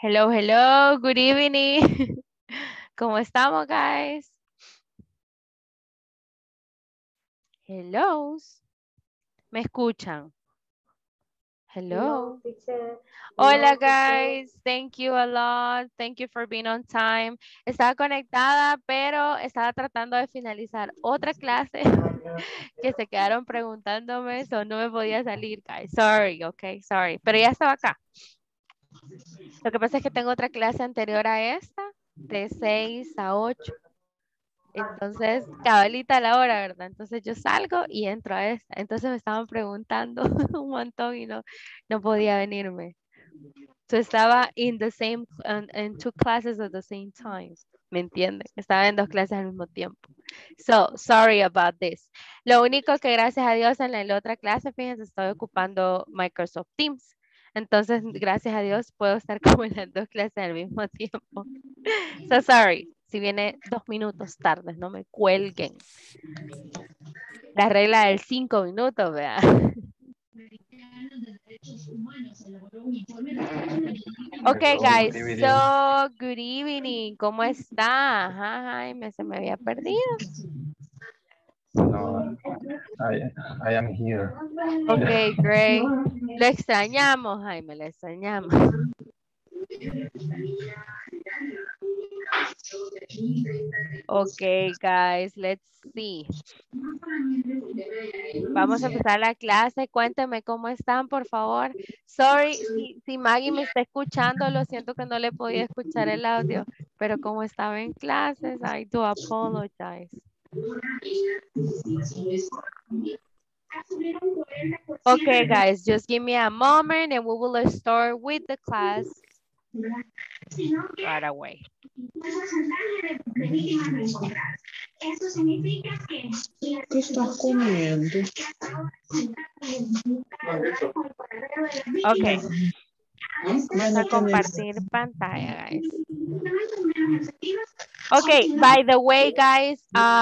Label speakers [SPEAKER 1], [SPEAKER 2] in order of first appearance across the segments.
[SPEAKER 1] Hello, hello, good evening. ¿Cómo estamos, guys? Hello. ¿Me escuchan?
[SPEAKER 2] No,
[SPEAKER 1] Hello.
[SPEAKER 2] teacher.
[SPEAKER 1] Hola,
[SPEAKER 2] No, teacher.
[SPEAKER 1] guys. Thank you a lot. Thank you for being on time. Estaba conectada, pero estaba tratando de finalizar otra clase que se quedaron preguntándome, eso no me podía salir, guys. Sorry, okay, sorry. Pero ya estaba acá. Lo que pasa es que tengo otra clase anterior a esta, de 6 a 8. Entonces, cabalita a la hora, ¿verdad? Entonces yo salgo y entro a esta. Entonces me estaban preguntando un montón y no podía venirme. So estaba in two classes at the same time. ¿Me entienden? Estaba en dos clases al mismo tiempo. So, sorry about this. Lo único que gracias a Dios en la otra clase, fíjense, estoy ocupando Microsoft Teams. Entonces, gracias a Dios puedo estar como en las dos clases al mismo tiempo. So sorry, si viene 2 minutos tarde, no me cuelguen. La regla del 5 minutos, vea. Okay,
[SPEAKER 3] Hello,
[SPEAKER 1] guys,
[SPEAKER 3] good evening.
[SPEAKER 1] so good evening. ¿Cómo está? Ajá, Jaime, se me había perdido.
[SPEAKER 3] No, I am here.
[SPEAKER 1] Okay, great. Lo extrañamos, Jaime, lo extrañamos. Okay, guys, let's see. Vamos a empezar la clase. Cuénteme cómo están, por favor. Sorry, si Maggie me está escuchando, lo siento que no le podía escuchar el audio, pero como estaba en clases, I do apologize. Okay, guys, just give me a moment and we will start with the class right away.
[SPEAKER 4] ¿Qué estás comiendo?
[SPEAKER 1] Okay, vamos a
[SPEAKER 4] Bueno, tenés.
[SPEAKER 1] compartir pantalla, guys. Okay, by the way, guys,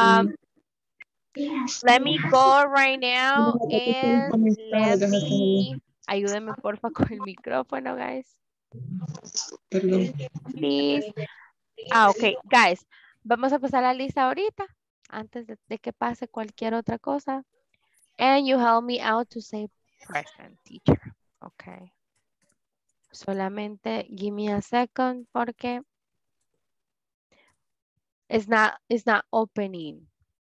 [SPEAKER 1] let me go right now and let me, ayúdenme porfa con el micrófono, guys.
[SPEAKER 4] Perdón.
[SPEAKER 1] Please. Okay, guys, vamos a pasar la lista ahorita, antes de que pase cualquier otra cosa. And you help me out to say present, teacher. Okay. Solamente give me a second porque it's not opening.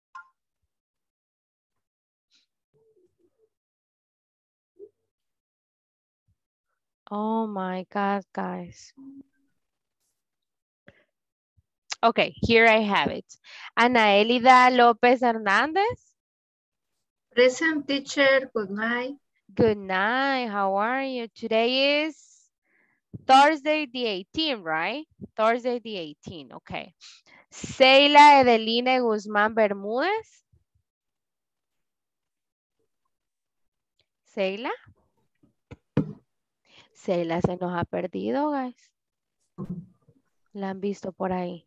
[SPEAKER 1] Oh my God, guys. Okay, here I have it. Ana Elida López Hernández.
[SPEAKER 2] Present, teacher. Good night.
[SPEAKER 1] Good night. How are you? Today is Thursday the 18th, right? Thursday the 18th. Okay. Seila Edeline Guzmán Bermúdez. Seila. Seila se nos ha perdido, guys. La han visto por ahí.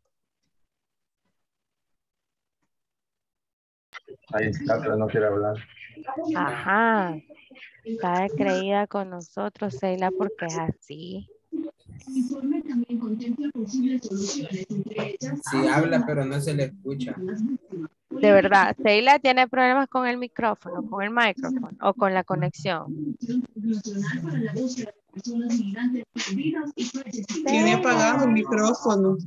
[SPEAKER 3] Ahí está, pero no quiere hablar.
[SPEAKER 1] Ajá. Está creída con nosotros, Seila, porque es así.
[SPEAKER 5] Sí habla, pero no se le escucha.
[SPEAKER 1] De verdad, Seila tiene problemas con el micrófono, con el micrófono o con la conexión.
[SPEAKER 4] Tiene apagado el micrófono.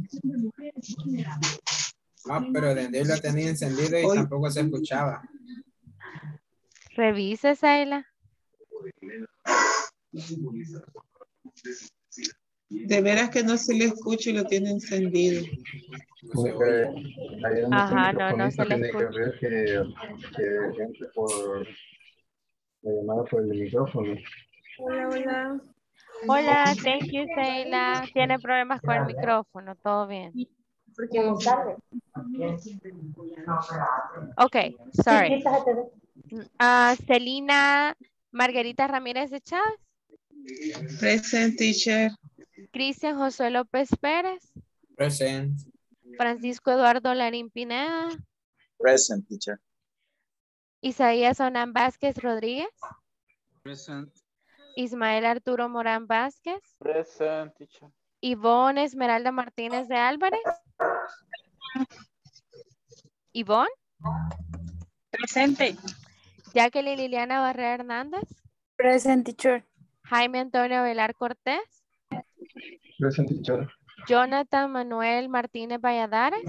[SPEAKER 5] Ah, pero desde lo tenía encendido y
[SPEAKER 4] Hoy.
[SPEAKER 5] tampoco se escuchaba.
[SPEAKER 1] Revise, Seila.
[SPEAKER 4] De veras que no se le escucha y lo tiene encendido.
[SPEAKER 5] No se oye.
[SPEAKER 3] Ahí donde está el
[SPEAKER 1] Ajá, no se
[SPEAKER 3] microfonista
[SPEAKER 1] le
[SPEAKER 3] tiene que
[SPEAKER 1] escucha.
[SPEAKER 3] ver que entre por la llamada por el micrófono.
[SPEAKER 2] Hola, hola.
[SPEAKER 1] Hola, thank you, Seila. Tiene problemas con el micrófono, todo bien.
[SPEAKER 2] Porque no sale.
[SPEAKER 1] Ok, sorry.
[SPEAKER 2] Chiquita, te
[SPEAKER 1] Celina Margarita Ramírez de Chávez.
[SPEAKER 4] Present, teacher.
[SPEAKER 1] Cristian Josué López Pérez.
[SPEAKER 5] Present.
[SPEAKER 1] Francisco Eduardo Larín Pineda.
[SPEAKER 6] Present, teacher.
[SPEAKER 1] Isaías Onán Vázquez Rodríguez.
[SPEAKER 6] Present.
[SPEAKER 1] Ismael Arturo Morán Vázquez.
[SPEAKER 6] Present, teacher.
[SPEAKER 1] Ivonne Esmeralda Martínez de Álvarez. Ivonne.
[SPEAKER 7] Presente.
[SPEAKER 1] Jacqueline Liliana Barrera Hernández.
[SPEAKER 7] Present, teacher.
[SPEAKER 1] Jaime Antonio Velar Cortés.
[SPEAKER 3] Present, teacher.
[SPEAKER 1] Jonathan Manuel Martínez Valladares.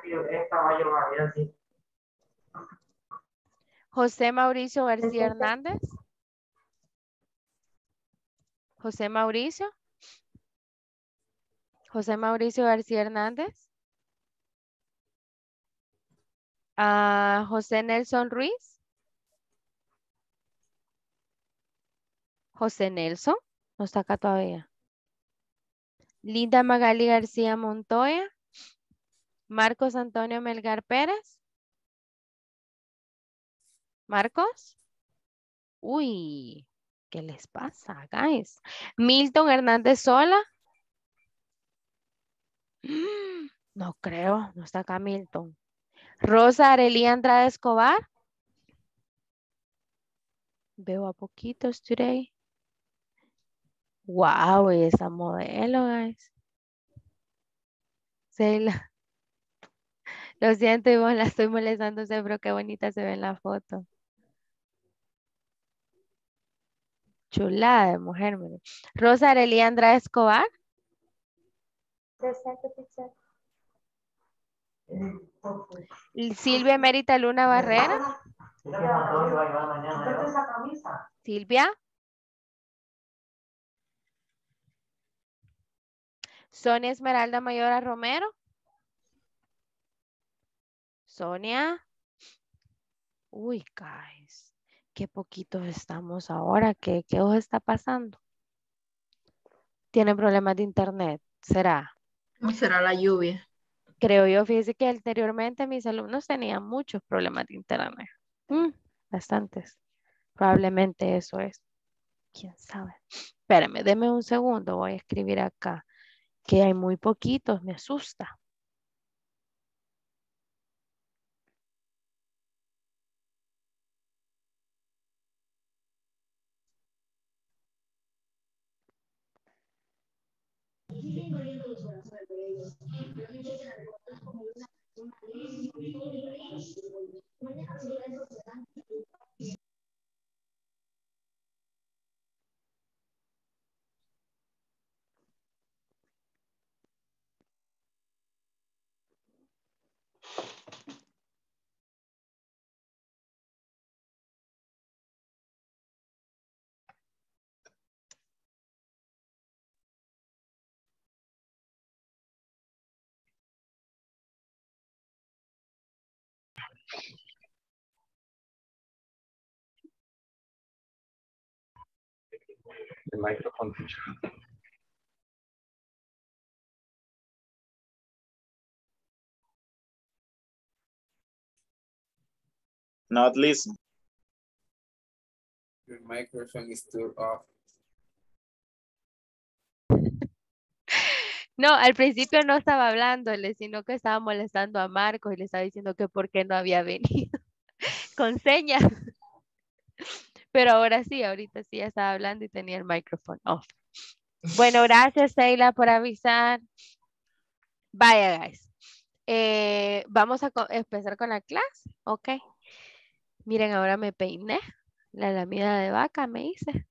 [SPEAKER 1] José Mauricio García Hernández. José Mauricio. José Mauricio García Hernández. José Nelson Ruiz. José Nelson. No está acá todavía. Linda Magali García Montoya. Marcos Antonio Melgar Pérez. Marcos. Uy, ¿qué les pasa, guys? Milton Hernández Sola. No creo, no está acá Milton. Rosa Arelía Andrade Escobar. Veo a poquitos today. Wow, esa modelo, guys. Celia. Lo siento, Ivonne, la estoy molestando, pero qué bonita se ve en la foto. Chulada de mujer, mire. Rosa Arelía Andrade Escobar.
[SPEAKER 2] Presente, teacher.
[SPEAKER 1] Silvia Mérita Luna Barrera. Silvia. Sonia Esmeralda Mayora Romero. Sonia. Uy, guys. Qué poquitos estamos ahora. ¿Qué os está pasando? ¿Tienen problemas de internet? ¿Será?
[SPEAKER 2] ¿Cómo será la lluvia?
[SPEAKER 1] Creo yo, fíjese que anteriormente mis alumnos tenían muchos problemas de internet. Bastantes. Probablemente eso es. ¿Quién sabe? Espérame, deme un segundo. Voy a escribir acá. Que hay muy poquitos. Me asusta.
[SPEAKER 3] The microphone, teacher.
[SPEAKER 6] Not listen.
[SPEAKER 5] Your microphone is still off.
[SPEAKER 1] No, al principio no estaba hablándole, sino que estaba molestando a Marcos y le estaba diciendo que por qué no había venido con señas. Pero ahora sí, ahorita sí ya estaba hablando y tenía el micrófono off. Bueno, gracias, Sheila, por avisar. Vaya, guys. Vamos a empezar con la clase. Ok. Miren, ahora me peiné. La lamida de vaca me hice.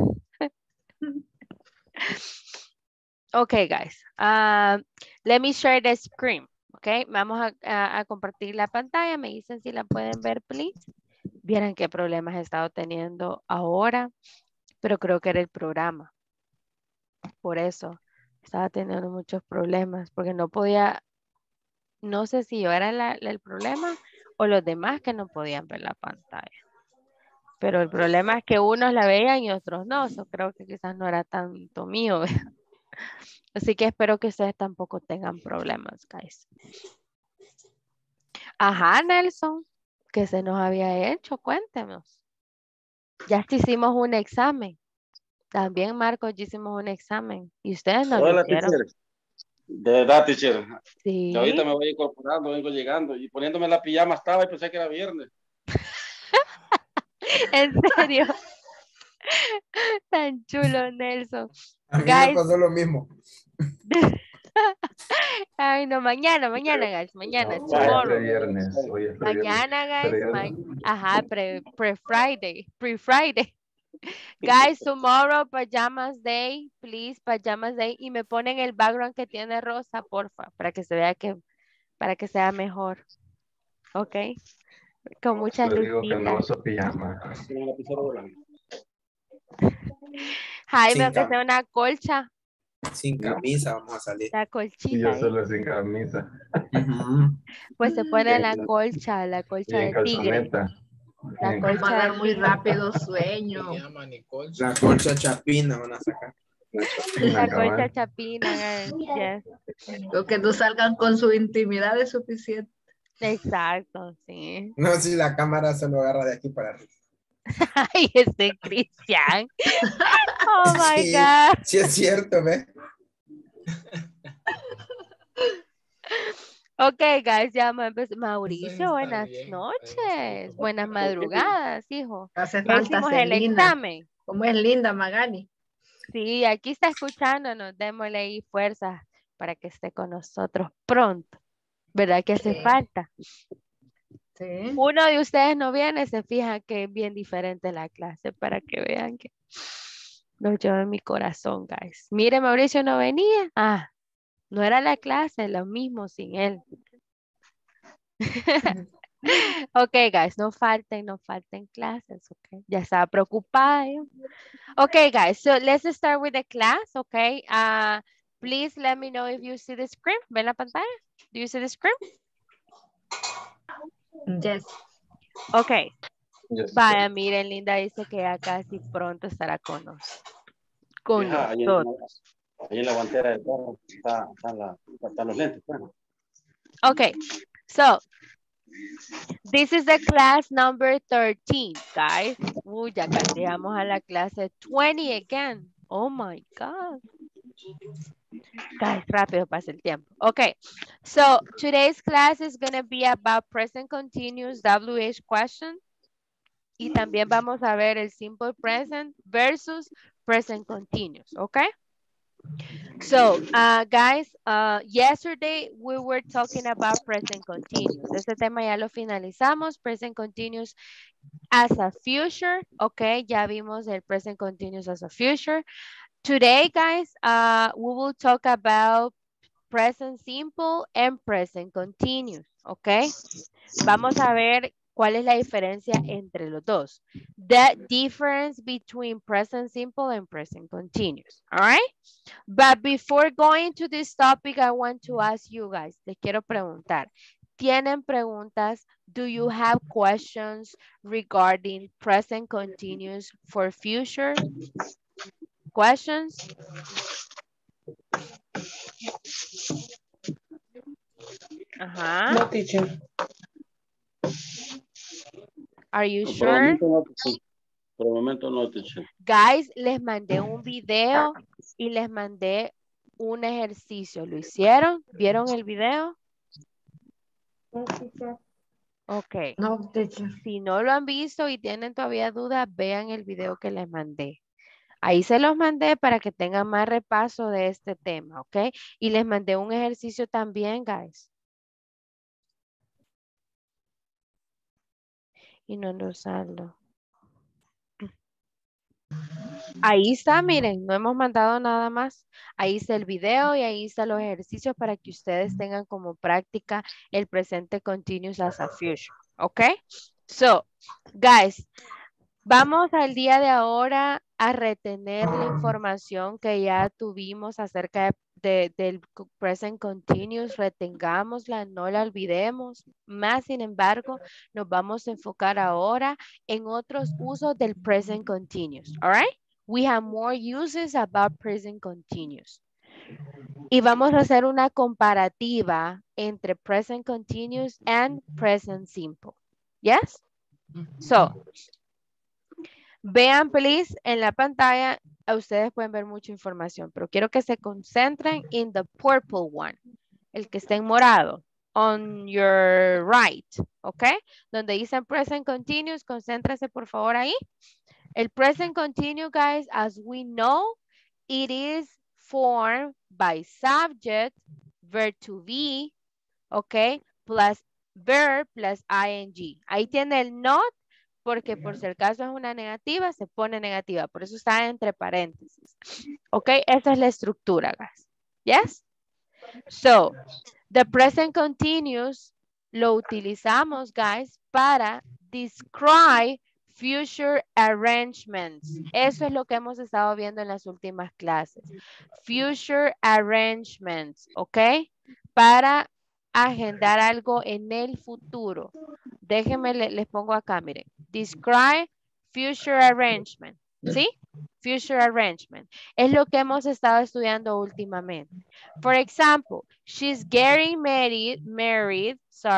[SPEAKER 1] Ok, guys. Let me share the screen. Ok, vamos a compartir la pantalla. Me dicen si la pueden ver, please. Vieran qué problemas he estado teniendo ahora, pero creo que era el programa. Por eso estaba teniendo muchos problemas, porque no podía, no sé si yo era el problema o los demás que no podían ver la pantalla. Pero el problema es que unos la veían y otros no. Eso creo que quizás no era tanto mío. Así que espero que ustedes tampoco tengan problemas, guys. Ajá, Nelson, ¿qué se nos había hecho? Cuéntenos. Ya hicimos un examen. También, Marcos, ya hicimos un examen. Y ustedes no lo
[SPEAKER 8] Hola,
[SPEAKER 1] hicieron.
[SPEAKER 8] teacher. De verdad, teacher.
[SPEAKER 1] Sí.
[SPEAKER 8] Que ahorita me voy incorporando, vengo llegando y poniéndome la pijama estaba y pensé que era viernes.
[SPEAKER 1] En serio. Tan chulo, Nelson.
[SPEAKER 5] A mí
[SPEAKER 1] Guys.
[SPEAKER 5] me pasó lo mismo.
[SPEAKER 1] Ay, no, mañana, guys, mañana,
[SPEAKER 3] No, hoy es
[SPEAKER 1] tomorrow.
[SPEAKER 3] previernes. Hoy es previernes.
[SPEAKER 1] Mañana, guys,
[SPEAKER 3] Previernes.
[SPEAKER 1] ajá, pre-Friday. Guys, tomorrow, pajamas day, please, pajamas day, y me ponen el background que tiene rosa, porfa, para que se vea para que sea mejor. Ok, con muchas
[SPEAKER 3] Te digo que no
[SPEAKER 1] lucitas.
[SPEAKER 3] uso pijama.
[SPEAKER 8] Tiene un lapicero blanco.
[SPEAKER 1] Jaime,
[SPEAKER 5] Sin
[SPEAKER 1] aunque sea una colcha,
[SPEAKER 5] Sin camisa vamos a salir.
[SPEAKER 1] la
[SPEAKER 3] Y
[SPEAKER 1] colchita,
[SPEAKER 3] yo solo sin camisa.
[SPEAKER 5] Ujú.
[SPEAKER 1] pues se pone la colcha
[SPEAKER 3] Y en
[SPEAKER 1] de tigre.
[SPEAKER 3] calzoneta.
[SPEAKER 1] La
[SPEAKER 3] En
[SPEAKER 2] Nos va a
[SPEAKER 1] colcha
[SPEAKER 2] dar
[SPEAKER 1] de
[SPEAKER 2] muy
[SPEAKER 1] tigre.
[SPEAKER 2] rápido sueño.
[SPEAKER 5] Se llama Nicole. La colcha chapina van a sacar.
[SPEAKER 1] La
[SPEAKER 3] cabal.
[SPEAKER 1] colcha chapina, guys, yes.
[SPEAKER 2] Lo que no salgan con su intimidad es suficiente.
[SPEAKER 1] Exacto, sí.
[SPEAKER 5] No, si la cámara se lo agarra de aquí para arriba.
[SPEAKER 1] Ay, ese Cristian. Oh my
[SPEAKER 5] Sí,
[SPEAKER 1] God.
[SPEAKER 5] sí es cierto, ¿ves?
[SPEAKER 1] Ok, guys, ya vamos a empezar. Mauricio,
[SPEAKER 5] está
[SPEAKER 1] buenas
[SPEAKER 5] bien,
[SPEAKER 1] noches. Buenas madrugadas, hijo.
[SPEAKER 2] Hace
[SPEAKER 1] Ya
[SPEAKER 2] falta
[SPEAKER 1] hicimos el
[SPEAKER 2] Celina.
[SPEAKER 1] examen.
[SPEAKER 2] ¿Cómo es linda, Magali?
[SPEAKER 1] Sí, aquí está escuchándonos. Démosle ahí fuerzas para que esté con nosotros pronto. ¿Verdad que hace falta?
[SPEAKER 2] Sí.
[SPEAKER 1] Uno de ustedes no viene, se fija que es bien diferente la clase para que vean que lo llevo en mi corazón, guys. Mire, Mauricio no venía. Ah, no era la clase, lo mismo sin él. Ok, guys, no falten clases, ok. Ya estaba preocupada yo. Okay, guys, so let's start with the class, okay? Please let me know if you see the screen. ¿Ven la pantalla? Do you see the screen?
[SPEAKER 2] Yes.
[SPEAKER 1] Okay.
[SPEAKER 3] Yes.
[SPEAKER 1] Vaya, miren, Linda dice que ya casi pronto estará con
[SPEAKER 8] Vieja,
[SPEAKER 1] nosotros.
[SPEAKER 8] ahí en la guantera del carro están los lentes. Bueno.
[SPEAKER 1] Okay, so this is the class number 13, guys. Uy, ya casi llegamos a la clase 20 again. Oh my God. Guys, rápido pasa el tiempo. Okay, so today's class is going to be about present continuous WH question. Y también vamos a ver el simple present versus present continuous, okay? So, guys, yesterday we were talking about present continuous. Este tema ya lo finalizamos, present continuous as a future, okay? Ya vimos el present continuous as a future. Today, guys, we will talk about present simple and present continuous, okay? Vamos a ver cuál es la diferencia entre los dos. The difference between present simple and present continuous, all right? But before going to this topic, I want to ask you guys, les quiero preguntar, ¿tienen preguntas? Do you have questions regarding present continuous for future? Questions? Ajá.
[SPEAKER 4] No, teacher.
[SPEAKER 1] Are you
[SPEAKER 8] Por el
[SPEAKER 1] sure?
[SPEAKER 8] momento no, teacher. Por el momento no, teacher.
[SPEAKER 1] Guys, les mandé un video y les mandé un ejercicio. ¿Lo hicieron? ¿Vieron el video? Ok.
[SPEAKER 2] No, teacher.
[SPEAKER 1] Si no lo han visto y tienen todavía dudas, vean el video que les mandé. Ahí se los mandé para que tengan más repaso de este tema, ¿ok? Y les mandé un ejercicio también, guys. Y no lo saldo. Ahí está, miren, no hemos mandado nada más. Ahí está el video y ahí están los ejercicios para que ustedes tengan como práctica el presente continuous as a future, ¿ok? So, guys, vamos al día de ahora a retener la información que ya tuvimos acerca del present continuous, retengámosla, no la olvidemos. Más sin embargo, nos vamos a enfocar ahora en otros usos del present continuous, all right? We have more uses about present continuous. Y vamos a hacer una comparativa entre present continuous and present simple. Yes? So, vean, please, en la pantalla, ustedes pueden ver mucha información, pero quiero que se concentren in the purple one, el que está en morado, on your right, ¿ok? Donde dicen present continuous, concéntrense por favor ahí. El present continuous, guys, as we know, it is formed by subject, verb to be, ok, plus verb plus ing. Ahí tiene el not, porque por si el caso es una negativa, se pone negativa. Por eso está entre paréntesis. Ok, esa es la estructura, guys. Yes? So, the present continuous lo utilizamos, guys, para describe future arrangements. Eso es lo que hemos estado viendo en las últimas clases. Future arrangements, ¿ok? Para agendar algo en el futuro. Déjenme, les pongo acá, miren. Describe future arrangement, ¿sí? Future arrangement. Es lo que hemos estado estudiando últimamente. For example, she's getting married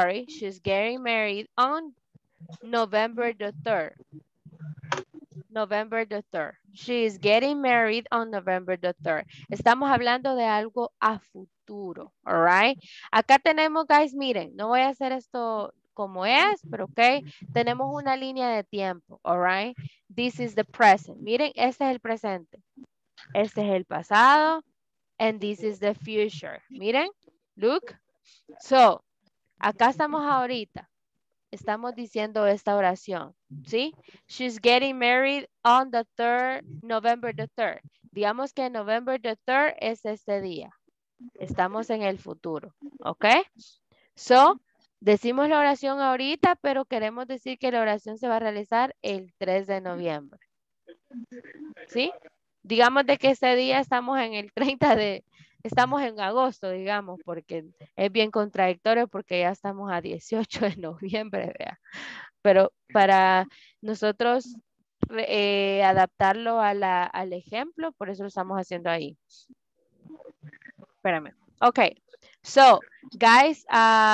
[SPEAKER 1] on November the 3rd. November the 3rd. She is getting married on November the 3rd. Estamos hablando de algo a futuro, all right? Acá tenemos, guys, miren, no voy a hacer esto como es, pero ok, tenemos una línea de tiempo, all right? This is the present. Miren, este es el presente. Este es el pasado. And this is the future. Miren, look. So, acá estamos ahorita. Estamos diciendo esta oración, ¿sí? She's getting married on the 3rd, November the 3rd. Digamos que November the 3rd es este día. Estamos en el futuro, ¿ok? So, decimos la oración ahorita, pero queremos decir que la oración se va a realizar el 3 de noviembre. ¿Sí? Digamos de que ese día estamos en el 30 de... Estamos en agosto, digamos, porque es bien contradictorio porque ya estamos a 18 de noviembre, ¿vea? Pero para nosotros adaptarlo al ejemplo, por eso lo estamos haciendo ahí. Espérame. Ok. So, guys,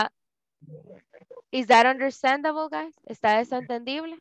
[SPEAKER 1] is that understandable, guys? ¿Está eso entendible?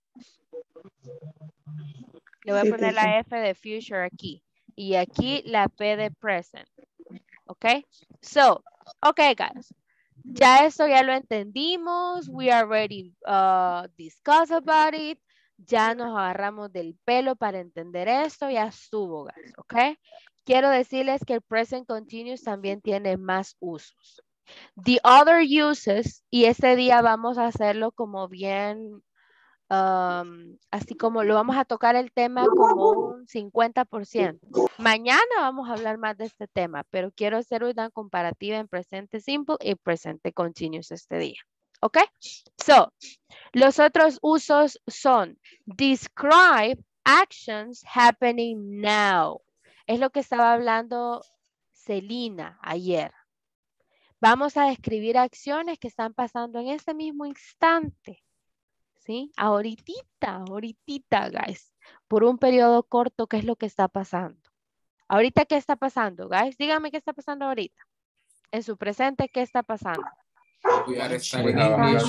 [SPEAKER 1] Le voy a poner la F de future aquí. Y aquí la P de present. ¿Ok? So, ok, guys. Ya eso ya lo entendimos. We already discussed about it. Ya nos agarramos del pelo para entender esto. Ya estuvo, guys. ¿Ok? Quiero decirles que el present continuous también tiene más usos. The other uses, y este día vamos a hacerlo como bien... así como lo vamos a tocar el tema como un 50%. Mañana vamos a hablar más de este tema, pero quiero hacer una comparativa en presente simple y presente continuous este día. ¿Ok? So, los otros usos son describe actions happening now. Es lo que estaba hablando Celina ayer. Vamos a describir acciones que están pasando en este mismo instante. ¿Sí? Ahorita, guys. Por un periodo corto, ¿qué es lo que está pasando? Ahorita, ¿qué está pasando, guys? Dígame qué está pasando ahorita. En su presente, ¿qué está pasando?
[SPEAKER 5] We are studying English.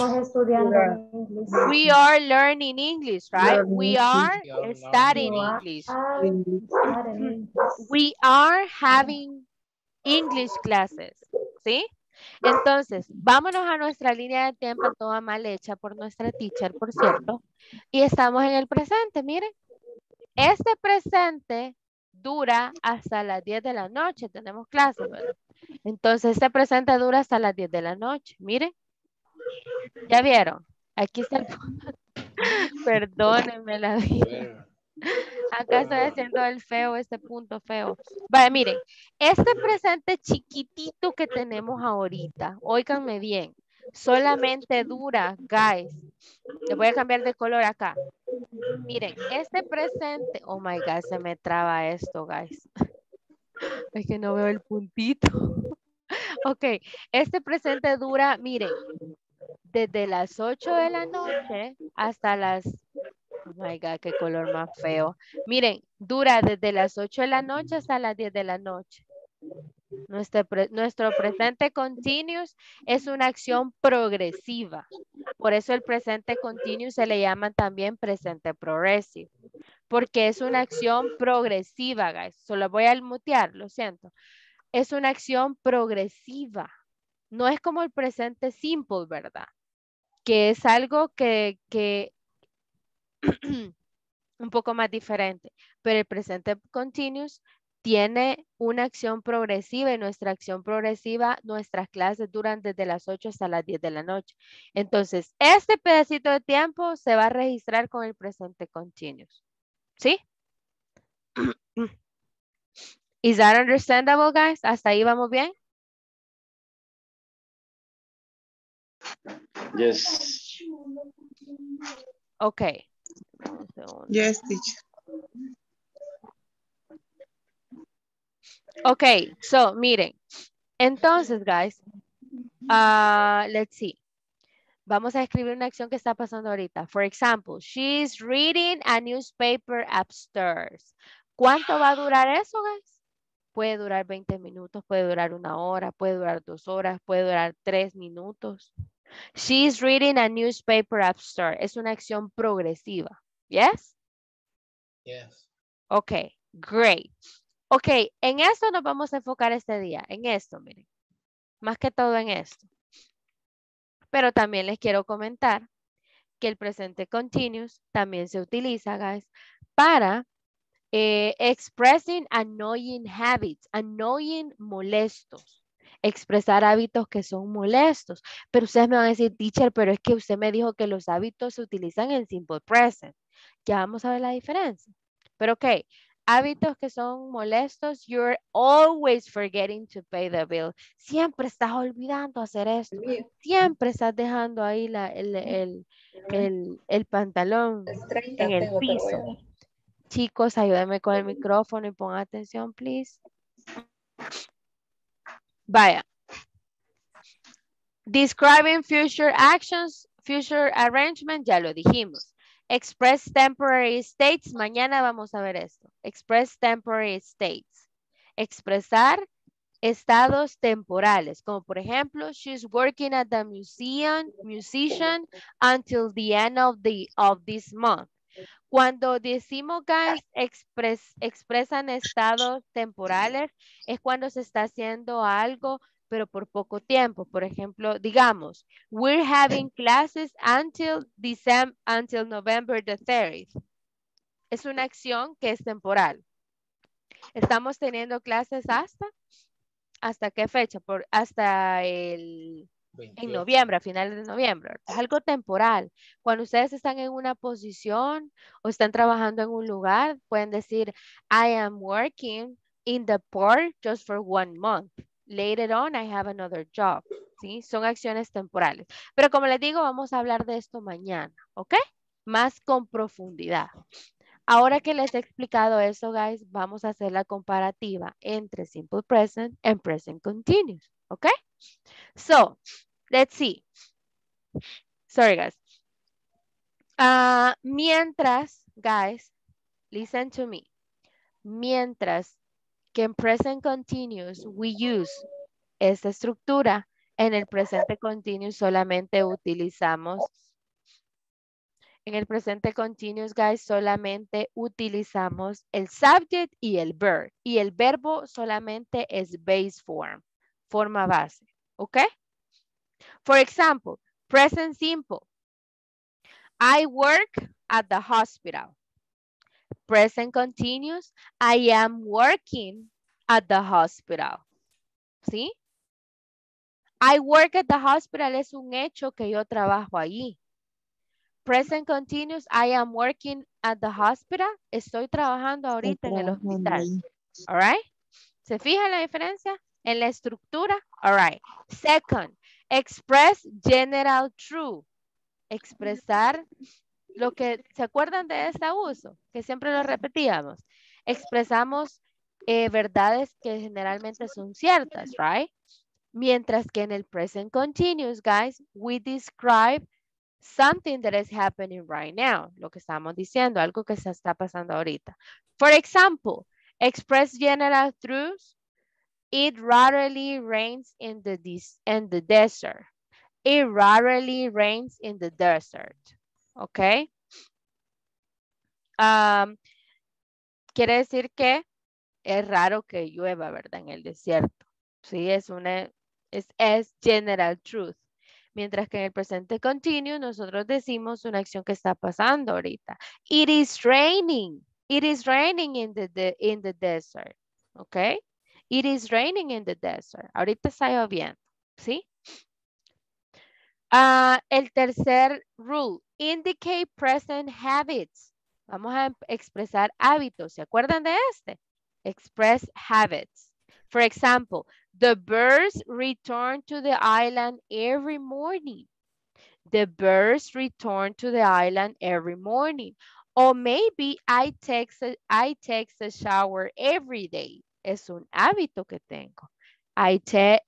[SPEAKER 1] We are learning English, right? We are studying English. We are having English classes, ¿sí? Entonces, vámonos a nuestra línea de tiempo, toda mal hecha por nuestra teacher, por cierto. Y estamos en el presente, miren. Este presente dura hasta las 10 de la noche. Tenemos clases, ¿verdad? Entonces, este presente dura hasta las 10 de la noche. Miren. ¿Ya vieron? Aquí está el punto. Perdónenme la vida. Acá estoy haciendo el feo, este punto feo. Vale, miren, este presente chiquitito que tenemos ahorita, óiganme bien, solamente dura, guys. Le voy a cambiar de color acá. Miren, este presente, oh my God, se me traba esto, guys. Es que no veo el puntito. Ok, este presente dura, miren, desde las 8 de la noche hasta las... Oh my God, qué color más feo. Miren, dura desde las 8 de la noche hasta las 10 de la noche. Nuestro presente continuous es una acción progresiva. Por eso el presente continuous se le llama también presente progressive. Porque es una acción progresiva, guys. Solo voy a mutear, lo siento. Es una acción progresiva. No es como el presente simple, ¿verdad? Que es algo que un poco más diferente, pero el presente continuous tiene una acción progresiva y nuestra acción progresiva, nuestras clases duran desde las 8 hasta las 10 de la noche. Entonces, este pedacito de tiempo se va a registrar con el presente continuous. ¿Sí? Is that understandable, guys? ¿Hasta ahí vamos bien?
[SPEAKER 8] Yes.
[SPEAKER 1] Ok.
[SPEAKER 4] Yes, teacher.
[SPEAKER 1] Ok, so, miren. Entonces, guys, let's see. Vamos a escribir una acción que está pasando ahorita. For example, she's reading a newspaper upstairs. ¿Cuánto va a durar eso, guys? Puede durar 20 minutos, puede durar 1 hora, puede durar 2 horas, puede durar 3 minutos. She's reading a newspaper upstairs. Es una acción progresiva. Yes?
[SPEAKER 5] Yes.
[SPEAKER 1] Ok, great. Ok, en esto nos vamos a enfocar este día. En esto, miren. Más que todo en esto. Pero también les quiero comentar que el presente continuous también se utiliza, guys, para expressing annoying habits, annoying molestos. Expresar hábitos que son molestos. Pero ustedes me van a decir, teacher, pero es que usted me dijo que los hábitos se utilizan en simple present. Ya vamos a ver la diferencia. Pero ok, hábitos que son molestos, you're always forgetting to pay the bill. Siempre estás olvidando hacer esto. Siempre estás dejando ahí el pantalón en el piso. Chicos, ayúdenme con el micrófono y pongan atención, please. Vaya. Describing future actions, future arrangement, ya lo dijimos. Express temporary states, mañana vamos a ver esto. Express temporary states. Expresar estados temporales, como por ejemplo, she's working at the musician until the end of this month. Cuando decimos, guys, expresan estados temporales, es cuando se está haciendo algo, pero por poco tiempo. Por ejemplo, digamos, we're having classes until November the 30th. Es una acción que es temporal. Estamos teniendo clases ¿hasta qué fecha? Hasta en noviembre, a finales de noviembre. Es algo temporal. Cuando ustedes están en una posición o están trabajando en un lugar, pueden decir, I am working in the port just for 1 month. Later on, I have another job. ¿Sí? Son acciones temporales. Pero como les digo, vamos a hablar de esto mañana, ¿ok? Más con profundidad. Ahora que les he explicado eso, guys, vamos a hacer la comparativa entre simple present and present continuous, ¿ok? So, let's see. Sorry, guys. Mientras, guys, listen to me. Mientras que en present continuous we use esta estructura, en el presente continuous solamente utilizamos, en el presente continuous, guys, solamente utilizamos el subject y el verb. Y el verbo solamente es base form, forma base, ¿ok? For example, present simple. I work at the hospital. Present continuous. I am working at the hospital. ¿Sí? I work at the hospital es un hecho que yo trabajo allí. Present continuous. I am working at the hospital. Estoy trabajando ahorita en el hospital. All right? ¿Se fijan la diferencia en la estructura? All right. Second, express general truth. Expresar lo que, ¿se acuerdan de este uso? Que siempre lo repetíamos. Expresamos verdades que generalmente son ciertas, right? Mientras que en el present continuous, guys, we describe something that is happening right now. Lo que estamos diciendo, algo que se está pasando ahorita. For example, express general truths. It rarely rains in the desert. It rarely rains in the desert. ¿Ok? Quiere decir que es raro que llueva, ¿verdad? En el desierto. Sí, es general truth. Mientras que en el presente continuo nosotros decimos una acción que está pasando ahorita. It is raining. It is raining in the desert. Okay? It is raining in the desert. Ahorita está lloviendo. ¿Sí? El tercer rule. Indicate present habits. Vamos a expresar hábitos. ¿Se acuerdan de este? Express habits. For example, the birds return to the island every morning. The birds return to the island every morning. Or maybe I take a shower every day. Es un hábito que tengo. I take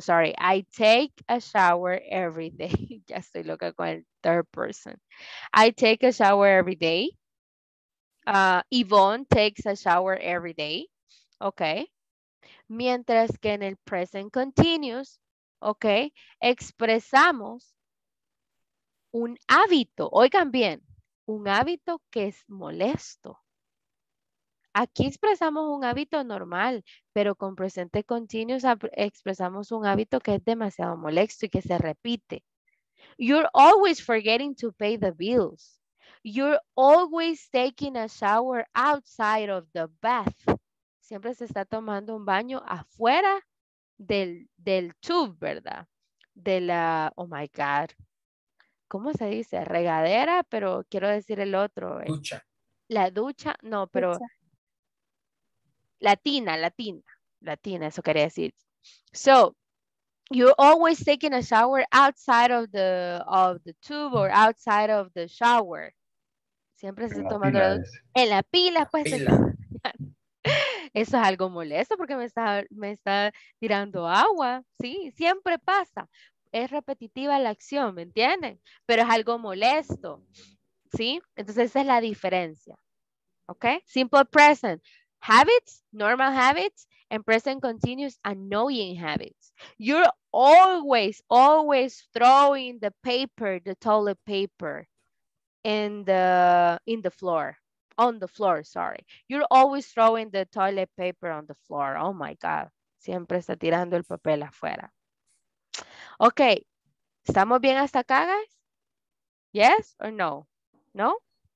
[SPEAKER 1] a shower every day. Ya estoy loca con el third person. I take a shower every day. Yvonne takes a shower every day. Ok. Mientras que en el present continuous, ok, expresamos un hábito. Oigan bien, un hábito que es molesto. Aquí expresamos un hábito normal, pero con presente continuous expresamos un hábito que es demasiado molesto y que se repite. You're always forgetting to pay the bills. You're always taking a shower outside of the bath. Siempre se está tomando un baño afuera del tub, ¿verdad? De la, oh my God. ¿Cómo se dice? Regadera, pero quiero decir el otro.
[SPEAKER 5] Ducha.
[SPEAKER 1] La ducha, no, pero latina, eso quería decir. So, you're always taking a shower outside of the tube or outside of the shower. Siempre se está tomando la ducha. En la pila, pues. Eso es algo molesto porque me está tirando agua, ¿sí? Siempre pasa. Es repetitiva la acción, ¿me entienden? Pero es algo molesto, ¿sí? Entonces esa es la diferencia, ¿ok? Simple present. Habits, normal habits, and present continuous, annoying habits. You're always throwing the toilet paper in the floor. On the floor, sorry. You're always throwing the toilet paper on the floor. Oh my God. Siempre está tirando el papel afuera. Ok. ¿Estamos bien hasta acá, guys? Yes or no? No?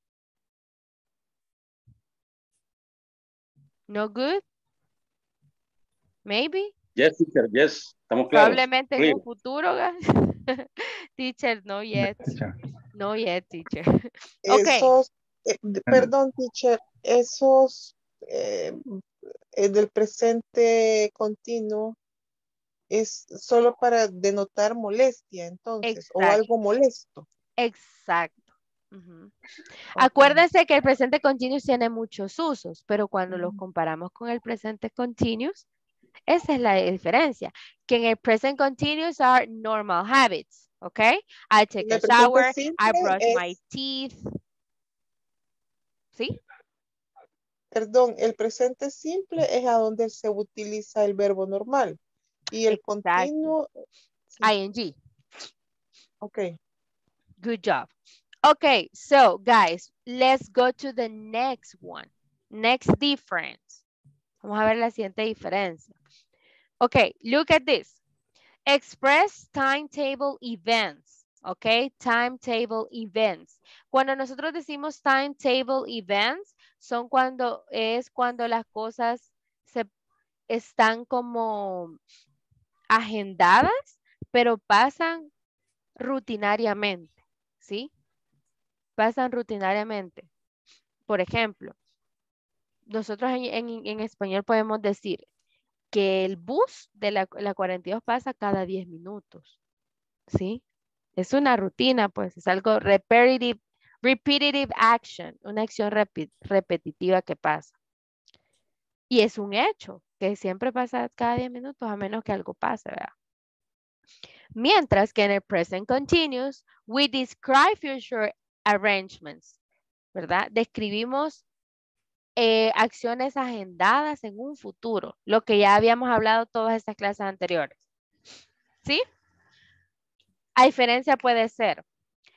[SPEAKER 1] No good? Maybe?
[SPEAKER 8] Yes, teacher, yes. Estamos claros.
[SPEAKER 1] Probablemente en un futuro, guys. Teacher, no yet. No yet, teacher. Ok.
[SPEAKER 4] Esos, perdón, teacher, esos del presente continuo es solo para denotar molestia, entonces, o algo molesto.
[SPEAKER 1] Exacto. Acuérdense que el presente continuous tiene muchos usos, pero cuando los comparamos con el presente continuous, esa es la diferencia. Que en el present continuous are normal habits, ¿ok? I take a shower, I brush my teeth. ¿Sí?
[SPEAKER 4] Perdón, el presente simple es a donde se utiliza el verbo normal. Y el continuo.
[SPEAKER 1] ING.
[SPEAKER 4] Ok.
[SPEAKER 1] Good job. Okay, so guys, let's go to the next one. Next difference. Vamos a ver la siguiente diferencia. Okay, look at this. Express timetable events. Okay, timetable events. Cuando nosotros decimos timetable events, son cuando las cosas están como agendadas, pero pasan rutinariamente, ¿sí? Pasan rutinariamente. Por ejemplo, nosotros en español podemos decir que el bus de la 42 pasa cada 10 minutos, ¿sí? Es una rutina, pues, es algo repetitive action, una acción repetitiva que pasa. Y es un hecho, que siempre pasa cada 10 minutos, a menos que algo pase, ¿verdad? Mientras que en el present continuous, we describe future arrangements, ¿verdad? Describimos acciones agendadas en un futuro, lo que ya habíamos hablado todas estas clases anteriores. ¿Sí? A diferencia puede ser,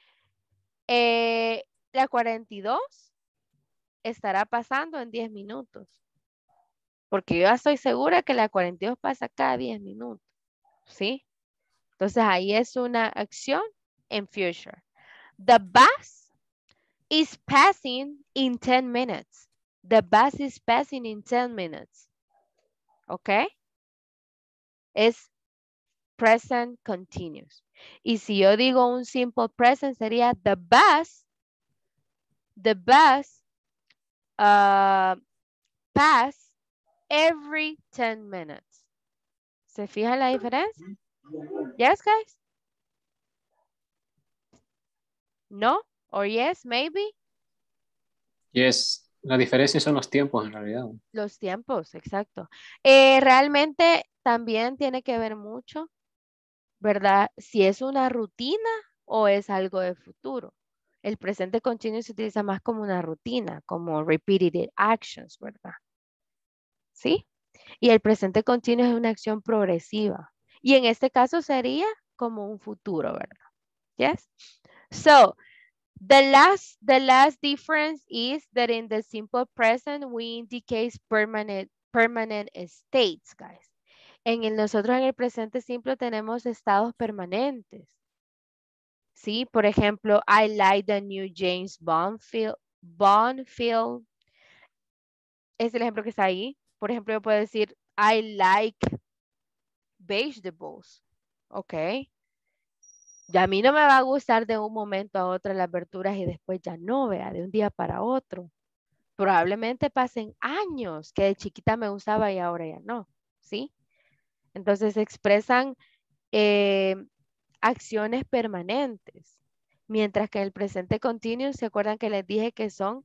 [SPEAKER 1] la 42 estará pasando en 10 minutos, porque yo ya estoy segura que la 42 pasa cada 10 minutos, ¿sí? Entonces ahí es una acción en future. The bus is passing in 10 minutes. The bus is passing in 10 minutes. ¿Ok? Es present continuous. Y si yo digo un simple present sería the bus pass every 10 minutes. ¿Se fijan la diferencia? Yes, guys? No? Or yes, maybe?
[SPEAKER 9] Yes, la diferencia son los tiempos en realidad.
[SPEAKER 1] Los tiempos, exacto. Realmente también tiene que ver mucho, ¿verdad? Si es una rutina o es algo de futuro. El presente continuo se utiliza más como una rutina, como repeated actions, ¿verdad? ¿Sí? Y el presente continuo es una acción progresiva. Y en este caso sería como un futuro, ¿verdad? Yes? So, the last difference is that in the simple present we indicate permanent states, guys. Nosotros en el presente simple tenemos estados permanentes. ¿Sí? Por ejemplo, I like the new James Bond film. Es el ejemplo que está ahí. Por ejemplo, yo puedo decir I like vegetables. Ok. Ya a mí no me va a gustar de un momento a otro las verduras y después ya no, vea, de un día para otro. Probablemente pasen años que de chiquita me gustaba y ahora ya no, ¿sí? Entonces expresan acciones permanentes, mientras que en el presente continuo, ¿se acuerdan que les dije que son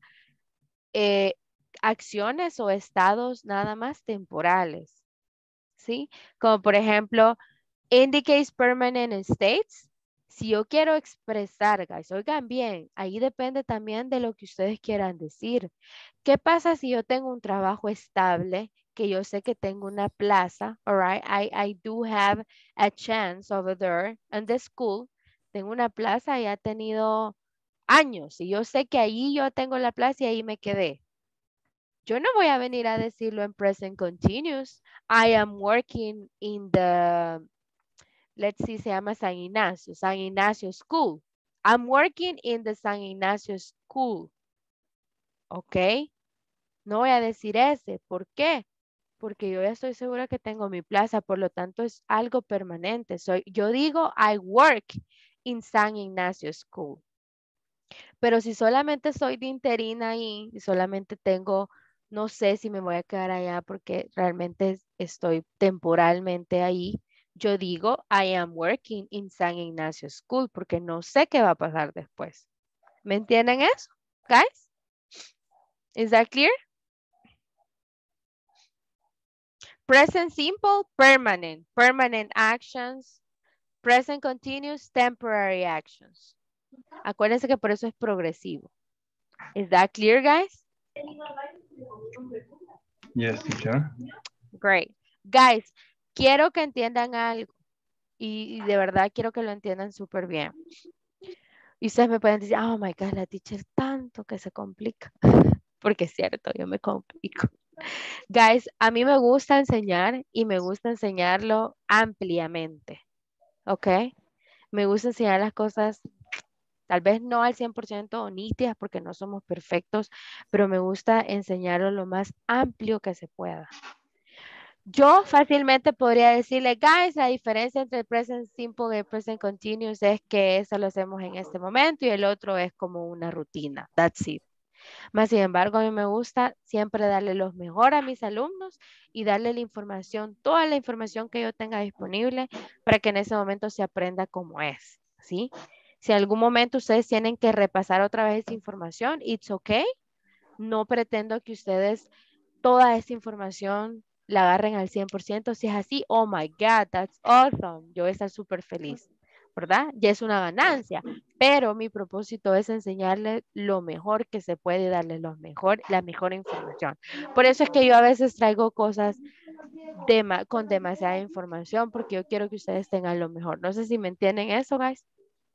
[SPEAKER 1] acciones o estados nada más temporales? ¿Sí? Como por ejemplo, indicates permanent states. Si yo quiero expresar, guys, oigan bien, ahí depende también de lo que ustedes quieran decir. ¿Qué pasa si yo tengo un trabajo estable, que yo sé que tengo una plaza, all right? I do have a chance over there in the school. Tengo una plaza y ha tenido años y yo sé que ahí yo tengo la plaza y ahí me quedé. Yo no voy a venir a decirlo en present continuous. I am working in the, let's see, se llama San Ignacio School. I'm working in the San Ignacio School. ¿Ok? No voy a decir ese. ¿Por qué? Porque yo ya estoy segura que tengo mi plaza, por lo tanto es algo permanente. Yo digo, I work in San Ignacio School. Pero si solamente soy de interina ahí y solamente tengo, no sé si me voy a quedar allá porque realmente estoy temporalmente ahí, yo digo, I am working in San Ignacio School porque no sé qué va a pasar después. ¿Me entienden eso, guys? Is that clear? Present simple, permanent. Permanent actions. Present continuous, temporary actions. Acuérdense que por eso es progresivo. Is that clear, guys?
[SPEAKER 3] Yes, teacher.
[SPEAKER 1] Great. Guys, quiero que entiendan algo. Y de verdad quiero que lo entiendan súper bien. Y ustedes me pueden decir, oh my God, la teacher tanto que se complica. Porque es cierto, yo me complico. Guys, a mí me gusta enseñar y me gusta enseñarlo ampliamente. ¿Ok? Me gusta enseñar las cosas, tal vez no al 100% nítidas porque no somos perfectos, pero me gusta enseñarlo lo más amplio que se pueda. Yo fácilmente podría decirle, guys, la diferencia entre el present simple y el present continuous es que eso lo hacemos en este momento y el otro es como una rutina. That's it. Más sin embargo, a mí me gusta siempre darle lo mejor a mis alumnos y darle la información, toda la información que yo tenga disponible para que en ese momento se aprenda como es, ¿sí? Si en algún momento ustedes tienen que repasar otra vez esa información, it's okay. No pretendo que ustedes toda esa información la agarren al 100%. Si es así, oh my God, that's awesome. Yo voy a estar súper feliz, ¿verdad? Ya es una ganancia, pero mi propósito es enseñarles lo mejor que se puede, darles la mejor información. Por eso es que yo a veces traigo cosas con demasiada información, porque yo quiero que ustedes tengan lo mejor. No sé si me entienden eso, guys.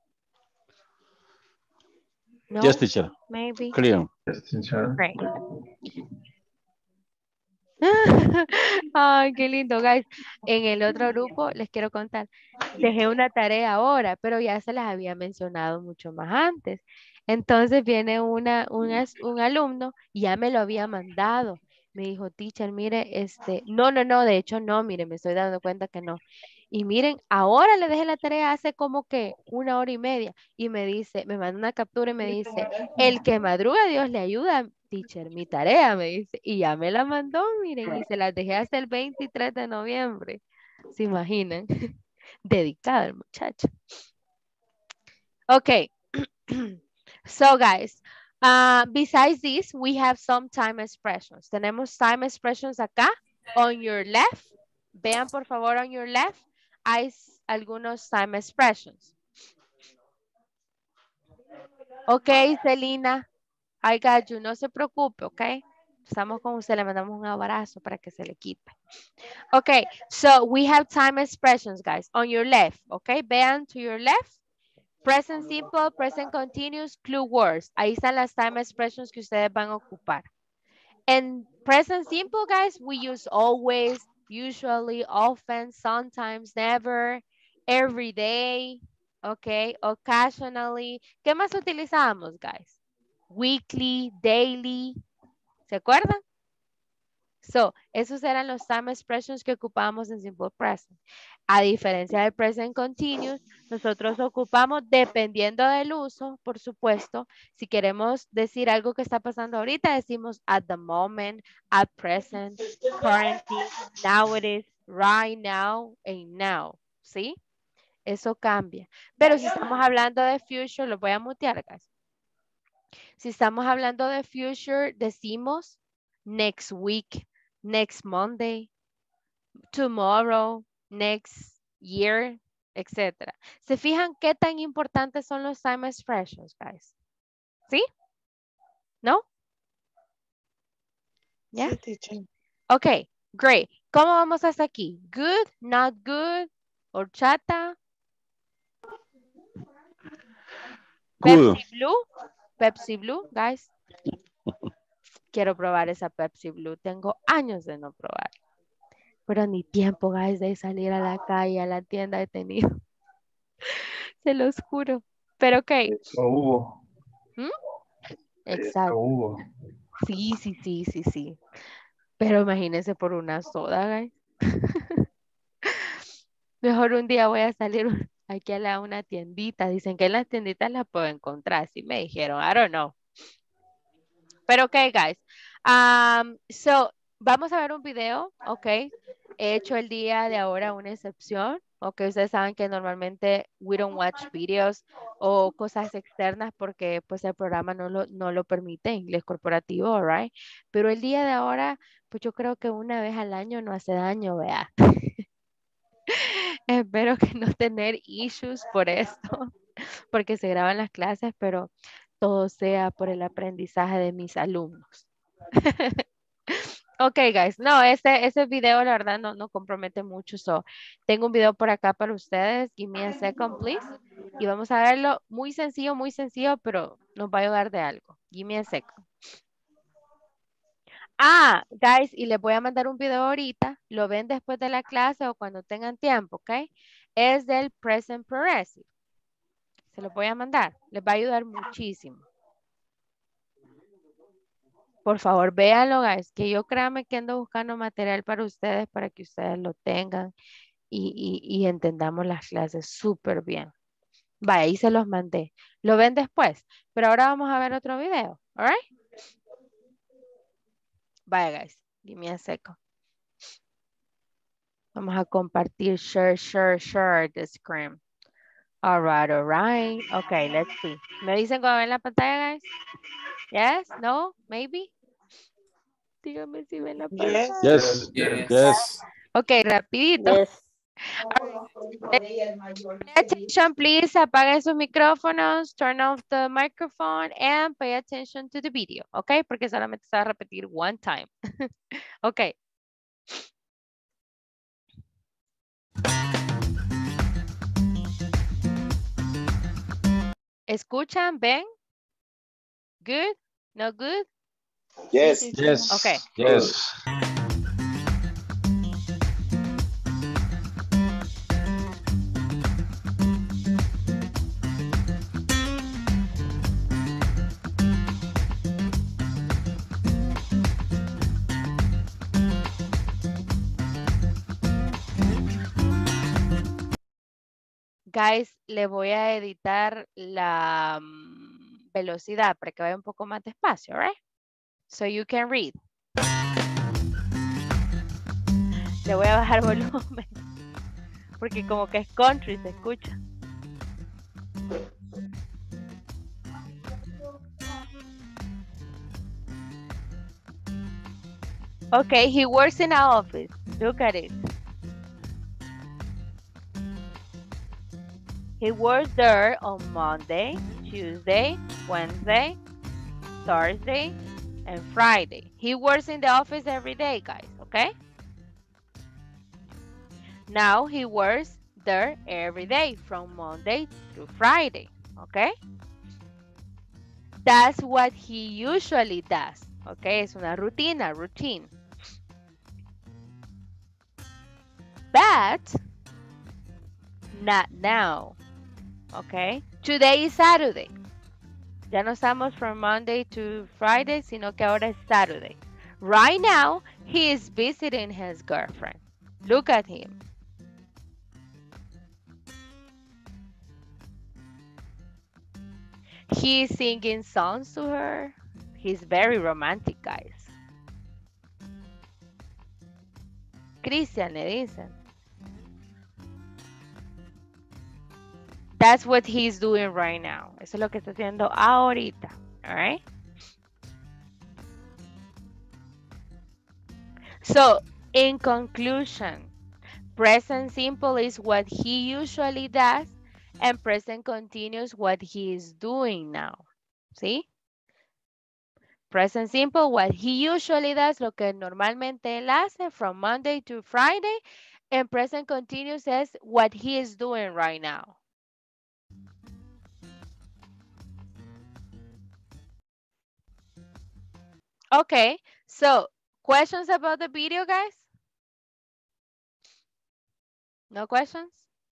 [SPEAKER 1] No?
[SPEAKER 10] Yes, teacher.
[SPEAKER 1] Maybe.
[SPEAKER 10] Clear.
[SPEAKER 3] Yes, teacher.
[SPEAKER 1] Great. Ay, qué lindo, guys. En el otro grupo les quiero contar, dejé una tarea ahora, pero ya se las había mencionado mucho más antes. Entonces viene un alumno y ya me lo había mandado. Me dijo, teacher, mire, no, de hecho no, mire, me estoy dando cuenta que no. Y miren, ahora le dejé la tarea hace como que 1 hora y media y me dice, me manda una captura y me dice, el que madruga Dios le ayuda, teacher, mi tarea, me dice, y ya me la mandó, miren, y se la dejé hasta el 23 de noviembre. ¿Se imaginan? Dedicado el muchacho. Ok. So guys, besides this, we have some time expressions. Tenemos time expressions acá, on your left. Vean por favor on your left. Hay algunos time expressions. Ok, Celina. I got you. No se preocupe, ok. Estamos con usted. Le mandamos un abrazo para que se le quite. Ok, so we have time expressions, guys. On your left, ok. Vean to your left. Present simple, present continuous, clue words. Ahí están las time expressions que ustedes van a ocupar. En present simple, guys, we use always, usually, often, sometimes, never, every day, okay, occasionally. ¿Qué más utilizamos, guys? Weekly, daily. ¿Se acuerdan? So, esos eran los time expressions que ocupamos en simple present. A diferencia del present continuous, nosotros ocupamos dependiendo del uso, por supuesto. Si queremos decir algo que está pasando ahorita, decimos at the moment, at present, currently, now it is, right now, and now. ¿Sí? Eso cambia. Pero si estamos hablando de future, lo voy a mutear, guys. Si estamos hablando de future, decimos next week, next Monday, tomorrow, next year, etc. ¿Se fijan qué tan importantes son los time expressions, guys? ¿Sí? ¿No? ¿Ya?
[SPEAKER 4] Sí, teacher.
[SPEAKER 1] Ok, great. ¿Cómo vamos hasta aquí? Good, not good, horchata.
[SPEAKER 10] Good.
[SPEAKER 1] Pepsi Blue, guys. Quiero probar esa Pepsi Blue. Tengo años de no probar. Pero ni tiempo, guys, de salir a la calle, a la tienda he tenido. Se los juro. Pero ok.
[SPEAKER 3] Lo hubo.
[SPEAKER 1] ¿Mm? Exacto.
[SPEAKER 3] Lo hubo.
[SPEAKER 1] Sí. Pero imagínense por una soda, guys. Mejor un día voy a salir aquí a una tiendita. Dicen que en las tienditas las puedo encontrar. Así me dijeron. I don't know. Pero ok, guys. So, vamos a ver un video, ok. He hecho el día de ahora una excepción. Ok, ustedes saben que normalmente we don't watch videos o cosas externas porque pues el programa no lo permite, inglés corporativo, right? Pero el día de ahora, pues yo creo que una vez al año no hace daño, vea. Espero que no tener issues por esto, porque se graban las clases, pero todo sea por el aprendizaje de mis alumnos. Ok, guys. No, ese video la verdad no compromete mucho. So, tengo un video por acá para ustedes. Give me a second, please. Y vamos a verlo muy sencillo, pero nos va a ayudar de algo. Give me a second. Guys, y les voy a mandar un video ahorita. Lo ven después de la clase o cuando tengan tiempo, ¿ok? Es del present progressive. Se los voy a mandar. Les va a ayudar muchísimo. Por favor, véanlo, guys, que yo créanme que ando buscando material para ustedes, para que ustedes lo tengan y entendamos las clases súper bien. Vaya, ahí se los mandé. Lo ven después, pero ahora vamos a ver otro video, all right? Vaya, guys, give me a second. Vamos a compartir, share the screen. All right. Okay, let's see. ¿Me dicen cuando ven la pantalla, guys? Yes, no, maybe? Dígame si ven la pantalla.
[SPEAKER 10] Yes.
[SPEAKER 1] Ok, rapidito.
[SPEAKER 7] Yes.
[SPEAKER 1] Pay attention, please. Apaguen sus micrófonos, turn off the microphone, and pay attention to the video. Ok, porque solamente se va a repetir one time. Ok. ¿Escuchan? ¿Ven? Good? No good?
[SPEAKER 6] Yes.
[SPEAKER 1] Okay.
[SPEAKER 10] Yes.
[SPEAKER 1] Guys, le voy a editar la velocidad para que vaya un poco más despacio, right? So you can read. Le voy a bajar volumen. Porque como que es country, se escucha. Okay, he works in an office. Look at it. He works there on Monday, Tuesday, Wednesday, Thursday, and Friday. He works in the office every day, guys, okay? Now he works there every day from Monday to Friday, okay? That's what he usually does, okay? Es una rutina, routine. But not now, okay? Today is Saturday. Ya no estamos from Monday to Friday, sino que ahora es Saturday. Right now, he is visiting his girlfriend. Look at him. He's singing songs to her. He's very romantic, guys. Christian, le dicen. That's what he's doing right now. Eso es lo que está haciendo ahorita. All right? So, in conclusion, present simple is what he usually does, and present continuous what he is doing now. ¿Sí? Present simple, what he usually does, lo que normalmente él hace from Monday to Friday, and present continuous is what he is doing right now. Okay, so questions about the video, guys? No questions?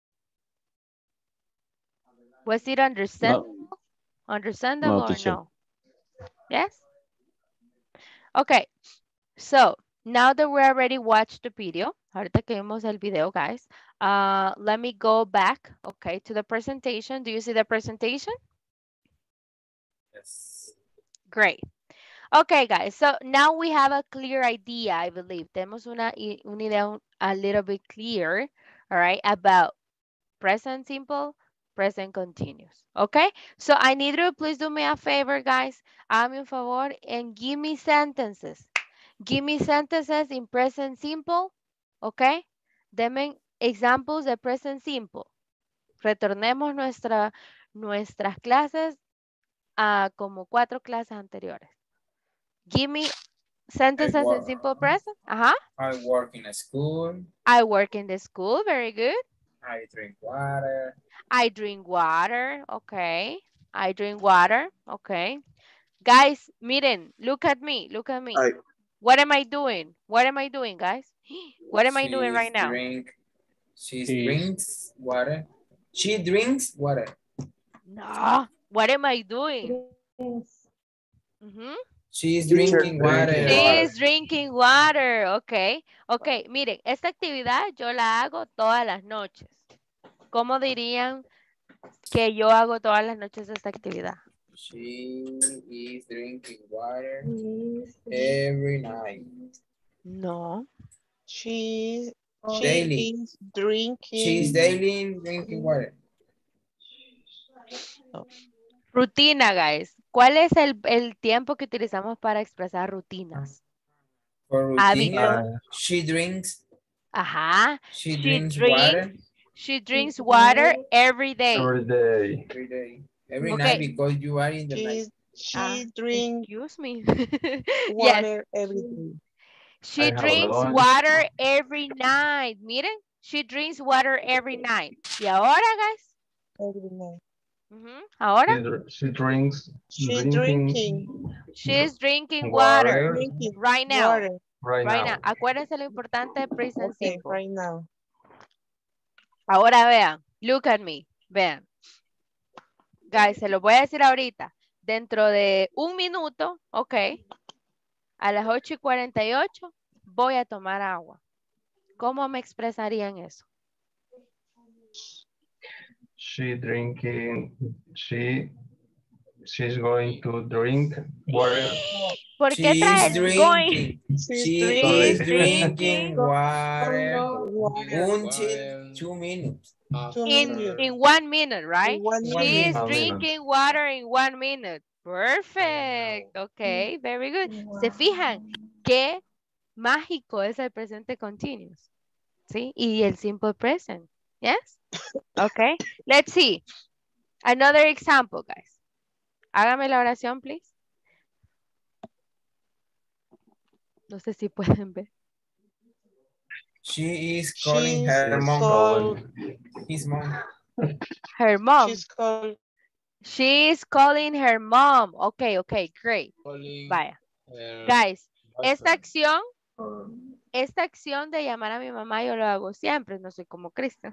[SPEAKER 1] Was it understandable? Understandable or
[SPEAKER 10] teacher.
[SPEAKER 1] no? Yes? Okay, so now that we already watched the video, ahorita que vimos el video, guys, let me go back, okay, to the presentation. Do you see the presentation?
[SPEAKER 5] Yes.
[SPEAKER 1] Great. Okay, guys, so now we have a clear idea, I believe. Tenemos una idea a little bit clear, all right, about present simple, present continuous, okay? So I need you to please do me a favor, guys. Hágame un favor and give me sentences. Give me sentences in present simple, okay? Denme examples de present simple. Retornemos nuestras clases a como 4 clases anteriores. Give me sentences in simple present. Uh-huh.
[SPEAKER 5] I work in a school.
[SPEAKER 1] I work in the school. Very good.
[SPEAKER 5] I drink water.
[SPEAKER 1] I drink water. Okay. I drink water. Okay. Guys, miren, look at me. Look at me. What am I doing? What am I doing, guys? What am I doing right now?
[SPEAKER 5] She drinks water. She drinks water.
[SPEAKER 1] No. What am I doing? Mm-hmm.
[SPEAKER 5] She's drinking water.
[SPEAKER 1] She's drinking water. Okay. Okay, miren, esta actividad yo la hago todas las noches. ¿Cómo dirían que yo hago todas las noches esta actividad?
[SPEAKER 5] She is drinking water every night.
[SPEAKER 1] No.
[SPEAKER 4] She
[SPEAKER 5] Daily.
[SPEAKER 4] is drinking.
[SPEAKER 5] She's daily drinking water.
[SPEAKER 1] Rutina, guys. ¿Cuál es el tiempo que utilizamos para expresar rutinas?
[SPEAKER 5] For routine, she drinks.
[SPEAKER 1] Ajá.
[SPEAKER 5] She drinks water.
[SPEAKER 1] She drinks water every day.
[SPEAKER 3] Every day.
[SPEAKER 5] Every day. Every night because you are in the night.
[SPEAKER 4] She drinks
[SPEAKER 1] Excuse me.
[SPEAKER 4] water every day.
[SPEAKER 1] She drinks water every night. Miren, she drinks water every night. ¿Y ahora, guys?
[SPEAKER 4] Every night.
[SPEAKER 1] Ahora.
[SPEAKER 3] She drinks.
[SPEAKER 4] She's drinking.
[SPEAKER 1] She's drinking water. Right now.
[SPEAKER 4] Water.
[SPEAKER 3] Right now.
[SPEAKER 1] Acuérdense lo importante de present simple.
[SPEAKER 4] Right now.
[SPEAKER 1] Ahora vean. Look at me. Vean. Guys, se lo voy a decir ahorita. Dentro de 1 minuto, ok. A las 8:48 voy a tomar agua. ¿Cómo me expresarían eso?
[SPEAKER 3] She's going to drink water.
[SPEAKER 1] ¿Por qué trae el going?
[SPEAKER 5] She's drinking water until 2 minutes.
[SPEAKER 1] In 1 minute, right? She is
[SPEAKER 3] minute.
[SPEAKER 1] drinking water in 1 minute. Perfect. Okay, very good. ¿Se fijan qué mágico es el presente continuous? ¿Sí? Y el simple present. Yes? Okay. Let's see. Another example, guys. Hágame la oración, please. No sé si pueden ver.
[SPEAKER 5] She is calling her mom. His mom.
[SPEAKER 1] Her mom.
[SPEAKER 4] She's
[SPEAKER 1] She's calling her mom. Okay, okay, great. Vaya. Guys, esta acción de llamar a mi mamá yo lo hago siempre, no soy como Cristian.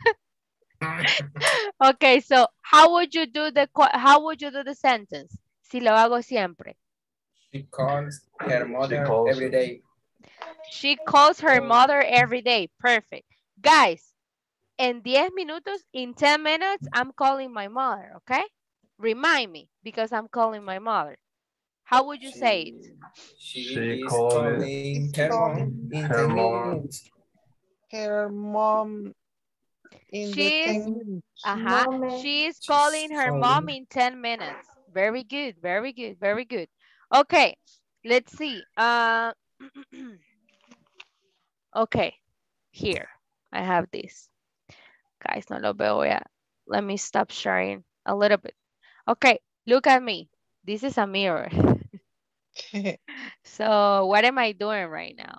[SPEAKER 1] Okay, so how would you do the sentence? Si lo hago siempre.
[SPEAKER 5] She calls her mother every day.
[SPEAKER 1] She calls her mother every day. Perfect. Guys, en 10 minutos, in 10 minutes, I'm calling my mother, okay? Remind me, because I'm calling my mother. How would you say it?
[SPEAKER 5] She is calling her mom in 10 minutes.
[SPEAKER 4] her mom in the 10 minutes.
[SPEAKER 1] She is calling her mom in 10 minutes. Very good, very good, very good. Okay, let's see. Okay, here, I have this. Guys, no lo veo ya. Let me stop sharing a little bit. Okay, look at me. This is a mirror. So what am I doing right now?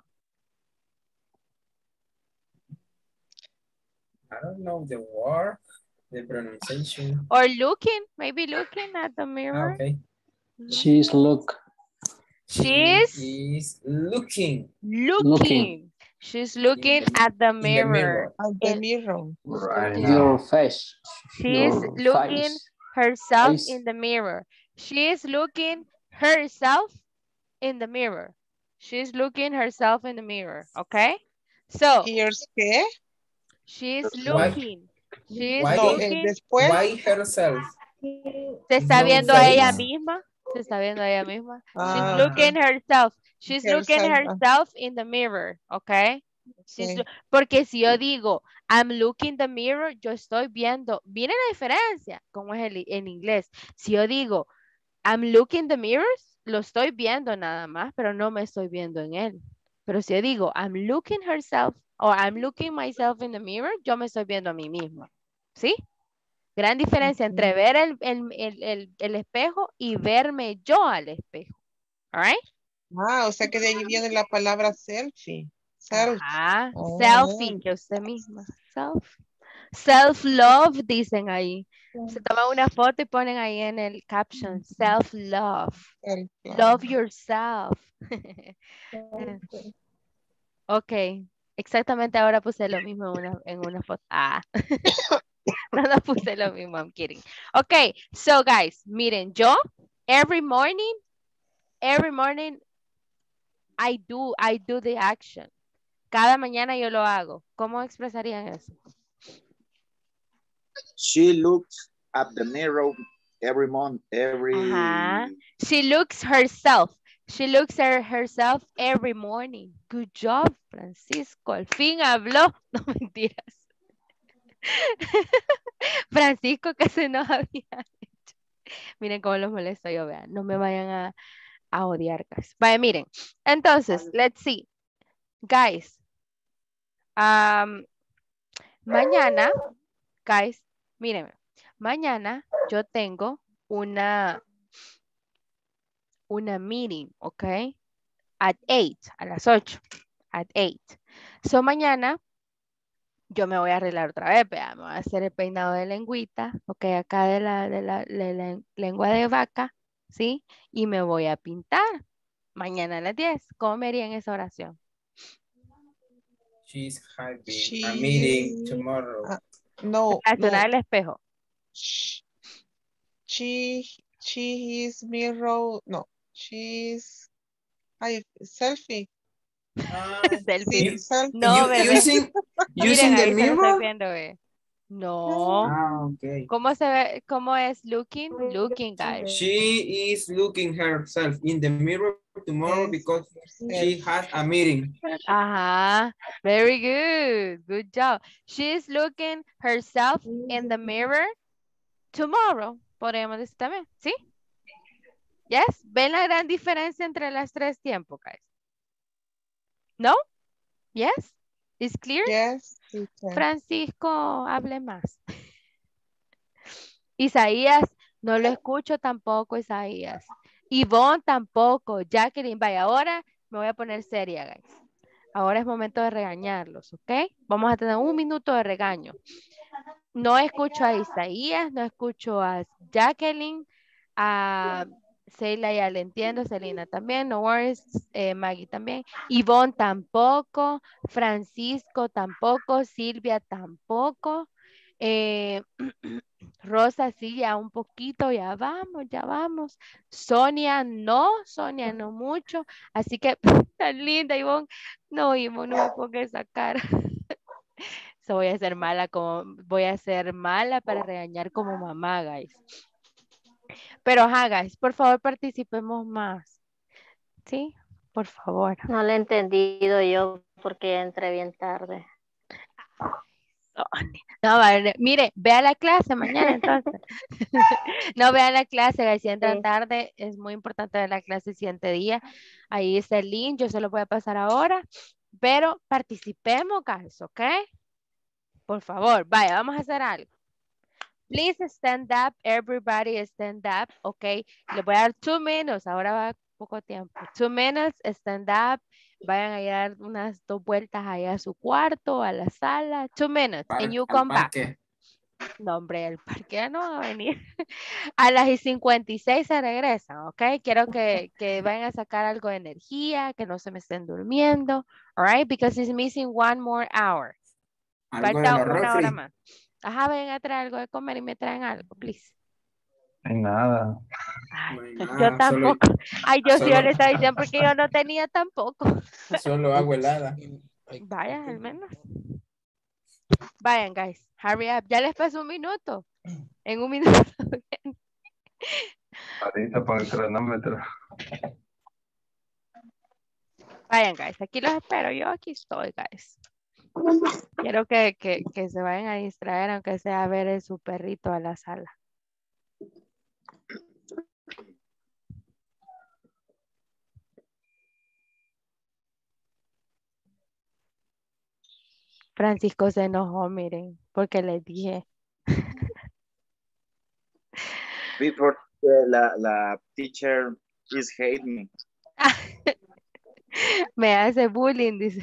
[SPEAKER 5] I don't know the word, the pronunciation.
[SPEAKER 1] Or looking, maybe looking at the mirror.
[SPEAKER 5] Okay.
[SPEAKER 9] She's look.
[SPEAKER 1] She's
[SPEAKER 5] looking.
[SPEAKER 1] She's looking at the mirror.
[SPEAKER 4] At the mirror.
[SPEAKER 3] Right
[SPEAKER 9] Your
[SPEAKER 3] now.
[SPEAKER 9] face.
[SPEAKER 1] She's
[SPEAKER 9] Your
[SPEAKER 1] looking
[SPEAKER 9] face.
[SPEAKER 1] herself
[SPEAKER 9] Face.
[SPEAKER 1] in the mirror. She's looking herself in the mirror. She's looking herself in the mirror. Okay? So,
[SPEAKER 4] Here's qué?
[SPEAKER 1] she's looking. She's
[SPEAKER 5] Why?
[SPEAKER 1] looking.
[SPEAKER 4] Después.
[SPEAKER 5] Why herself?
[SPEAKER 1] Se está
[SPEAKER 5] No
[SPEAKER 1] viendo a
[SPEAKER 5] face.
[SPEAKER 1] ella misma. Se está viendo a ella misma. She's
[SPEAKER 4] Ah,
[SPEAKER 1] looking herself. She's looking
[SPEAKER 4] Herself.
[SPEAKER 1] herself in the mirror. Okay?
[SPEAKER 4] Sí.
[SPEAKER 1] Porque si yo digo, I'm looking the mirror, yo estoy viendo. Miren la diferencia, como es en inglés. Si yo digo, I'm looking the mirrors, lo estoy viendo nada más, pero no me estoy viendo en él. Pero si yo digo, I'm looking herself, o I'm looking myself in the mirror, yo me estoy viendo a mí mismo. ¿Sí? Gran diferencia entre ver el espejo y verme yo al espejo. All right?
[SPEAKER 4] Ah, o sea que de ahí viene la palabra selfie. Self.
[SPEAKER 1] Ajá,
[SPEAKER 4] Oh.
[SPEAKER 1] selfie, que usted misma. Self-love, dicen ahí. Se toman una foto y ponen ahí en el caption, self-love. Love yourself. Ok, exactamente ahora puse lo mismo en una foto. Ah, no puse lo mismo, I'm kidding. Ok, so guys, miren, yo, every morning, I do the action. Cada mañana yo lo hago. ¿Cómo expresarían eso?
[SPEAKER 6] She looks at the mirror every month,
[SPEAKER 1] Ajá. She looks herself. She looks at herself every morning. Good job, Francisco. Al fin habló. No mentiras. Francisco casi no había hecho. Miren cómo los molesto yo, vean. No me vayan a odiar, guys. Vaya, miren. Entonces, let's see. Guys. Mañana, guys, mírenme. Mañana yo tengo una meeting, ¿ok? At 8, a las 8. At 8. So, mañana yo me voy a arreglar otra vez, vea, me voy a hacer el peinado de lengüita, ok, acá de la lengua de vaca, ¿sí? Y me voy a pintar mañana a las 10. ¿Cómo me harían esa oración?
[SPEAKER 5] She's having a meeting tomorrow.
[SPEAKER 4] No.
[SPEAKER 1] Accionar el espejo.
[SPEAKER 4] She is mirror. No. She's selfie.
[SPEAKER 1] Selfie.
[SPEAKER 4] Selfie.
[SPEAKER 1] No, bebé.
[SPEAKER 5] Using the mirror.
[SPEAKER 1] No.
[SPEAKER 5] Ah, okay.
[SPEAKER 1] ¿Cómo se ve? ¿Cómo es looking? Looking, guys.
[SPEAKER 5] She is looking herself in the mirror tomorrow because she has a meeting.
[SPEAKER 1] Ajá. Very good. Good job. She's looking herself in the mirror tomorrow. Podríamos decir también, ¿sí? Yes. ¿Ven la gran diferencia entre las tres tiempos, guys? ¿No? Yes. Is clear?
[SPEAKER 4] Yes, teacher.
[SPEAKER 1] Francisco, hable más. Isaías, no lo escucho tampoco, Isaías. Ivonne tampoco. Jacqueline, vaya, ahora me voy a poner seria, guys. Ahora es momento de regañarlos, ¿ok? Vamos a tener un minuto de regaño. No escucho a Isaías, no escucho a Jacqueline, a Celia ya le entiendo, Celina también, no worries, Maggie también, Ivonne tampoco, Francisco tampoco, Silvia tampoco, Rosa sí, ya un poquito, ya vamos, Sonia no mucho, así que tan linda Ivonne, no Ivonne, no me ponga esa cara. So, voy a ser mala para regañar como mamá, guys. Pero, ajá, guys, por favor participemos más. ¿Sí? Por favor.
[SPEAKER 11] No lo he entendido yo porque entré bien tarde.
[SPEAKER 1] No, vale, mire, vea la clase mañana entonces. No, vea la clase, guys, si entran tarde, es muy importante ver la clase el siguiente día. Ahí está el link, yo se lo voy a pasar ahora. Pero participemos, guys, ¿ok? Por favor, vaya, vamos a hacer algo. Please stand up, everybody stand up, ok. Le voy a dar 2 minutes, ahora va poco tiempo. 2 minutes, stand up. Vayan a dar unas 2 vueltas allá a su cuarto, a la sala. 2 minutes, and you come back. No, hombre, el parque ya no va a venir. A las 56 se regresan, ok. Quiero que vayan a sacar algo de energía, que no se me estén durmiendo, all right, because it's missing 1 more hour. Falta 1 hora más. Ajá, vayan a traer algo de comer y me traen algo, please.
[SPEAKER 3] No hay nada.
[SPEAKER 1] Ay, yo tampoco. Ay, yo sí le estaba diciendo porque yo no tenía tampoco.
[SPEAKER 5] Solo agua helada.
[SPEAKER 1] Vaya, al menos. Vayan, guys. Hurry up. Ya les pasó 1 minuto. En 1 minuto.
[SPEAKER 3] Ahorita pon el cronómetro.
[SPEAKER 1] Vayan, guys. Aquí los espero. Yo aquí estoy, guys. Quiero que se vayan a distraer, aunque sea a ver a su perrito a la sala. Francisco se enojó, miren, porque les dije.
[SPEAKER 6] Before la teacher is hate me.
[SPEAKER 1] Me hace bullying, dice.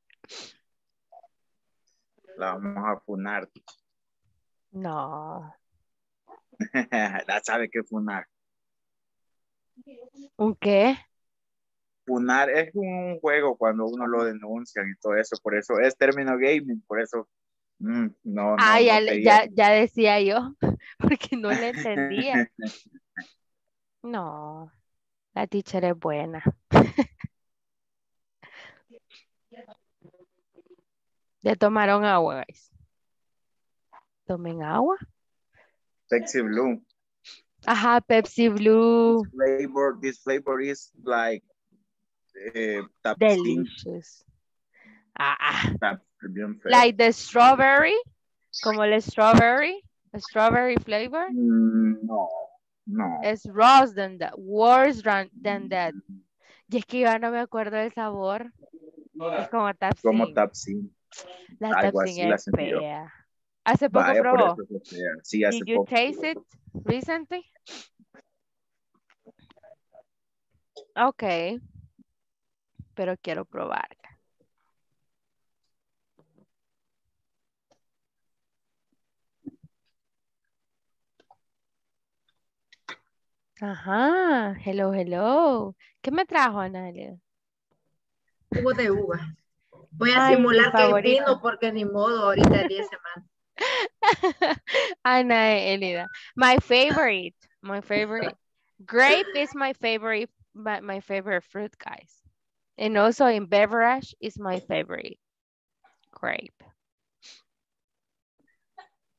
[SPEAKER 6] La vamos a funar.
[SPEAKER 1] No.
[SPEAKER 6] La sabe que funar.
[SPEAKER 1] ¿Un qué?
[SPEAKER 6] Funar es un juego cuando uno lo denuncian y todo eso, por eso es término gaming, por eso no.
[SPEAKER 1] Ah, ya decía yo, porque no le entendía. No, la teacher es buena. Ya tomaron agua, guys. ¿Tomen agua?
[SPEAKER 6] Pepsi Blue.
[SPEAKER 1] Ajá, Pepsi Blue.
[SPEAKER 6] This flavor is like
[SPEAKER 1] delicious. Like the strawberry, como el strawberry flavor.
[SPEAKER 6] No.
[SPEAKER 1] Es worse than that. Y es que yo no me acuerdo del sabor. Es como Tapsin.
[SPEAKER 6] Como Tapsin.
[SPEAKER 1] La Tapsin es fea. ¿Hace poco probó?
[SPEAKER 6] Sí, hace
[SPEAKER 1] Did you taste it recently? Ok. Pero quiero probar. Ajá. Hello. ¿Qué me trajo, Analia?
[SPEAKER 2] Jugo de uva. Voy a simular que es vino porque ni modo, ahorita es 10 semanas.
[SPEAKER 1] Ana Elida. My favorite. Grape is my favorite fruit, guys. And also in beverage is my favorite. Grape.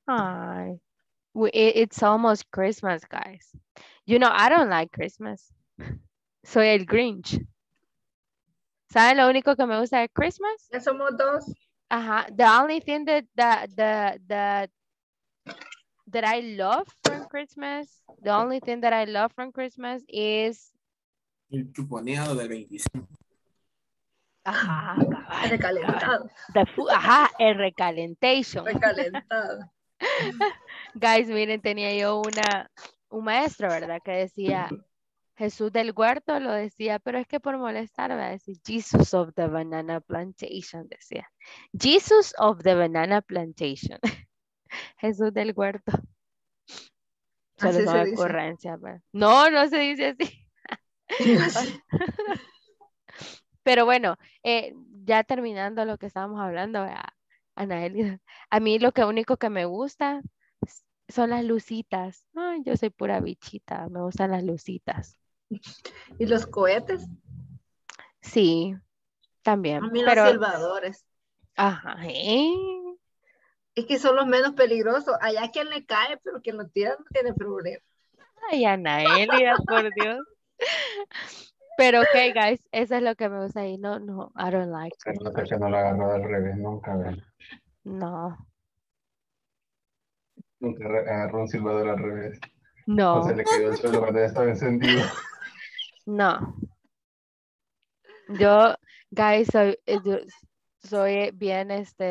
[SPEAKER 1] Ay, it's almost Christmas, guys. You know, I don't like Christmas. Soy el Grinch. ¿Saben lo único que me gusta de Christmas?
[SPEAKER 2] Ya somos dos.
[SPEAKER 1] Ajá. The only thing that I love from Christmas, the only thing that I love from Christmas is
[SPEAKER 5] El chuponeado del 25.
[SPEAKER 1] ajá,
[SPEAKER 2] El recalentado.
[SPEAKER 1] ajá, el recalentation.
[SPEAKER 2] Recalentado.
[SPEAKER 1] Guys, miren, tenía yo un maestro, ¿verdad? Que decía, Jesús del Huerto lo decía, pero es que por molestar va a decir Jesus of the Banana Plantation, decía. Jesus of the Banana Plantation. Jesús del Huerto. Solo
[SPEAKER 2] Así
[SPEAKER 1] son
[SPEAKER 2] se dice.
[SPEAKER 1] ocurrencias. No, no se dice así. Pero bueno, ya terminando lo que estábamos hablando, Anaeli, a mí lo único que me gusta son las lucitas. Ay, yo soy pura bichita, me gustan las lucitas.
[SPEAKER 2] ¿Y los cohetes?
[SPEAKER 1] Sí, también.
[SPEAKER 2] A mí
[SPEAKER 1] pero,
[SPEAKER 2] los silbadores.
[SPEAKER 1] Ajá,
[SPEAKER 2] Es que son los menos peligrosos. Allá quien le cae, pero quien lo tira no tiene problema.
[SPEAKER 1] Ay, Anaelia, por Dios. Pero ok, guys, eso es lo que me gusta ahí. No, I don't like it.
[SPEAKER 3] No sé que no la agarró al revés nunca, ¿verdad?
[SPEAKER 1] No.
[SPEAKER 3] Nunca agarró un silbador al revés.
[SPEAKER 1] No.
[SPEAKER 3] O se le cayó el suelo cuando ya estaba encendido.
[SPEAKER 1] No. Yo, guys, soy bien,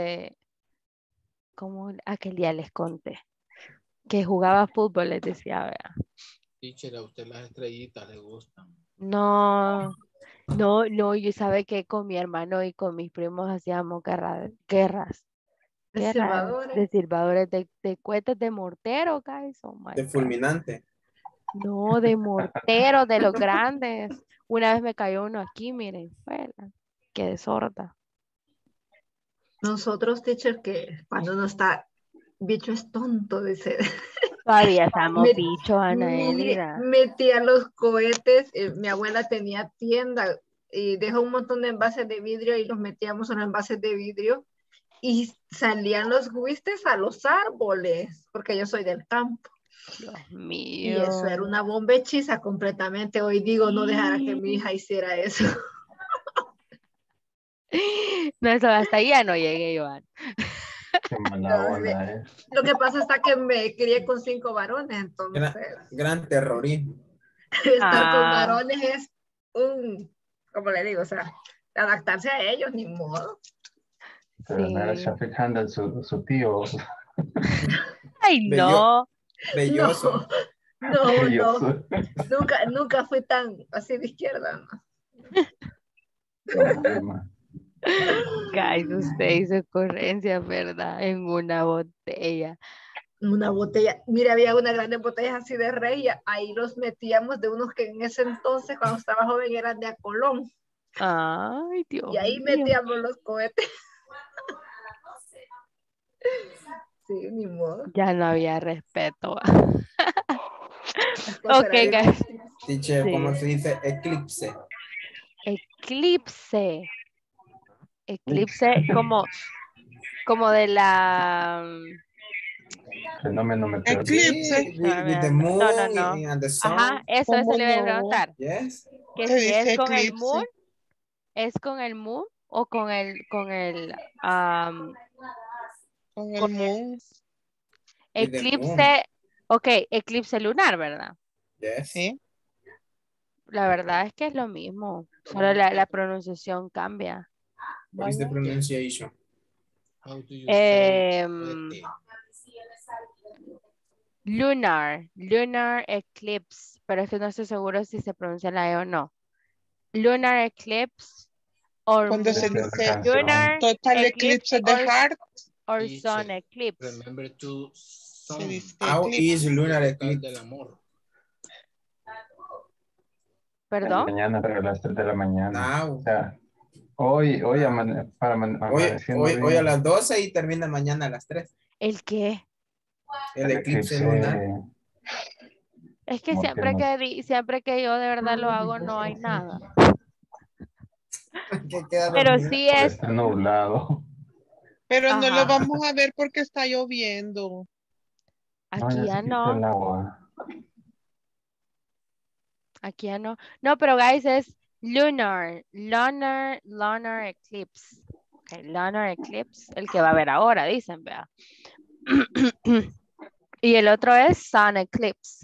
[SPEAKER 1] como aquel día les conté, que jugaba fútbol, les decía, vea.
[SPEAKER 8] Teacher, a usted las estrellitas le gustan.
[SPEAKER 1] No, yo sabe que con mi hermano y con mis primos hacíamos guerras.
[SPEAKER 2] ¿De silbadores?
[SPEAKER 1] De silbadores, de cohetes de mortero, guys. Oh my
[SPEAKER 5] De
[SPEAKER 1] God.
[SPEAKER 5] fulminante.
[SPEAKER 1] No, de mortero, de los grandes. Una vez me cayó uno aquí, miren, qué sorda.
[SPEAKER 2] Nosotros, teacher, que cuando uno está, bicho es tonto, dice.
[SPEAKER 1] Todavía estamos bichos, Anaelida.
[SPEAKER 2] Metía los cohetes, mi abuela tenía tienda y dejó un montón de envases de vidrio y los metíamos en envases de vidrio y salían los huistes a los árboles, porque yo soy del campo.
[SPEAKER 1] Dios mío.
[SPEAKER 2] Y eso era una bomba hechiza completamente. Hoy digo, no dejara que mi hija hiciera eso.
[SPEAKER 1] No, eso hasta ahí ya no llegué, Joan.
[SPEAKER 3] Qué mala onda,
[SPEAKER 2] Lo que pasa es que me crié con 5 varones, entonces.
[SPEAKER 5] Gran terrorismo.
[SPEAKER 2] Estar con varones es como le digo, o sea, adaptarse a ellos, ni modo.
[SPEAKER 3] Pero no era Shafiq Handel su tío.
[SPEAKER 1] Ay, no.
[SPEAKER 5] Belloso.
[SPEAKER 2] No. Nunca fui tan así de izquierda, ¿no?
[SPEAKER 1] Guys, usted hizo ocurrencia, ¿verdad? En una botella.
[SPEAKER 2] Una botella. Mira, había unas grandes botellas así de rey. Ahí los metíamos de unos que en ese entonces, cuando estaba joven, eran de a Colón.
[SPEAKER 1] Ay, Dios.
[SPEAKER 2] Y ahí metíamos los cohetes. Sí, ni modo.
[SPEAKER 1] Ya no había respeto. Ok, guys.
[SPEAKER 5] Teacher,
[SPEAKER 1] Sí.
[SPEAKER 5] ¿cómo se dice? Eclipse.
[SPEAKER 1] Eclipse como de la...
[SPEAKER 3] Fenómeno meteorológico.
[SPEAKER 4] Eclipse.
[SPEAKER 5] With the moon
[SPEAKER 1] No.
[SPEAKER 5] and the sun.
[SPEAKER 1] Ajá, eso se le iba a preguntar.
[SPEAKER 5] Yes.
[SPEAKER 1] Que
[SPEAKER 4] Se
[SPEAKER 1] si
[SPEAKER 4] dice
[SPEAKER 1] es con el
[SPEAKER 4] eclipse.
[SPEAKER 1] moon, ¿es con el moon o con el
[SPEAKER 4] Con el moon.
[SPEAKER 1] eclipse? Ok, eclipse lunar, ¿verdad?
[SPEAKER 5] Yes.
[SPEAKER 4] Sí.
[SPEAKER 1] La verdad es que es lo mismo, solo la pronunciación cambia.
[SPEAKER 5] What is the pronunciation?
[SPEAKER 8] How do you say
[SPEAKER 1] Lunar eclipse, pero es que no estoy seguro si se pronuncia la E o no. Lunar eclipse or
[SPEAKER 4] Cuando se
[SPEAKER 1] moon,
[SPEAKER 4] dice
[SPEAKER 1] lunar
[SPEAKER 4] total eclipse of the heart.
[SPEAKER 1] or sun eclipse.
[SPEAKER 8] Remember to
[SPEAKER 4] Se dice
[SPEAKER 5] How
[SPEAKER 4] eclipse.
[SPEAKER 5] is lunar eclipse?
[SPEAKER 8] del amor.
[SPEAKER 1] ¿Perdón?
[SPEAKER 3] Mañana, pero a las 3 de la mañana.
[SPEAKER 5] Now.
[SPEAKER 3] O sea, hoy amaneciendo
[SPEAKER 5] Hoy
[SPEAKER 3] bien.
[SPEAKER 5] a las 12 y termina mañana a las 3.
[SPEAKER 1] ¿El qué?
[SPEAKER 5] El eclipse lunar.
[SPEAKER 1] Es que
[SPEAKER 3] ¿Cómo
[SPEAKER 1] siempre
[SPEAKER 3] que no?
[SPEAKER 1] siempre que yo de verdad lo hago no hay nada.
[SPEAKER 5] ¿Qué queda
[SPEAKER 1] Pero
[SPEAKER 5] dormida?
[SPEAKER 1] sí es...
[SPEAKER 3] Está nublado.
[SPEAKER 4] Pero no
[SPEAKER 1] Ajá.
[SPEAKER 4] lo vamos a ver porque está lloviendo.
[SPEAKER 1] Aquí ya
[SPEAKER 10] necesito el
[SPEAKER 1] no.
[SPEAKER 10] agua.
[SPEAKER 1] Aquí ya no. No, pero guys, es lunar eclipse. Okay, lunar eclipse, el que va a haber ahora, dicen, vea. Y el otro es sun eclipse.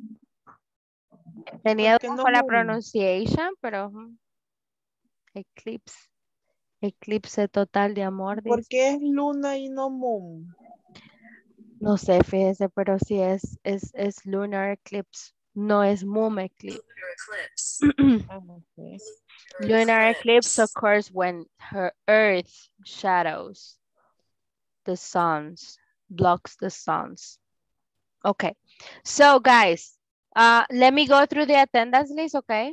[SPEAKER 1] Tenía
[SPEAKER 4] ¿Por qué
[SPEAKER 1] dudas
[SPEAKER 4] no
[SPEAKER 1] con la
[SPEAKER 4] moon?
[SPEAKER 1] pronunciation, pero eclipse. Eclipse total de amor,
[SPEAKER 4] ¿Por
[SPEAKER 1] dice.
[SPEAKER 4] qué es luna y no moon?
[SPEAKER 1] No sé, fíjese, pero sí es lunar eclipse. No es moon eclipse.
[SPEAKER 4] Ah, ok.
[SPEAKER 1] Lunar eclipse occurs when her earth shadows the suns, blocks the suns. Okay, so guys, let me go through the attendance list, okay?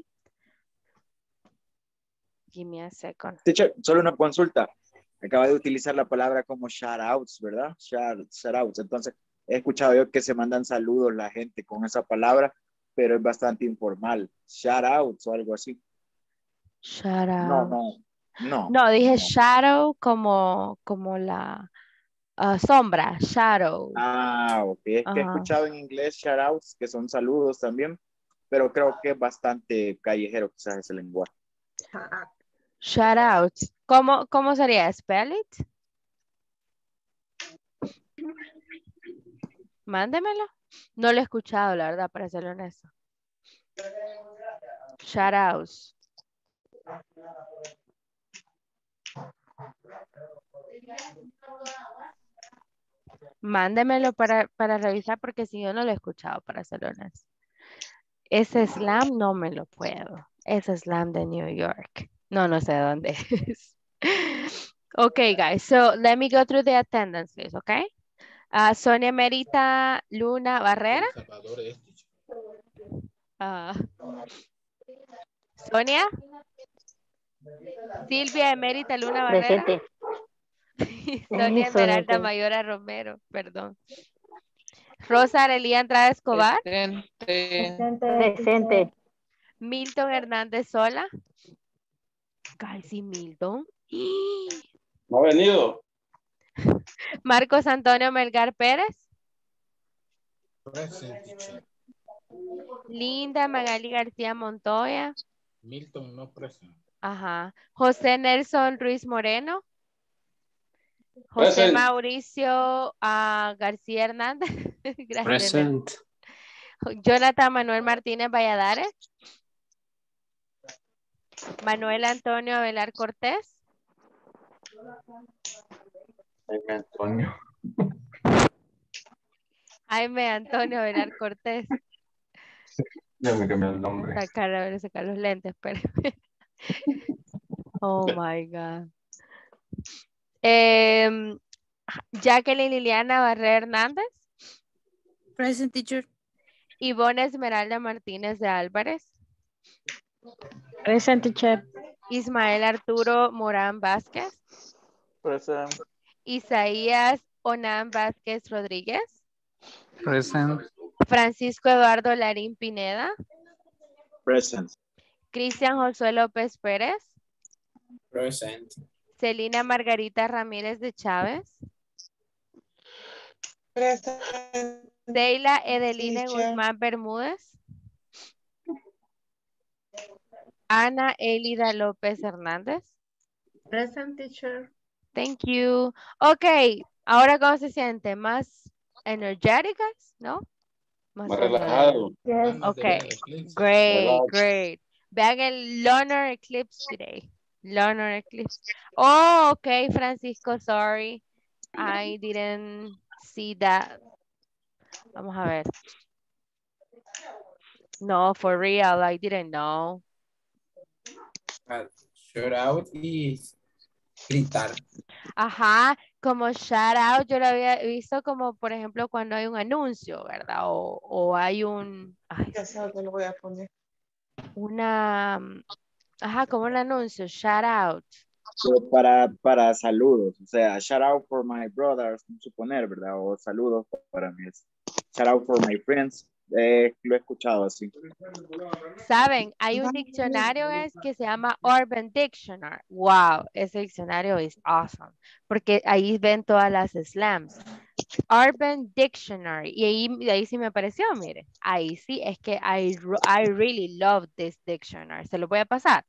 [SPEAKER 1] Give me a second.
[SPEAKER 6] Teacher, solo una consulta. Acaba de utilizar la palabra como shout outs, ¿verdad? Shout outs. Entonces, he escuchado yo que se mandan saludos la gente con esa palabra, pero es bastante informal. Shout outs o algo así.
[SPEAKER 1] Shout
[SPEAKER 6] No,
[SPEAKER 1] out.
[SPEAKER 6] no.
[SPEAKER 1] No, dije
[SPEAKER 6] No.
[SPEAKER 1] shadow como la sombra, shadow.
[SPEAKER 6] Ah, ok. Es que he
[SPEAKER 1] Ajá.
[SPEAKER 6] escuchado en inglés shout outs, que son saludos también, pero creo que es bastante callejero quizás ese lenguaje.
[SPEAKER 1] Shout out. ¿Cómo sería? Spell it. Mándemelo. No lo he escuchado, la verdad, para ser honesto. Shout outs. Mándemelo para revisar porque si yo no lo he escuchado, para ser honesto. Ese slam no me lo puedo. Ese slam de New York. No sé dónde es. Okay, guys. So, let me go through the attendance list, okay? Sonia Merita Luna Barrera. Sonia. Silvia Emérita Luna Barrera.
[SPEAKER 11] Presente.
[SPEAKER 1] Sonia Esmeralda Mayora Romero, perdón. Rosa Arelia Andrade Escobar.
[SPEAKER 11] Presente.
[SPEAKER 1] Milton Hernández Sola. Casi Milton.
[SPEAKER 8] No ha venido.
[SPEAKER 1] Marcos Antonio Melgar Pérez.
[SPEAKER 12] Presente.
[SPEAKER 1] Linda Magali García Montoya.
[SPEAKER 12] Milton no presente.
[SPEAKER 1] Ajá. José Nelson Ruiz Moreno. José
[SPEAKER 8] Present.
[SPEAKER 1] Mauricio García Hernández. Gracias.
[SPEAKER 9] Present.
[SPEAKER 1] Jonathan Manuel Martínez Valladares. Manuel Antonio Avelar Cortés.
[SPEAKER 10] Antonio.
[SPEAKER 1] Jaime Antonio Avelar Cortés.
[SPEAKER 10] Ya me cambié el nombre.
[SPEAKER 1] Sacar los lentes, pero. Oh my God. Jacqueline Liliana Barrera Hernández.
[SPEAKER 7] Present, teacher.
[SPEAKER 1] Ivonne Esmeralda Martínez de Álvarez.
[SPEAKER 7] Present, teacher.
[SPEAKER 1] Ismael Arturo Morán Vázquez.
[SPEAKER 6] Present.
[SPEAKER 1] Isaías Onan Vázquez Rodríguez.
[SPEAKER 10] Present.
[SPEAKER 1] Francisco Eduardo Larín Pineda.
[SPEAKER 6] Present.
[SPEAKER 1] Cristian Josué López Pérez.
[SPEAKER 12] Present.
[SPEAKER 1] Celina Margarita Ramírez de Chávez.
[SPEAKER 4] Present.
[SPEAKER 1] Deila Edeline
[SPEAKER 4] Teacher.
[SPEAKER 1] Guzmán Bermúdez. Ana Elida López Hernández.
[SPEAKER 2] Present, teacher.
[SPEAKER 1] Thank you. Ok, ahora ¿cómo se siente? ¿Más energéticas? ¿No?
[SPEAKER 8] Más relajado.
[SPEAKER 7] Yes.
[SPEAKER 1] Ok, great,
[SPEAKER 8] Relax.
[SPEAKER 1] great. Vean el lunar eclipse today. Lunar eclipse. Oh, ok, Francisco, sorry. I didn't see that. Vamos a ver. No, for real, I didn't know.
[SPEAKER 12] Shout out y gritar.
[SPEAKER 1] Ajá, como shout out, yo lo había visto como, por ejemplo, cuando hay un anuncio, ¿verdad? O hay un, ay,
[SPEAKER 4] Ya sé dónde lo voy a poner.
[SPEAKER 1] una, ajá, como un anuncio, shout out.
[SPEAKER 6] Pero para saludos, o sea, shout out for my brothers, suponer, ¿verdad? O saludos para mis, shout out for my friends. Lo he escuchado así.
[SPEAKER 1] Saben, hay un diccionario que se llama Urban Dictionary. Wow, ese diccionario es awesome. Porque ahí ven todas las slams. Urban Dictionary. Y ahí sí me apareció, mire. Ahí sí, es que I really love this dictionary. Se lo voy a pasar.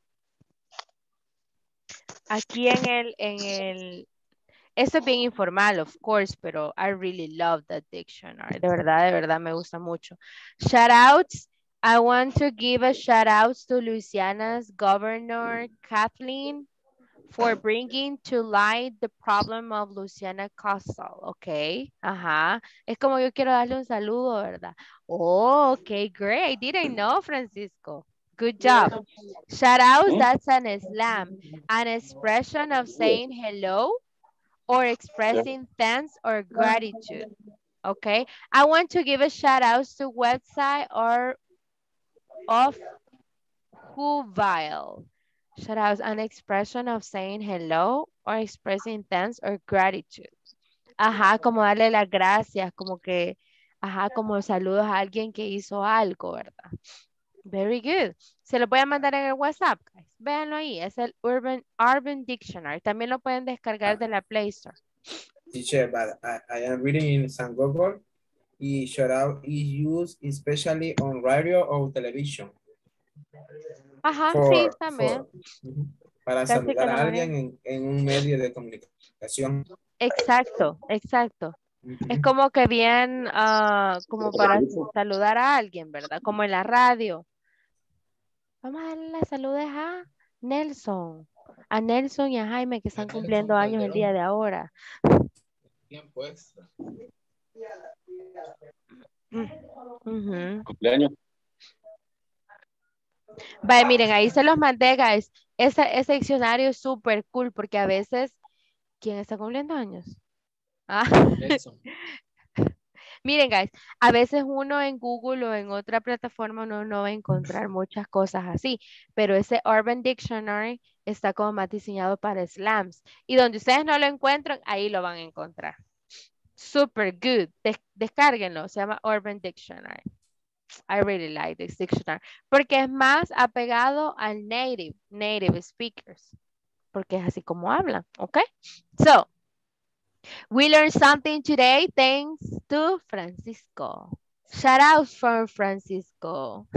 [SPEAKER 1] Aquí eso es bien informal, of course, pero I really love that dictionary. De verdad me gusta mucho. Shout outs. I want to give a shout outs to Louisiana's Governor Kathleen for bringing to light the problem of Louisiana Coastal, ok, ajá, es como yo quiero darle un saludo, ¿verdad? Oh, ok, great, I didn't know, Francisco, good job. Shout outs, that's an slam, an expression of saying hello or expressing thanks or gratitude, okay? I want to give a shout outs to website or of Whoville. Shout out an expression of saying hello or expressing thanks or gratitude. Ajá, como darle las gracias, como que, ajá, como saludos a alguien que hizo algo, ¿verdad? Very good. Se lo voy a mandar en el WhatsApp, guys. Véanlo ahí, es el Urban Dictionary. También lo pueden descargar de la Play Store.
[SPEAKER 12] Teacher, but I am reading in San Google. Shout out is used especially on radio or television.
[SPEAKER 1] Ajá, sí, también.
[SPEAKER 12] Para
[SPEAKER 1] Casi
[SPEAKER 12] saludar
[SPEAKER 1] que
[SPEAKER 12] a
[SPEAKER 1] la
[SPEAKER 12] alguien en un medio de comunicación.
[SPEAKER 1] Exacto, exacto. Es como que bien, como para saludar a alguien, ¿verdad? Como en la radio. Vamos a darle las saludes a Nelson. A Nelson y a Jaime que están cumpliendo años el día de ahora.
[SPEAKER 12] Tiempo extra.
[SPEAKER 8] Cumpleaños.
[SPEAKER 1] Vaya, miren, ahí se los mandé, guys. Ese diccionario es súper cool porque a veces, ¿quién está cumpliendo años? Ah. Miren, guys, a veces uno en Google o en otra plataforma no va a encontrar muchas cosas así, pero ese Urban Dictionary está como más diseñado para slams. Y donde ustedes no lo encuentran, ahí lo van a encontrar. Super good. Descárguenlo, se llama Urban Dictionary. I really like this dictionary. Porque es más apegado al native speakers. Porque es así como hablan, ¿ok? So, we learned something today thanks to Francisco. Shout out for Francisco.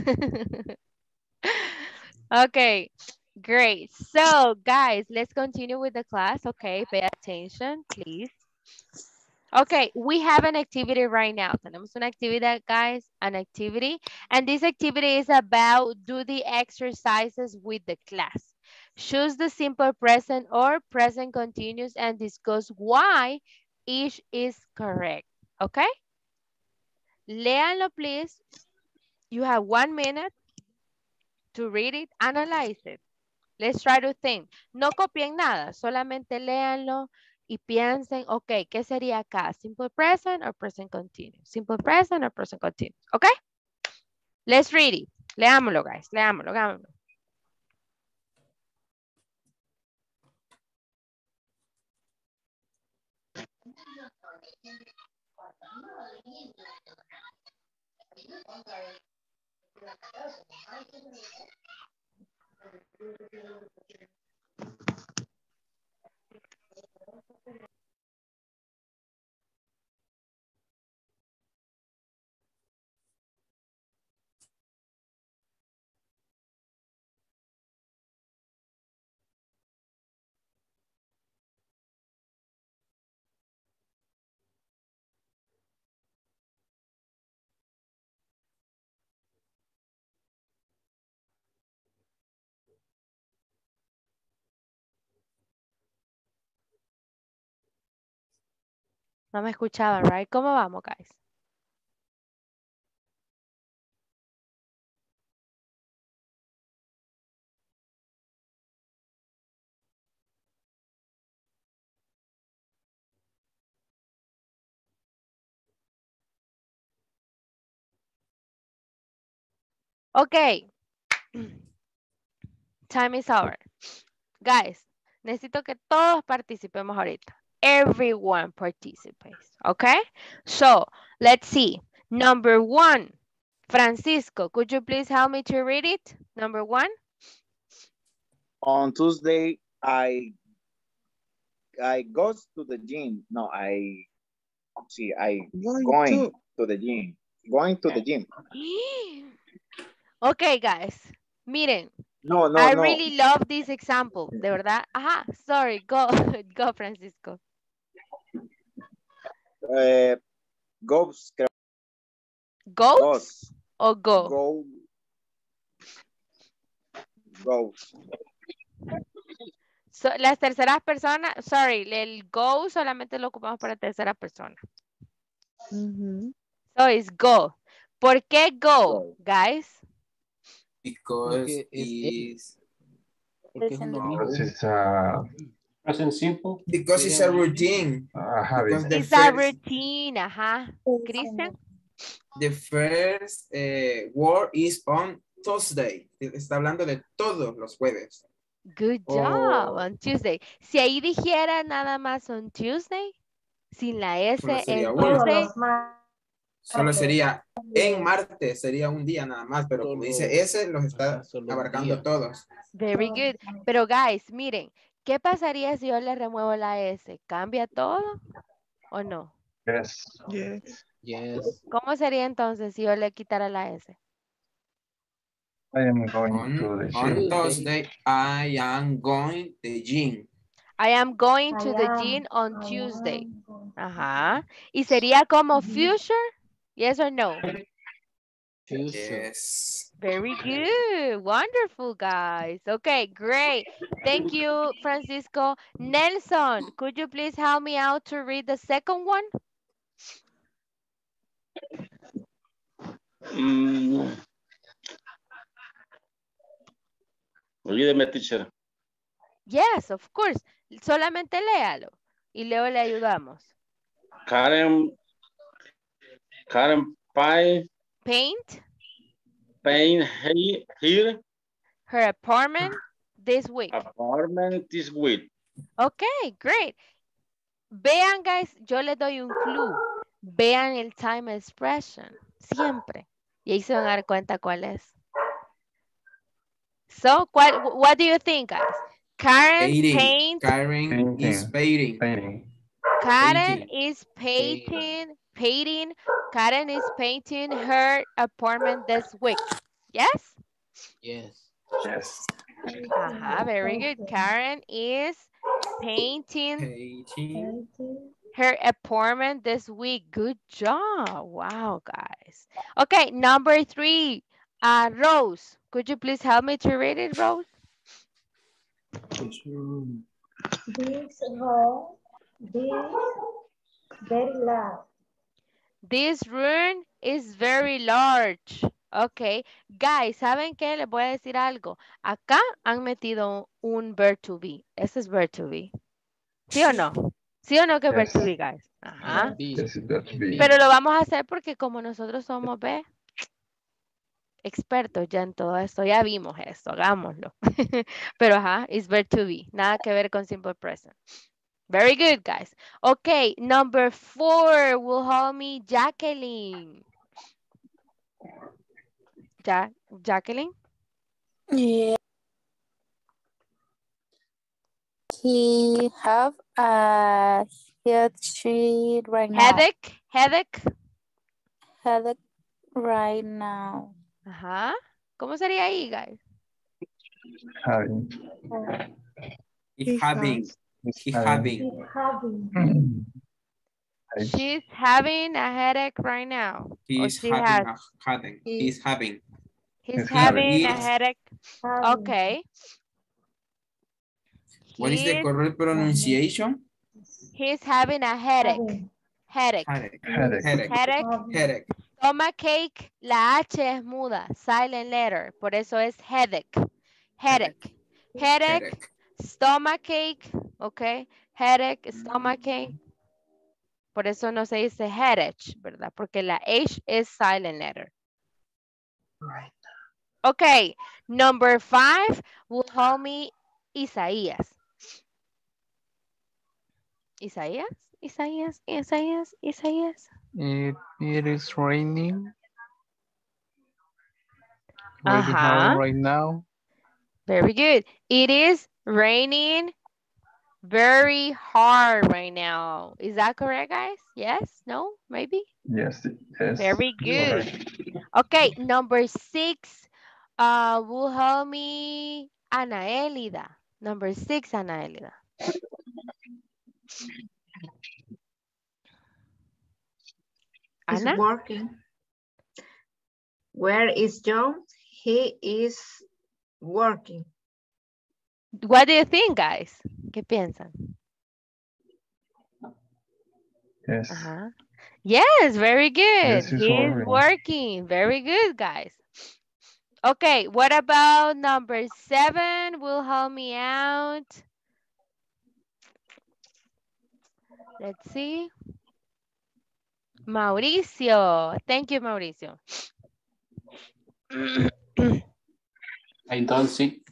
[SPEAKER 1] Okay, great. So, guys, let's continue with the class. Okay, pay attention, please. Okay, we have an activity right now. Tenemos una actividad, guys, an activity. And this activity is about do the exercises with the class. Choose the simple present or present continuous and discuss why each is correct. Okay? Léanlo, please. You have 1 minute to read it, analyze it. Let's try to think. No copien nada, solamente léanlo y piensen, ok, ¿qué sería acá? Simple present or present continuous? Simple present or present continuous? Ok? Let's read it. Leámoslo, guys. Leámoslo. No me escuchaban, right? ¿Cómo vamos, guys? Ok. Time is over. Guys, necesito que todos participemos ahorita. Everyone participates, okay? So, let's see. Number 1. Francisco, could you please help me to read it? Number 1.
[SPEAKER 6] On Tuesday, I goes to the gym. No, going to the gym. Going to the gym.
[SPEAKER 1] Okay, guys. Miren.
[SPEAKER 6] No.
[SPEAKER 1] I really love this example. De verdad. Ajá. Sorry. Go, go, Francisco.
[SPEAKER 6] Goes.
[SPEAKER 1] Goes o go?
[SPEAKER 6] Goes.
[SPEAKER 1] So, las terceras personas, sorry, el go solamente lo ocupamos para tercera persona. So, it's go. ¿Por qué go, guys?
[SPEAKER 5] Because it's
[SPEAKER 9] Present simple.
[SPEAKER 5] Because it's a routine.
[SPEAKER 1] It's a routine, ajá. Cristian?
[SPEAKER 5] The first word is on Tuesday. Está hablando de todos los jueves.
[SPEAKER 1] Good job, on Tuesday. Si ahí dijera nada más on Tuesday, sin la S en Tuesday.
[SPEAKER 5] Solo sería en martes, sería un día nada más, pero como dice ese, los está abarcando todos.
[SPEAKER 1] Very good. Pero guys, miren, ¿qué pasaría si yo le remuevo la S? ¿Cambia todo o no?
[SPEAKER 10] Yes.
[SPEAKER 1] ¿Cómo sería entonces si yo le quitara la S?
[SPEAKER 10] I am going to the
[SPEAKER 5] On
[SPEAKER 10] gym.
[SPEAKER 5] Thursday, I am going to the gym.
[SPEAKER 1] I am going to the gym on Tuesday. Ajá. ¿Y sería como future? Yes or no?
[SPEAKER 5] Yes.
[SPEAKER 1] Very good. Wonderful, guys. Okay, great. Thank you, Francisco. Nelson, could you please help me out to read the second one?
[SPEAKER 8] Olvídeme, teacher.
[SPEAKER 1] Yes, of course. Solamente léalo y luego le ayudamos.
[SPEAKER 8] Karen
[SPEAKER 1] Paint
[SPEAKER 8] her
[SPEAKER 1] apartment this week. Okay, great. Vean, guys, yo les doy un clue. Vean el time expression, siempre. Y ahí se van a dar cuenta cuál es. So, what do you think, guys? Karen is painting. Karen is painting her apartment this week. Yes?
[SPEAKER 10] Yes.
[SPEAKER 1] Very good. Karen is painting her apartment this week. Good job. Wow, guys. Okay, number 3. Rose, could you please help me to read it, Rose?
[SPEAKER 13] This room very large.
[SPEAKER 1] This room is very large. Ok. Guys, ¿saben qué? Les voy a decir algo. Acá han metido un verb to be. Ese es verb to be. ¿Sí o no? ¿Sí o no que es verb to be, guys? Ajá. Pero lo vamos a hacer porque como nosotros somos, ¿ve? Expertos ya en todo esto. Ya vimos esto. Hagámoslo. Pero ajá, it's verb to be. Nada que ver con simple present. Very good, guys. Okay, number 4 will hold me Jacqueline. Jacqueline?
[SPEAKER 7] Yeah. He have a headache right now.
[SPEAKER 1] Headache
[SPEAKER 7] right now.
[SPEAKER 1] Ajá. ¿Cómo sería ahí, guys?
[SPEAKER 5] He's having.
[SPEAKER 1] She's having a headache right now.
[SPEAKER 5] He's having a headache.
[SPEAKER 1] He's having a headache. Okay.
[SPEAKER 5] What is the correct pronunciation?
[SPEAKER 1] He's having a headache. Headache. Stomachache, la H es muda, silent letter, por eso es headache. Headache, stomachache, ok. Headache, stomachache. Por eso no se dice headache, ¿verdad? Porque la H es silent letter.
[SPEAKER 10] Right.
[SPEAKER 1] Ok, number 5 will hold me Isaías. Isaías.
[SPEAKER 10] It is raining. Really hard right now.
[SPEAKER 1] Very good. It is raining very hard right now. Is that correct, guys? Yes? No? Maybe?
[SPEAKER 10] Yes, yes.
[SPEAKER 1] Very good.
[SPEAKER 10] Correct.
[SPEAKER 1] Okay, number 6 will help me Ana Elida. Number 6, Ana Elida.
[SPEAKER 2] He's
[SPEAKER 1] Ana?
[SPEAKER 2] working. Where is John? He is working.
[SPEAKER 1] What do you think, guys? ¿Qué piensan?
[SPEAKER 10] Yes.
[SPEAKER 1] Yes, very good.
[SPEAKER 10] Yes, he's
[SPEAKER 1] He's working. Very good, guys. Okay, what about number 7? Will help me out. Let's see. Mauricio. Thank you, Mauricio.
[SPEAKER 9] I don't see.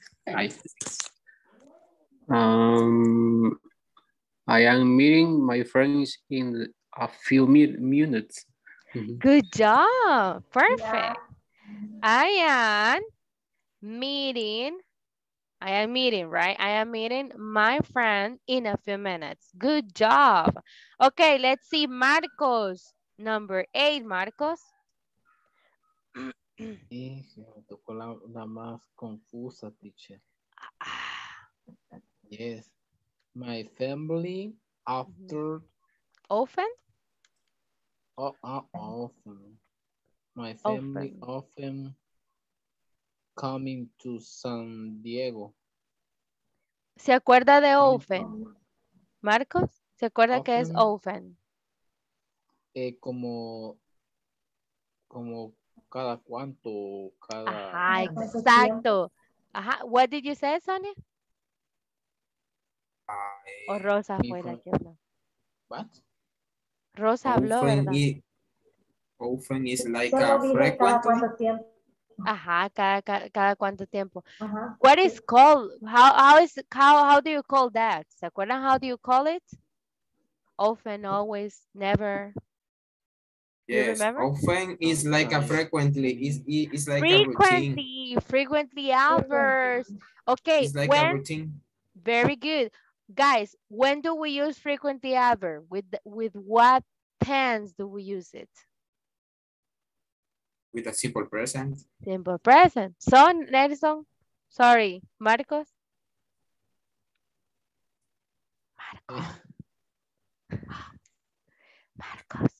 [SPEAKER 9] I am meeting my friends in a few minutes.
[SPEAKER 1] Good job. Perfect. I am meeting, right? I am meeting my friend in a few minutes. Good job. Okay, let's see Marcos. Number 8, Marcos.
[SPEAKER 14] Me tocó la más confusa, teacher. Yes. My family after...
[SPEAKER 1] Often?
[SPEAKER 14] Often. My family often coming to San Diego.
[SPEAKER 1] ¿Se acuerda de often? Marcos, ¿se acuerda que es often?
[SPEAKER 14] Como cada cuánto, cada...
[SPEAKER 1] Ajá, exacto. Ajá, what did you say, Sonia? O Rosa fue la que habló.
[SPEAKER 14] What?
[SPEAKER 1] Rosa habló, ¿verdad?
[SPEAKER 12] Often is like a frequently.
[SPEAKER 1] Ajá, cada cuánto tiempo. What is called? How do you call that? ¿Se acuerdan how do you call it? Often, always, never.
[SPEAKER 12] Yes, often is like a frequently. It's like a routine.
[SPEAKER 1] Frequently adverbs. Okay,
[SPEAKER 12] it's like a routine.
[SPEAKER 1] Very good. Guys, when do we use frequently adverb? With what tense do we use it?
[SPEAKER 12] With a simple present.
[SPEAKER 1] Simple present. Son, Nelson. Sorry, Marcos. Marcos.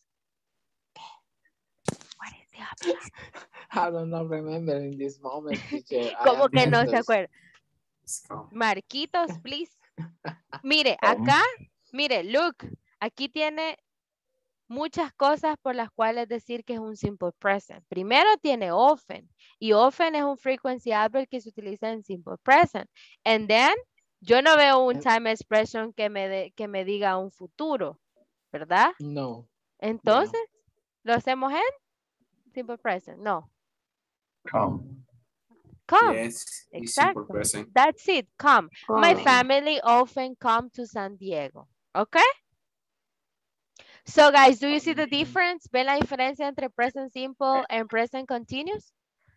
[SPEAKER 1] What is the option?
[SPEAKER 14] I don't know, remember in this moment, teacher.
[SPEAKER 1] ¿Cómo que no se acuerda? Marquitos, please. Mire, acá, mire, look, aquí tiene muchas cosas por las cuales decir que es un simple present. Primero tiene often, y often es un frequency adverb que se utiliza en simple present. And then, yo no veo un time expression que me diga un futuro, ¿verdad?
[SPEAKER 14] No.
[SPEAKER 1] Entonces, ¿lo hacemos en simple present? No.
[SPEAKER 10] Come.
[SPEAKER 12] Yes,
[SPEAKER 1] exactly.
[SPEAKER 12] Simple present.
[SPEAKER 1] That's it, come. My family often come to San Diego. Okay? So guys, do you see the difference? ¿Ven la diferencia entre present simple and present continuous?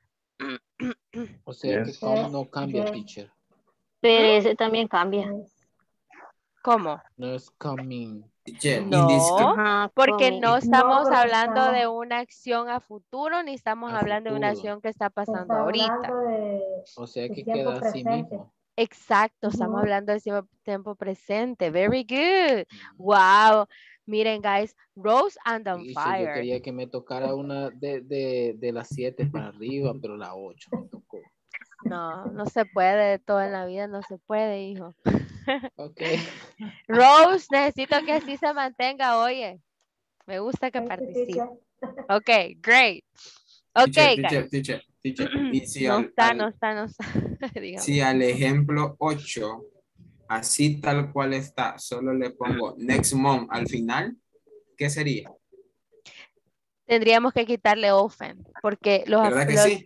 [SPEAKER 14] O sea que come no cambia, teacher.
[SPEAKER 11] Pero ese también cambia.
[SPEAKER 1] ¿Cómo?
[SPEAKER 14] No es coming.
[SPEAKER 1] No, porque no estamos hablando de una acción a futuro, ni estamos hablando de una acción que está pasando ahorita.
[SPEAKER 14] O sea que queda así mismo.
[SPEAKER 1] Exacto, estamos hablando del tiempo presente. Very good. Wow. Miren, guys, Rose and on fire.
[SPEAKER 14] Yo quería que me tocara una de las 7 para arriba, pero la 8 me tocó.
[SPEAKER 1] No, no se puede, todo en la vida no se puede, hijo.
[SPEAKER 14] Ok.
[SPEAKER 1] Rose, necesito que así se mantenga, oye. Me gusta que participe. Ok, great. Ok,
[SPEAKER 12] teacher. Y si
[SPEAKER 1] no está.
[SPEAKER 12] Si al ejemplo 8, así tal cual está, solo le pongo next month al final, ¿qué sería?
[SPEAKER 1] Tendríamos que quitarle often, porque los...
[SPEAKER 12] ¿Verdad que sí?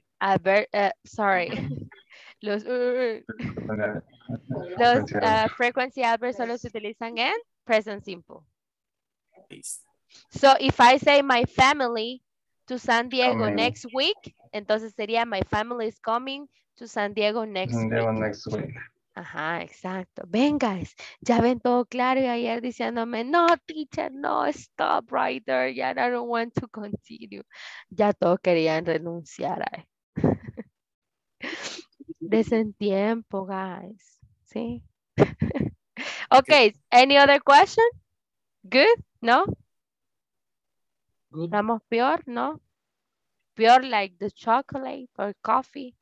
[SPEAKER 1] Los frequency adverbs solo se utilizan en present simple. So if I say my family to San Diego
[SPEAKER 10] Coming.
[SPEAKER 1] next week, entonces sería my family is coming to San Diego next
[SPEAKER 10] San
[SPEAKER 1] week.
[SPEAKER 10] Diego next week.
[SPEAKER 1] Ajá, exacto. Ven, guys, ya ven todo claro y ayer diciéndome, no, teacher, no, stop right there, ya I don't want to continue. Ya todos querían renunciar a Desen tiempo, guys. ¿Sí? Okay, any other question? Good? No?
[SPEAKER 14] Good.
[SPEAKER 1] ¿Estamos peor? No? Peor like the chocolate or coffee?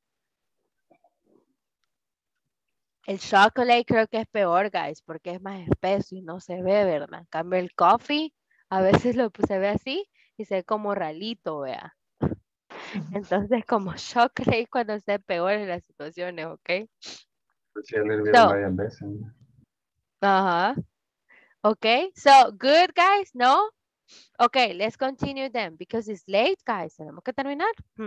[SPEAKER 1] El chocolate creo que es peor, guys, porque es más espeso y no se ve, ¿verdad? En cambio, el coffee a veces se ve así y se ve como ralito, vea. Entonces, como chocolate cuando se peor en las situaciones, ¿ok?
[SPEAKER 10] Pues sí, le hervieron varias veces.
[SPEAKER 1] Ajá. Okay, so good, guys, no? Okay, let's continue then because it's late, guys. Tenemos que terminar.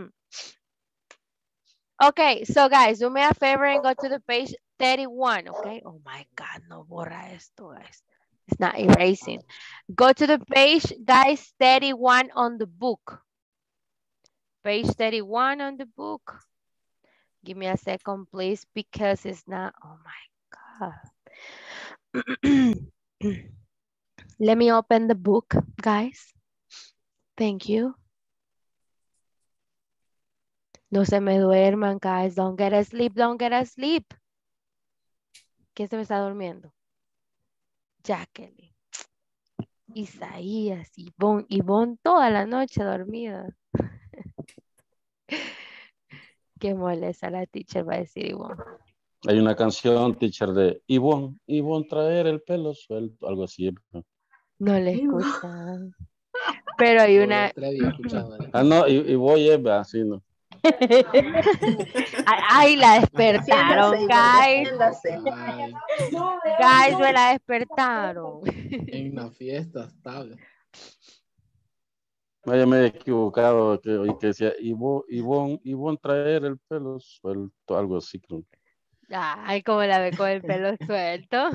[SPEAKER 1] Okay, so guys, do me a favor and go to the page 31, okay? Oh my God, no borra esto, guys. It's not erasing. Go to the page, guys, 31 on the book. Page 31 on the book. Give me a second, please, because it's not, oh my God. Let me open the book, guys. Thank you. No se me duerman, guys. Don't get asleep, don't get asleep. ¿Quién se me está durmiendo? Jacqueline. Isaías, Ivonne toda la noche dormida. Qué molesta la teacher, va a decir Ivonne.
[SPEAKER 15] Hay una canción, teacher, de Ivonne traer el pelo suelto, algo así.
[SPEAKER 1] No le escuchan. Pero hay una...
[SPEAKER 15] Ah, no, Ivonne, así, ¿no?
[SPEAKER 1] Ay, la despertaron, guys. Guys, me la despertaron.
[SPEAKER 14] En una fiesta estaba.
[SPEAKER 15] No, ya me he equivocado, que decía Ivonne traer el pelo suelto, algo así. Creo.
[SPEAKER 1] Ay, como la ve con el pelo suelto.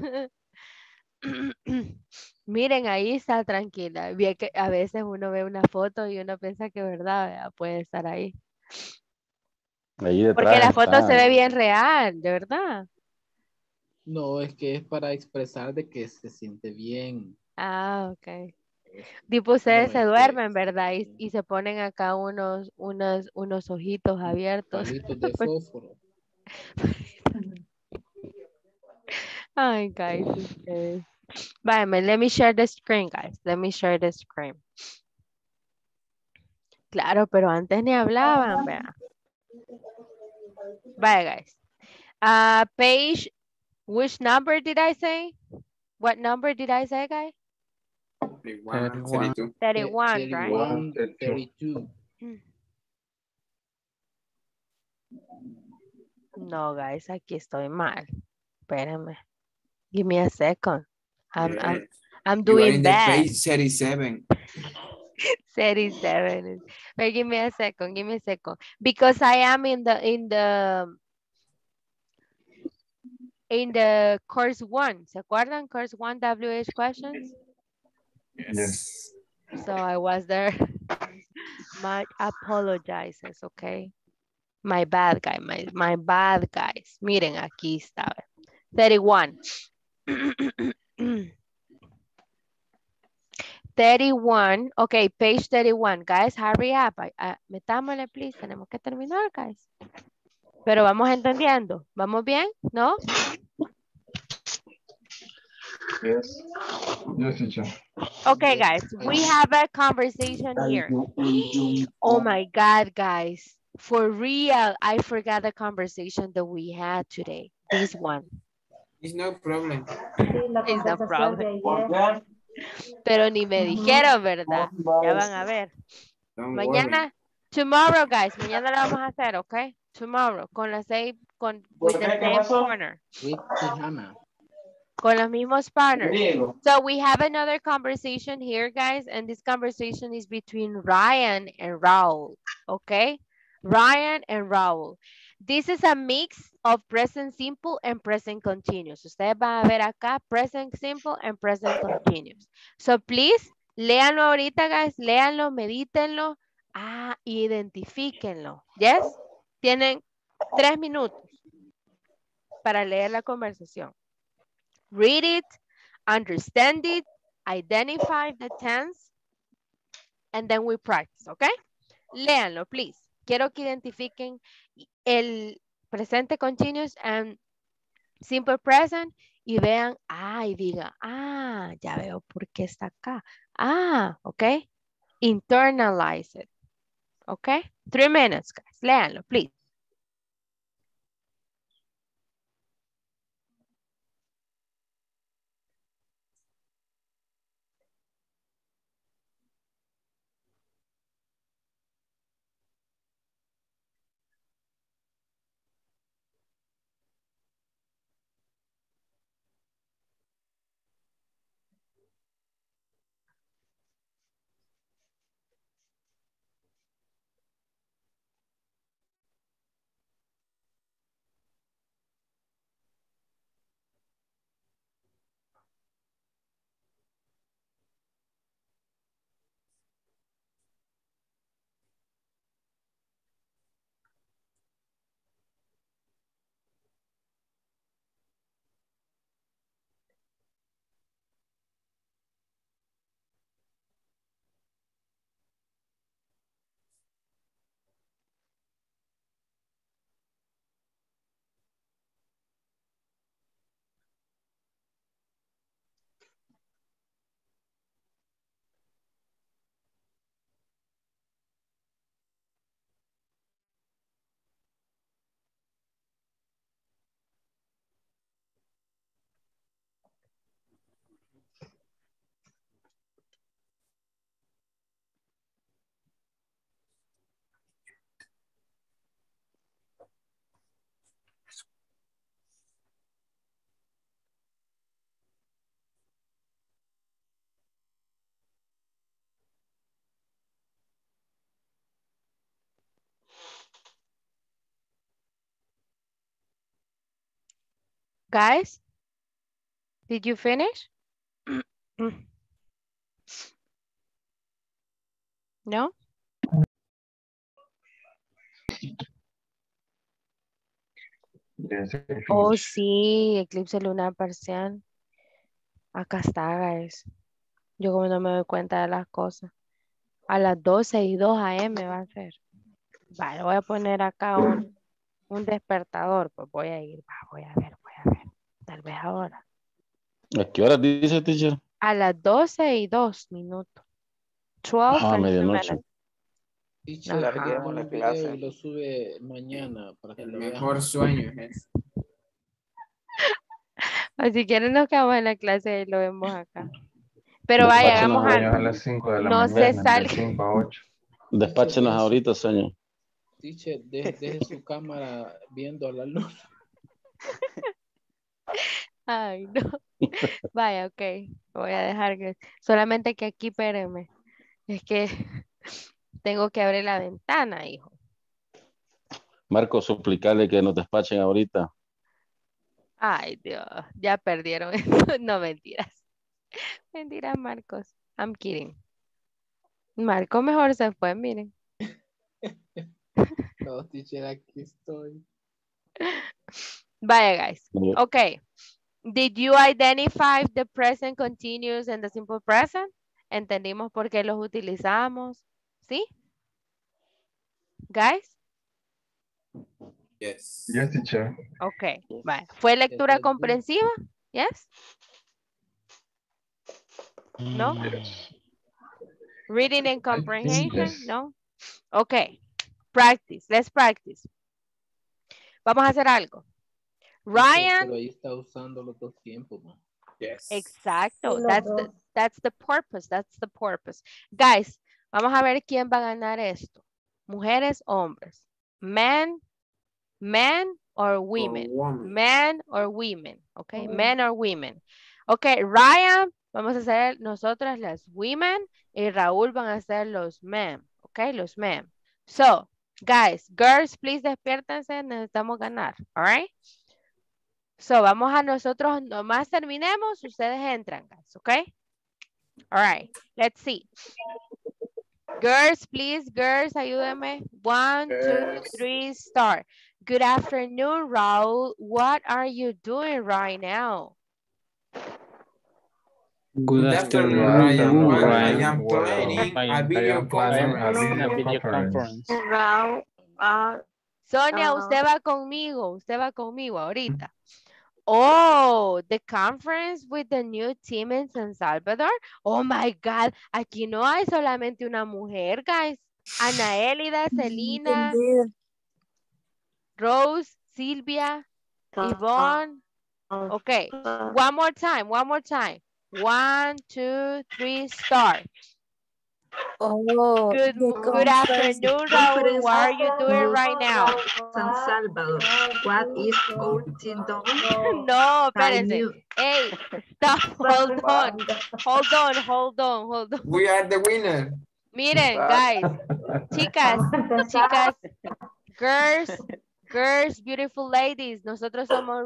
[SPEAKER 1] Miren, ahí está tranquila. Bien que a veces uno ve una foto y uno piensa que verdad puede estar ahí.
[SPEAKER 15] Ahí detrás
[SPEAKER 1] porque la foto
[SPEAKER 15] está.
[SPEAKER 1] se ve bien real, de verdad.
[SPEAKER 14] No, es que es para expresar de que se siente bien.
[SPEAKER 1] Ah, ok. Tipo, ustedes se duermen, ¿verdad? Y se ponen acá unos ojitos abiertos.
[SPEAKER 14] Palitos de fósforo.
[SPEAKER 1] Ay, guys, ustedes. Váyame, let me share the screen, guys. Let me share the screen. Claro, pero antes ni hablaban, vea. Vaya, guys. Page, which number did I say? What number did I say, guys?
[SPEAKER 12] 31,
[SPEAKER 1] 31, right?
[SPEAKER 14] 32.
[SPEAKER 1] No, guys, aquí estoy mal. Espérenme. Give me a second. I'm doing bad.
[SPEAKER 12] Page 37.
[SPEAKER 1] 37. But give me a second. Because I am in the course 1. ¿Se acuerdan? Course 1 WH questions?
[SPEAKER 12] Yes.
[SPEAKER 1] So I was there. My apologizes, okay? My bad guy, my bad guys. Miren, aquí está. 31. 31. Okay, page 31. Guys, hurry up. Metámosle, please. Tenemos que terminar, guys. Pero vamos entendiendo. ¿Vamos bien? ¿No?
[SPEAKER 10] Yes. Yes, teacher.
[SPEAKER 1] Okay, guys. We have a conversation here. Oh my God, guys. For real, I forgot the conversation that we had today. This one.
[SPEAKER 12] It's no problem.
[SPEAKER 1] It's no problem. Pero ni me dijeron, ¿verdad? Ya van a ver. Mañana, tomorrow, guys. Mañana lo vamos a hacer, ¿ok? Tomorrow, con the same partner.
[SPEAKER 14] With pijama.
[SPEAKER 1] Con los mismos partners. So we have another conversation here, guys, and this conversation is between Ryan and Raul, okay? Ryan and Raul. This is a mix of present simple and present continuous. Ustedes van a ver acá present simple and present continuous. So please Léanlo ahorita, guys. Léanlo, medítenlo. Identifíquenlo. ¿Yes? Tienen 3 minutos para leer la conversación. Read it, understand it, identify the tense, and then we practice, ¿ok? Léanlo, please. Quiero que identifiquen el presente continuous and simple present y vean, y digan, ya veo por qué está acá. Ok. Internalize it. Ok. 3 minutes, guys. Léanlo, please. Guys, did you finish? No?
[SPEAKER 10] Yes, I
[SPEAKER 1] Oh,
[SPEAKER 10] finished.
[SPEAKER 1] sí, eclipse lunar parcial. Acá está, guys. Yo como no me doy cuenta de las cosas. A las 12:02 AM va a ser. Vale, voy a poner acá un despertador. Pues voy a ir, voy a ver. Tal vez ahora.
[SPEAKER 15] ¿A qué hora dice, teacher?
[SPEAKER 1] A las 12:02. 12:32
[SPEAKER 15] medianoche.
[SPEAKER 14] Teacher,
[SPEAKER 1] Ajá.
[SPEAKER 14] pone un video y lo sube mañana para que
[SPEAKER 12] El
[SPEAKER 14] lo
[SPEAKER 12] mejor
[SPEAKER 14] vean.
[SPEAKER 12] sueño es.
[SPEAKER 1] O si quieren nos quedamos en la clase y lo vemos acá. Pero vaya,
[SPEAKER 15] Despáchenos
[SPEAKER 1] hagamos
[SPEAKER 10] Sueños a
[SPEAKER 1] algo.
[SPEAKER 10] las 5 de la
[SPEAKER 1] No se
[SPEAKER 10] mañana, de
[SPEAKER 1] salga.
[SPEAKER 10] 5 a 8.
[SPEAKER 15] Despáchenos ahorita, señor.
[SPEAKER 14] Teacher, deje su cámara viendo a la luz.
[SPEAKER 1] Ay, no. Vaya, ok. Voy a dejar que... Solamente que aquí, espérenme. Es que tengo que abrir la ventana, hijo.
[SPEAKER 15] Marco, suplicarle que nos despachen ahorita.
[SPEAKER 1] Ay, Dios. Ya perdieron. No, mentiras. Mentiras, Marcos. I'm kidding. Marco mejor se fue, miren.
[SPEAKER 14] No, teacher, aquí estoy.
[SPEAKER 1] Vaya, guys. Okay. Did you identify the present continuous and the simple present? ¿Entendimos por qué los utilizamos? ¿Sí? Guys?
[SPEAKER 12] Yes.
[SPEAKER 10] Yes, teacher.
[SPEAKER 1] Okay. Vale. ¿Fue lectura comprensiva? Yes? No?
[SPEAKER 10] Yes.
[SPEAKER 1] Reading and comprehension?
[SPEAKER 10] Yes.
[SPEAKER 1] No? Okay. Practice. Let's practice. Vamos a hacer algo. Ryan.
[SPEAKER 14] Pero ahí está usando los dos tiempos, ¿no?
[SPEAKER 12] Yes.
[SPEAKER 1] Exacto.
[SPEAKER 13] Sí,
[SPEAKER 1] That's the purpose. That's the purpose. Guys, vamos a ver quién va a ganar esto. Mujeres, hombres. Men or women. Men or women. Okay. Men or women. Okay. Ryan, vamos a hacer nosotras las women y Raúl van a ser los men. Okay. Los men. So, guys, girls, please despiértense. Necesitamos ganar. All right. So, vamos a nosotros, nomás terminemos, ustedes entran, guys, ¿ok? All right, let's see. Girls, please, girls, ayúdame. 1, 2, 3, start. Good afternoon, Raul. What are you doing right now?
[SPEAKER 10] Good
[SPEAKER 12] afternoon,
[SPEAKER 10] afternoon,
[SPEAKER 12] Ryan. I
[SPEAKER 10] Ryan.
[SPEAKER 12] am planning a video conference.
[SPEAKER 1] Sonia, usted va conmigo ahorita. Oh, the conference with the new team in San Salvador. Oh my God, aquí no hay solamente una mujer, guys. Ana Elida, Celina, Rose, Silvia, Yvonne. Okay, one more time. 1, 2, 3, start.
[SPEAKER 7] Oh,
[SPEAKER 1] Good afternoon, Raul. What are you doing right now?
[SPEAKER 2] San Salvador. What is our team doing?
[SPEAKER 1] No, espérense. Hey, stop. Hold on.
[SPEAKER 12] We are the winner.
[SPEAKER 1] Miren, guys. Chicas, girls, beautiful ladies. Nosotros somos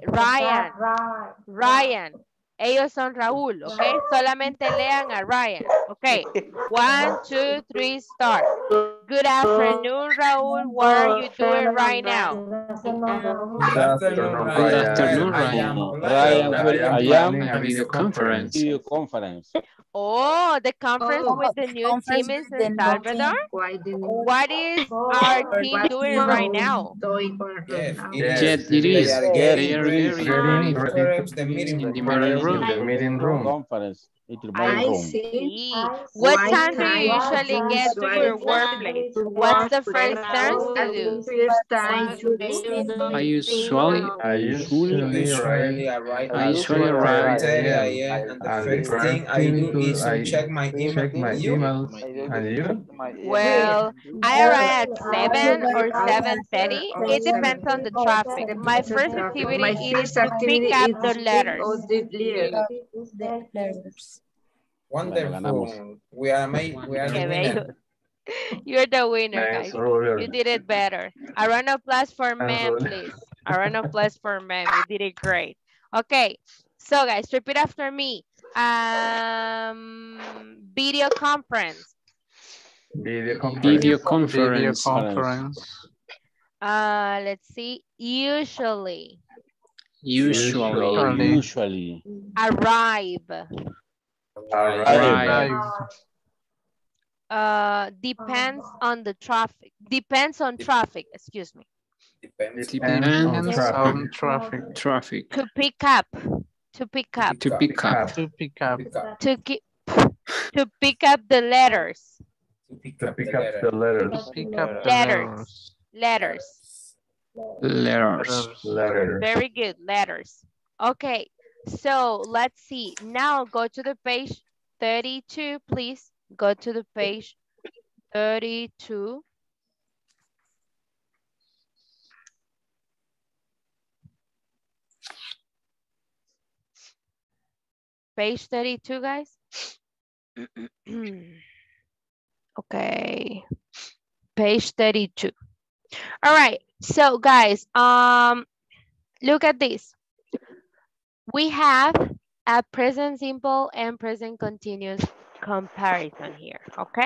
[SPEAKER 1] Ryan. Ellos son Raúl, ¿ok? Solamente lean a Ryan, ¿ok? 1, 2, 3, start. Good afternoon, Raúl. What are you doing right now?
[SPEAKER 10] Good afternoon, Ryan.
[SPEAKER 15] I am
[SPEAKER 10] a video conference.
[SPEAKER 1] Oh, the conference with the new team in San Salvador? What is our team doing right now?
[SPEAKER 10] Yes, it is. Getting ready for the meeting room.
[SPEAKER 15] Conference.
[SPEAKER 1] I see. What time do you usually get to your workplace? What's the first thing to do?
[SPEAKER 10] I usually arrive at 10 a.m. and the first thing I do is to check my emails. And you?
[SPEAKER 1] Well, I arrive at 7 or 7:30. It depends on the traffic. My first activity is to pick up the letters.
[SPEAKER 12] Wonderful. We are the winner.
[SPEAKER 1] You're the winner, guys. You did it better. A round of applause for men, please. A round of applause for men. You did it great. Okay. So, guys, repeat after me. Video conference.
[SPEAKER 10] Video conference.
[SPEAKER 1] Let's see. Usually. Arrive. Depends on the traffic. Depends on traffic, excuse me.
[SPEAKER 10] Depends on traffic.
[SPEAKER 1] To pick up. To pick up the letters. Letters. Very good, letters. Okay, so let's see. Now go to the page 32, please. Go to the page 32. Page 32, guys. Okay. Page 32. All right. So, guys, look at this. We have a present simple and present continuous comparison here, okay?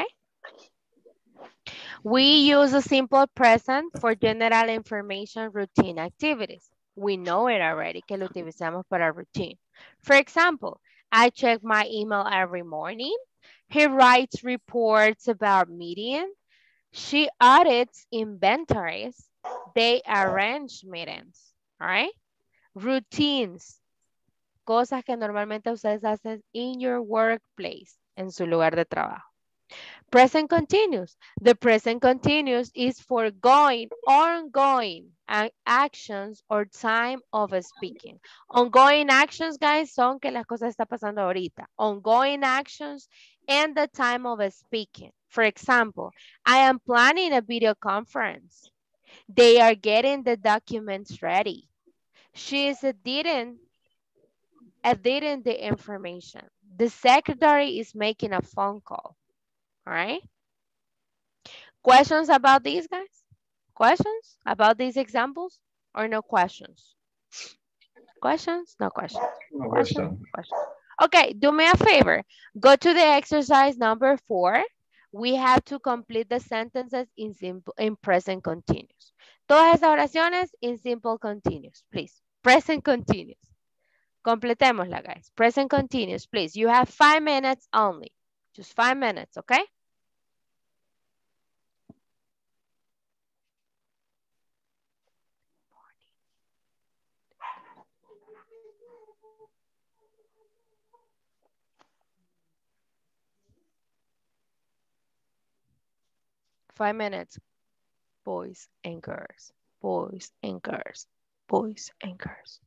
[SPEAKER 1] We use a simple present for general information routine activities. We know it already, que lo utilizamos para routine. For example, I check my email every morning. He writes reports about meetings. She audits inventories. They arrange meetings, all right? Routines, cosas que normalmente ustedes hacen in your workplace, en su lugar de trabajo. Present continuous. The present continuous is for ongoing actions or time of speaking. Ongoing actions, guys, son que las cosas están pasando ahorita. Ongoing actions and the time of speaking. For example, I am planning a video conference. They are getting the documents ready. She is editing the information. The secretary is making a phone call. All right. Questions about these, guys? Questions about these examples or no questions? Questions? No questions.
[SPEAKER 10] No question.
[SPEAKER 1] Okay, do me a favor. Go to the exercise number 4. We have to complete the sentences in present continuous. Todas esas oraciones in simple continuous, please. Present continuous. Completémosla, guys. Present continuous, please. You have 5 minutes only. Just 5 minutes, okay? Five minutes. Boys and girls. Boys and girls. Boys and girls.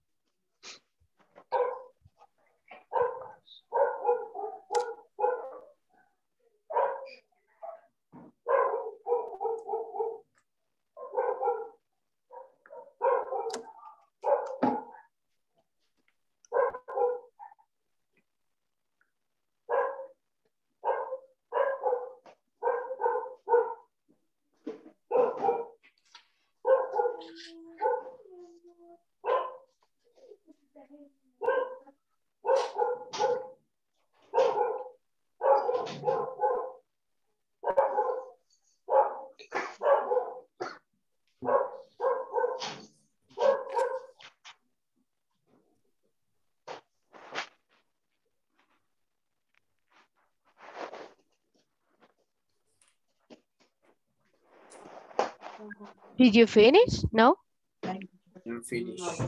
[SPEAKER 1] Did you finish? No?
[SPEAKER 12] I'm finished.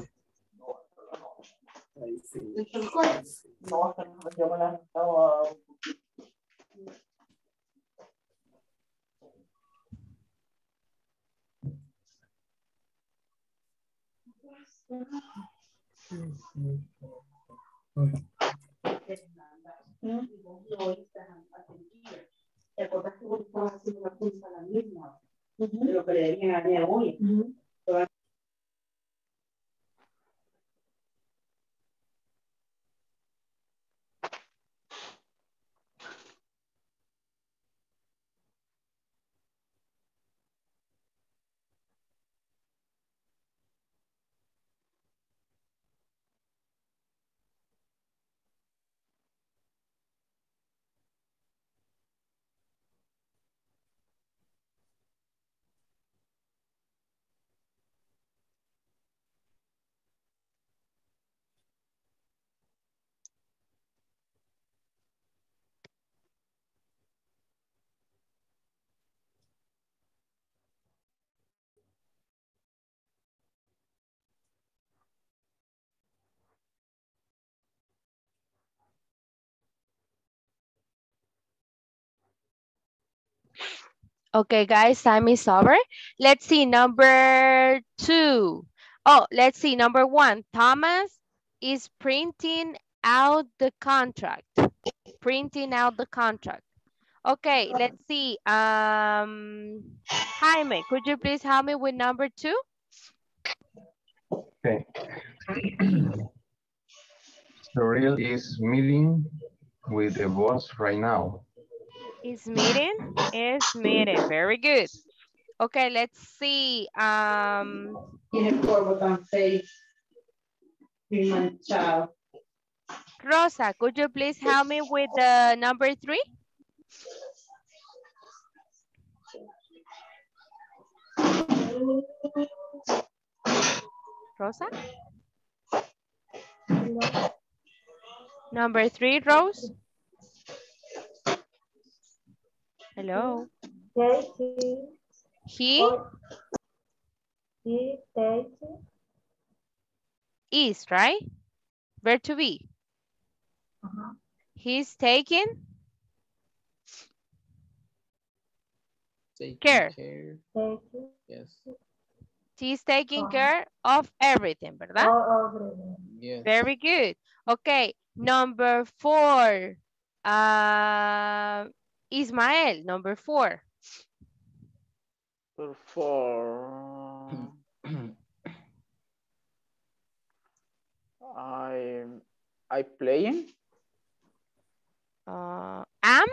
[SPEAKER 13] ¿Te acuerdas que vos estabas haciendo la pulsa la misma? Lo que le dije a hoy.
[SPEAKER 1] Okay, guys, time is over. Let's see, number 2. Oh, let's see, number 1. Thomas is printing out the contract. Printing out the contract. Okay, let's see. Jaime, could you please help me with number 2?
[SPEAKER 16] Okay. Sorrel is meeting with the boss right now.
[SPEAKER 1] Is meeting? Is meeting. Very good. Okay, let's see. Rosa, could you please help me with the number 3? Rosa? Number 3, Rose? Hello? He is, right? Verb to be. He's taking care.
[SPEAKER 14] Yes.
[SPEAKER 1] He's taking care of everything, ¿verdad?
[SPEAKER 14] Yes.
[SPEAKER 1] Very good. Okay, number 4. Ismael, number 4.
[SPEAKER 4] Number 4. I playing.
[SPEAKER 1] Am.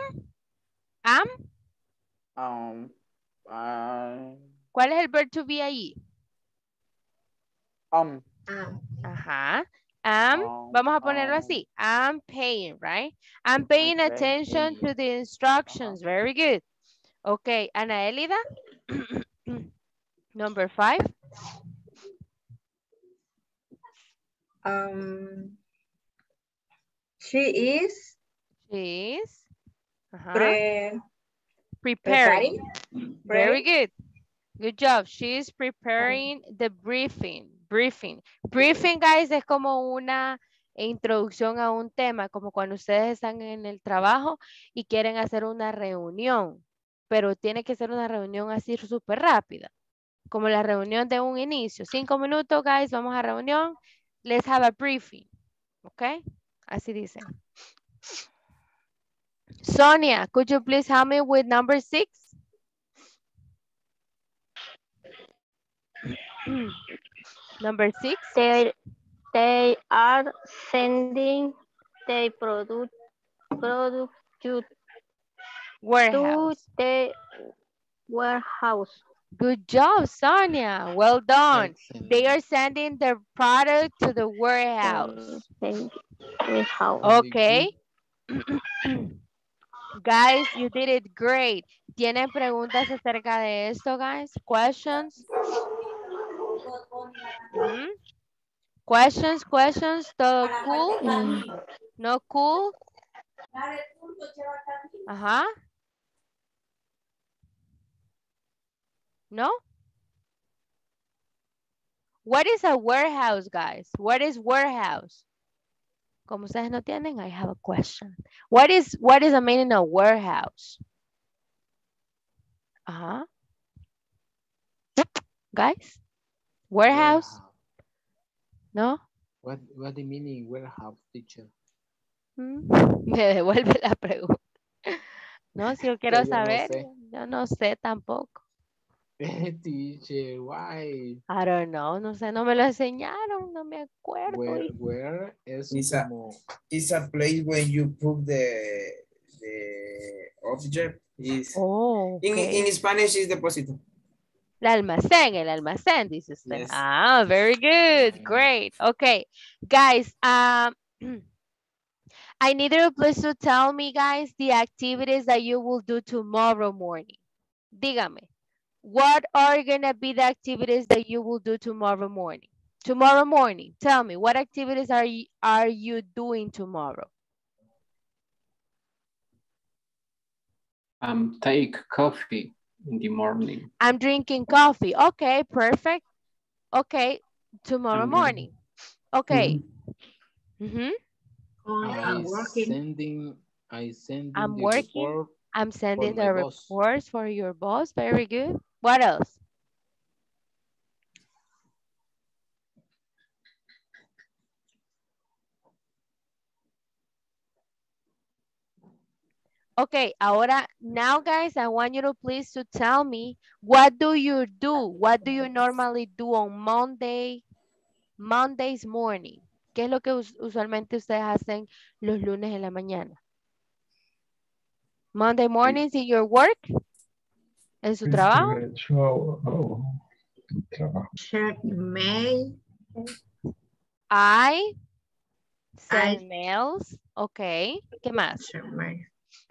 [SPEAKER 1] ¿Cuál es el verb to be ahí?
[SPEAKER 4] Am.
[SPEAKER 1] Ajá. Vamos a ponerlo así. I'm paying, right? I'm paying attention to the instructions. Very good. Okay, Ana Elida. Number 5.
[SPEAKER 2] She is
[SPEAKER 1] preparing. Very good. Good job. She is preparing the briefing. Briefing, guys, es como una introducción a un tema, como cuando ustedes están en el trabajo y quieren hacer una reunión, pero tiene que ser una reunión así súper rápida, como la reunión de un inicio. 5 minutos, guys, vamos a reunión. Let's have a briefing. ¿Ok? Así dicen. Sonia, could you please help me with number 6? Number 6.
[SPEAKER 11] They are sending the product to the warehouse.
[SPEAKER 1] Good job, Sonia. Well done. They are sending the product to the warehouse. Okay. Guys, you did it great. ¿Tienen preguntas acerca de esto, guys? Questions? Questions? ¿Todo cool? ¿No cool? Ajá. ¿No? What is a warehouse, guys? What is warehouse? Como ustedes no tienen, I have a question. What is the meaning of warehouse? Ajá. Guys? Warehouse? No?
[SPEAKER 14] What the meaning warehouse, teacher?
[SPEAKER 1] Me devuelve la pregunta. No, si yo quiero saber, yo no sé tampoco.
[SPEAKER 14] Teacher, why?
[SPEAKER 1] I don't know, no sé, no me lo enseñaron, no me acuerdo.
[SPEAKER 14] Where is como...
[SPEAKER 12] It's a place where you put the object. Okay. In Spanish is deposito.
[SPEAKER 1] El almacén, dice usted.
[SPEAKER 12] Yes.
[SPEAKER 1] Ah, very good, great. Okay, guys, I need you please to tell me, guys, the activities that you will do tomorrow morning. Dígame, what are gonna be the activities that you will do tomorrow morning? Tomorrow morning, tell me, what activities are you doing tomorrow?
[SPEAKER 9] Take coffee in the morning.
[SPEAKER 1] I'm drinking coffee. Okay, perfect. Okay, tomorrow morning. Okay.
[SPEAKER 14] I'm working.
[SPEAKER 1] I'm sending the reports for your boss. Very good. What else? Okay, ahora, now guys, I want you to please to tell me, what do you do? What do you normally do on Monday's morning? ¿Qué es lo que usualmente ustedes hacen los lunes en la mañana? Monday mornings in your work? ¿En su trabajo?
[SPEAKER 2] Check mail.
[SPEAKER 1] I send mails. Okay. ¿Qué más?
[SPEAKER 2] Check mail.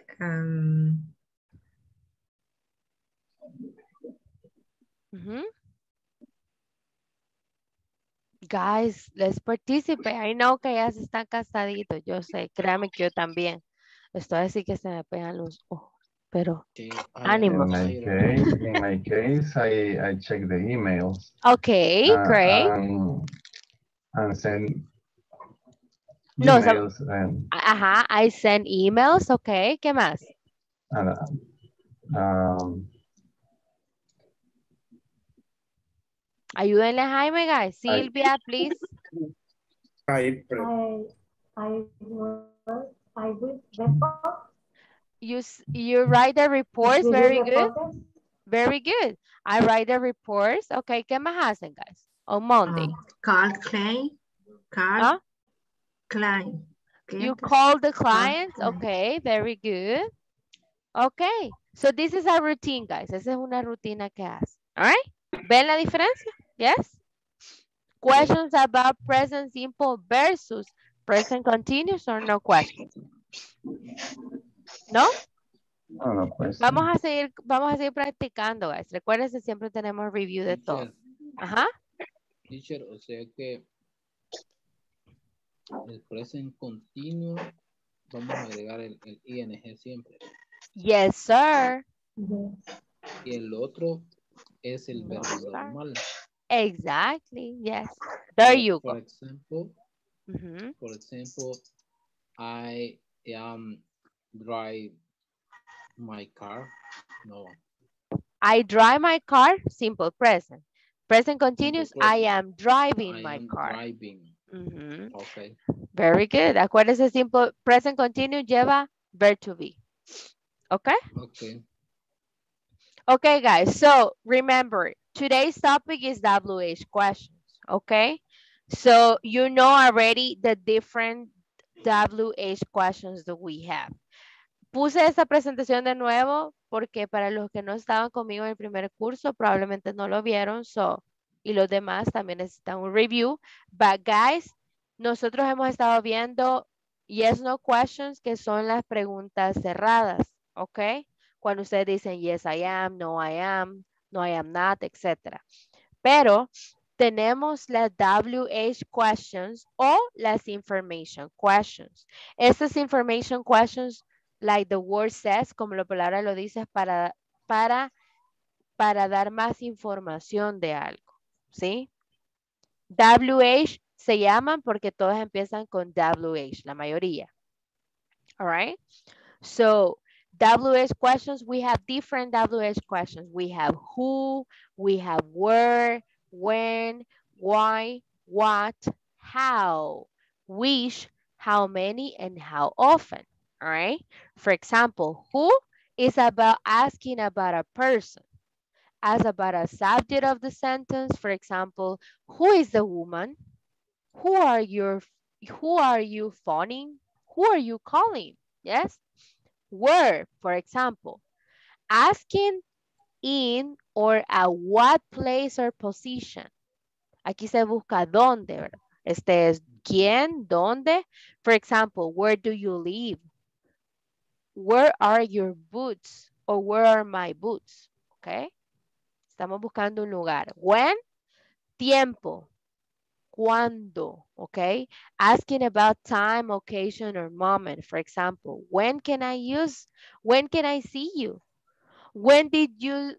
[SPEAKER 1] Guys, let's participate. I know que ya se están casaditos. Yo sé, créanme que yo también. Estoy así que se me pegan los ojos. Pero, ánimo.
[SPEAKER 16] In my case, I check the emails.
[SPEAKER 1] Okay, great.
[SPEAKER 16] And send
[SPEAKER 1] No,
[SPEAKER 16] emails.
[SPEAKER 1] Ajá, I send emails. Okay, ¿qué más? Ayúdenle a Jaime, guys. Silvia, please.
[SPEAKER 2] I read reports.
[SPEAKER 1] You write the reports. Very good. Very good. I write the reports. Okay, ¿qué más hacen, guys? On Monday.
[SPEAKER 2] Call client. Client.
[SPEAKER 1] You call the clients. Okay, very good. Okay, so this is a routine, guys. Esa es una rutina que hace. All right? ¿Ven la diferencia? Yes? Questions about present simple versus present continuous or no questions? ¿No?
[SPEAKER 16] No, pues.
[SPEAKER 1] Vamos a seguir practicando, guys. Recuérdense, siempre tenemos review de todo. Ajá.
[SPEAKER 14] Teacher, o sea que el present continuo, vamos a agregar el ing siempre.
[SPEAKER 1] Yes, sir.
[SPEAKER 14] Y el otro es el verbo normal.
[SPEAKER 1] Exactly, yes. There you go.
[SPEAKER 14] For example, I am drive my car. No.
[SPEAKER 1] I drive my car, simple present. Present continuous, I am driving my car.
[SPEAKER 14] Driving. Okay.
[SPEAKER 1] Very good. Acuérdense, simple present continuous lleva verb to be. Okay?
[SPEAKER 14] Okay.
[SPEAKER 1] Okay, guys. So remember, today's topic is WH questions. Okay? So you know already the different WH questions that we have. Puse esta presentación de nuevo porque para los que no estaban conmigo en el primer curso probablemente no lo vieron, y los demás también necesitan un review. But guys, nosotros hemos estado viendo yes, no questions, que son las preguntas cerradas, ¿ok? Cuando ustedes dicen yes, I am, no, I am not, etc. Pero tenemos las WH questions o las information questions. Estas information questions, like the word says, como la palabra lo dice, para dar más información de algo, ¿sí? WH se llaman porque todas empiezan con WH, la mayoría. All right? So, WH questions, we have different WH questions. We have who, we have where, when, why, what, how, which, how many, and how often. All right? For example, who is about asking about a person. As about a subject of the sentence, for example, who is the woman? Who are you phoning? Who are you calling? Yes? Where, for example, asking in or at what place or position. Aquí se busca dónde, ¿verdad? Este es quién, dónde. For example, where do you live? Where are your boots? Or where are my boots? Okay. Estamos buscando un lugar. When, tiempo. Cuándo, okay? Asking about time, occasion, or moment. For example, when can I see you? When did you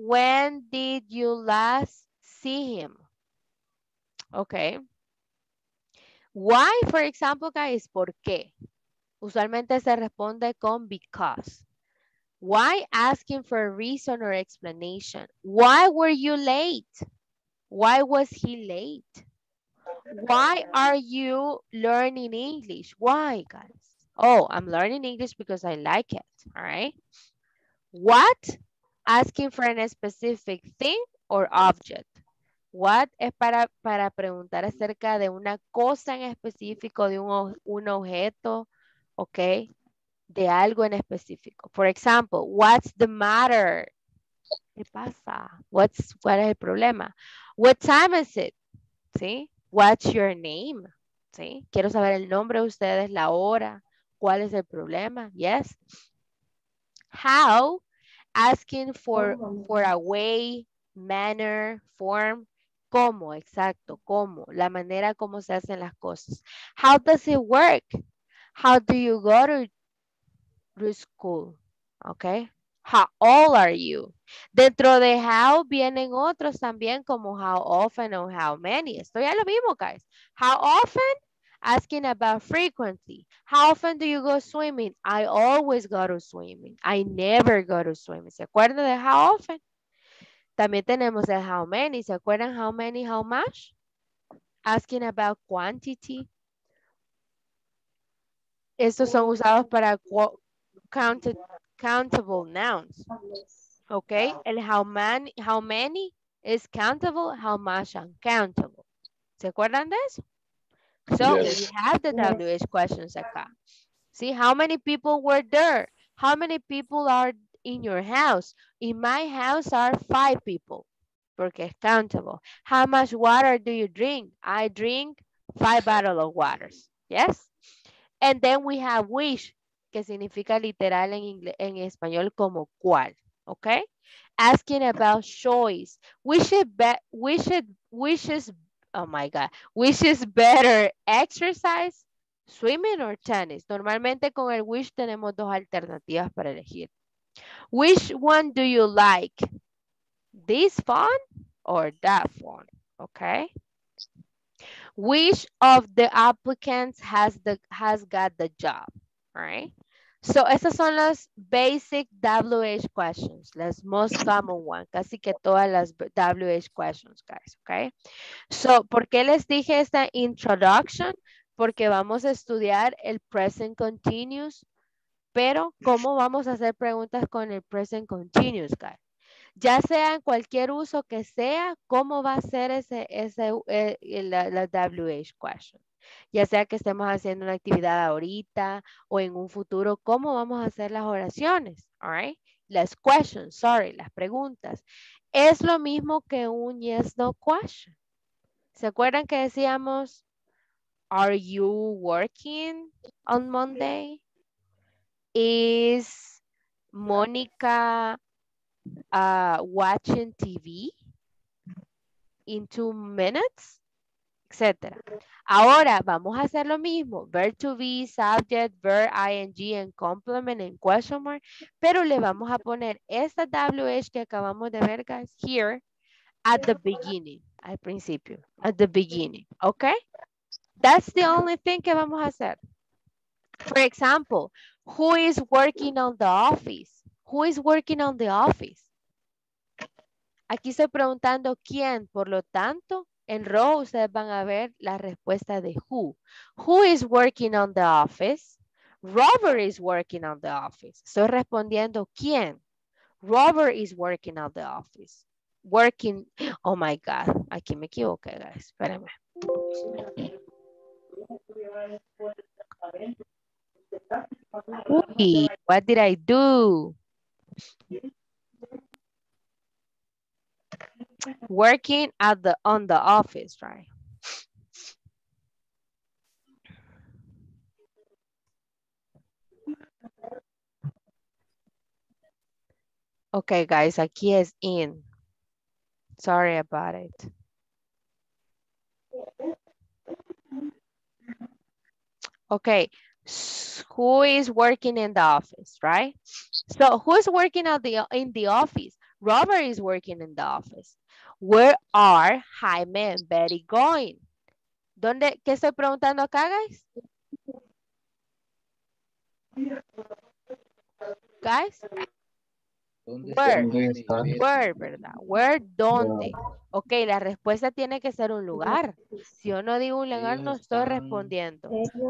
[SPEAKER 1] last see him? Okay. Why, for example, guys, ¿por qué? Usualmente se responde con because. Why? Asking for a reason or explanation. Why were you late? Why was he late? Why are you learning English? Why, guys? Oh, I'm learning English because I like it, all right? What? Asking for a specific thing or object. What es para preguntar acerca de una cosa en específico, de un objeto, ¿ok? De algo en específico. For example, what's the matter? ¿Qué pasa? ¿Cuál es el problema? What time is it? ¿Sí? What's your name? ¿Sí? Quiero saber el nombre de ustedes, la hora, cuál es el problema. Yes. How? Asking for a way, manner, form. ¿Cómo? Exacto, ¿cómo? La manera como se hacen las cosas. How does it work? How do you go to school? Okay. How old are you? Dentro de how vienen otros también como how often o how many. Esto ya lo vimos, guys. How often? Asking about frequently. How often do you go swimming? I always go to swimming. I never go to swimming. ¿Se acuerdan de how often? También tenemos el how many. ¿Se acuerdan how many, how much? Asking about quantity. Estos son usados para countable nouns. Okay, el how many is countable, how much uncountable. ¿Se acuerdan de eso? So
[SPEAKER 15] Yes.
[SPEAKER 1] we have the WH questions acá. See, how many people were there? How many people are in your house? In my house are 5 people. porque es countable. How much water do you drink? I drink 5 bottles of water. Yes? And then we have which, que significa literal en español como cuál. Okay? Asking about choice. Which is better, exercise, swimming or tennis? Normalmente con el which tenemos dos alternativas para elegir. Which one do you like? This fun or that fun? Okay. Which of the applicants has got the job? All right. So, esas son las basic WH questions, las most common one, casi que todas las WH questions, guys, okay? So, ¿por qué les dije esta introduction? Porque vamos a estudiar el present continuous, pero ¿cómo vamos a hacer preguntas con el present continuous, guys? Ya sea en cualquier uso que sea, ¿cómo va a ser la WH question? Ya sea que estemos haciendo una actividad ahorita o en un futuro, ¿cómo vamos a hacer las oraciones? All right? Las questions, las preguntas. Es lo mismo que un yes, no question. ¿Se acuerdan que decíamos, are you working on Monday? Is Mónica watching TV in 2 minutes, etcétera. Ahora vamos a hacer lo mismo, verb to be, subject, verb, ing, and complement, and question mark, pero le vamos a poner esta WH que acabamos de ver, guys, here, at the beginning, al principio, at the beginning, okay? That's the only thing que vamos a hacer. For example, who is working on the office? Who is working on the office? Aquí estoy preguntando quién, por lo tanto, en rojo ustedes van a ver la respuesta de who. Who is working on the office? Robert is working on the office. Estoy respondiendo quién. Robert is working on the office. Working, oh my God, aquí me equivoqué, guys, espérenme. Uy, what did I do? Working on the office, right? Okay, guys, aquí es in. Sorry about it. Okay, who is working in the office, right? So who's working in the office? Robert is working in the office. Where are Jaime and Betty going? ¿Qué estoy preguntando acá, guys? Guys? Where, ¿verdad? Where, ¿dónde? Ok, la respuesta tiene que ser un lugar. Si yo no digo un lugar, no estoy respondiendo.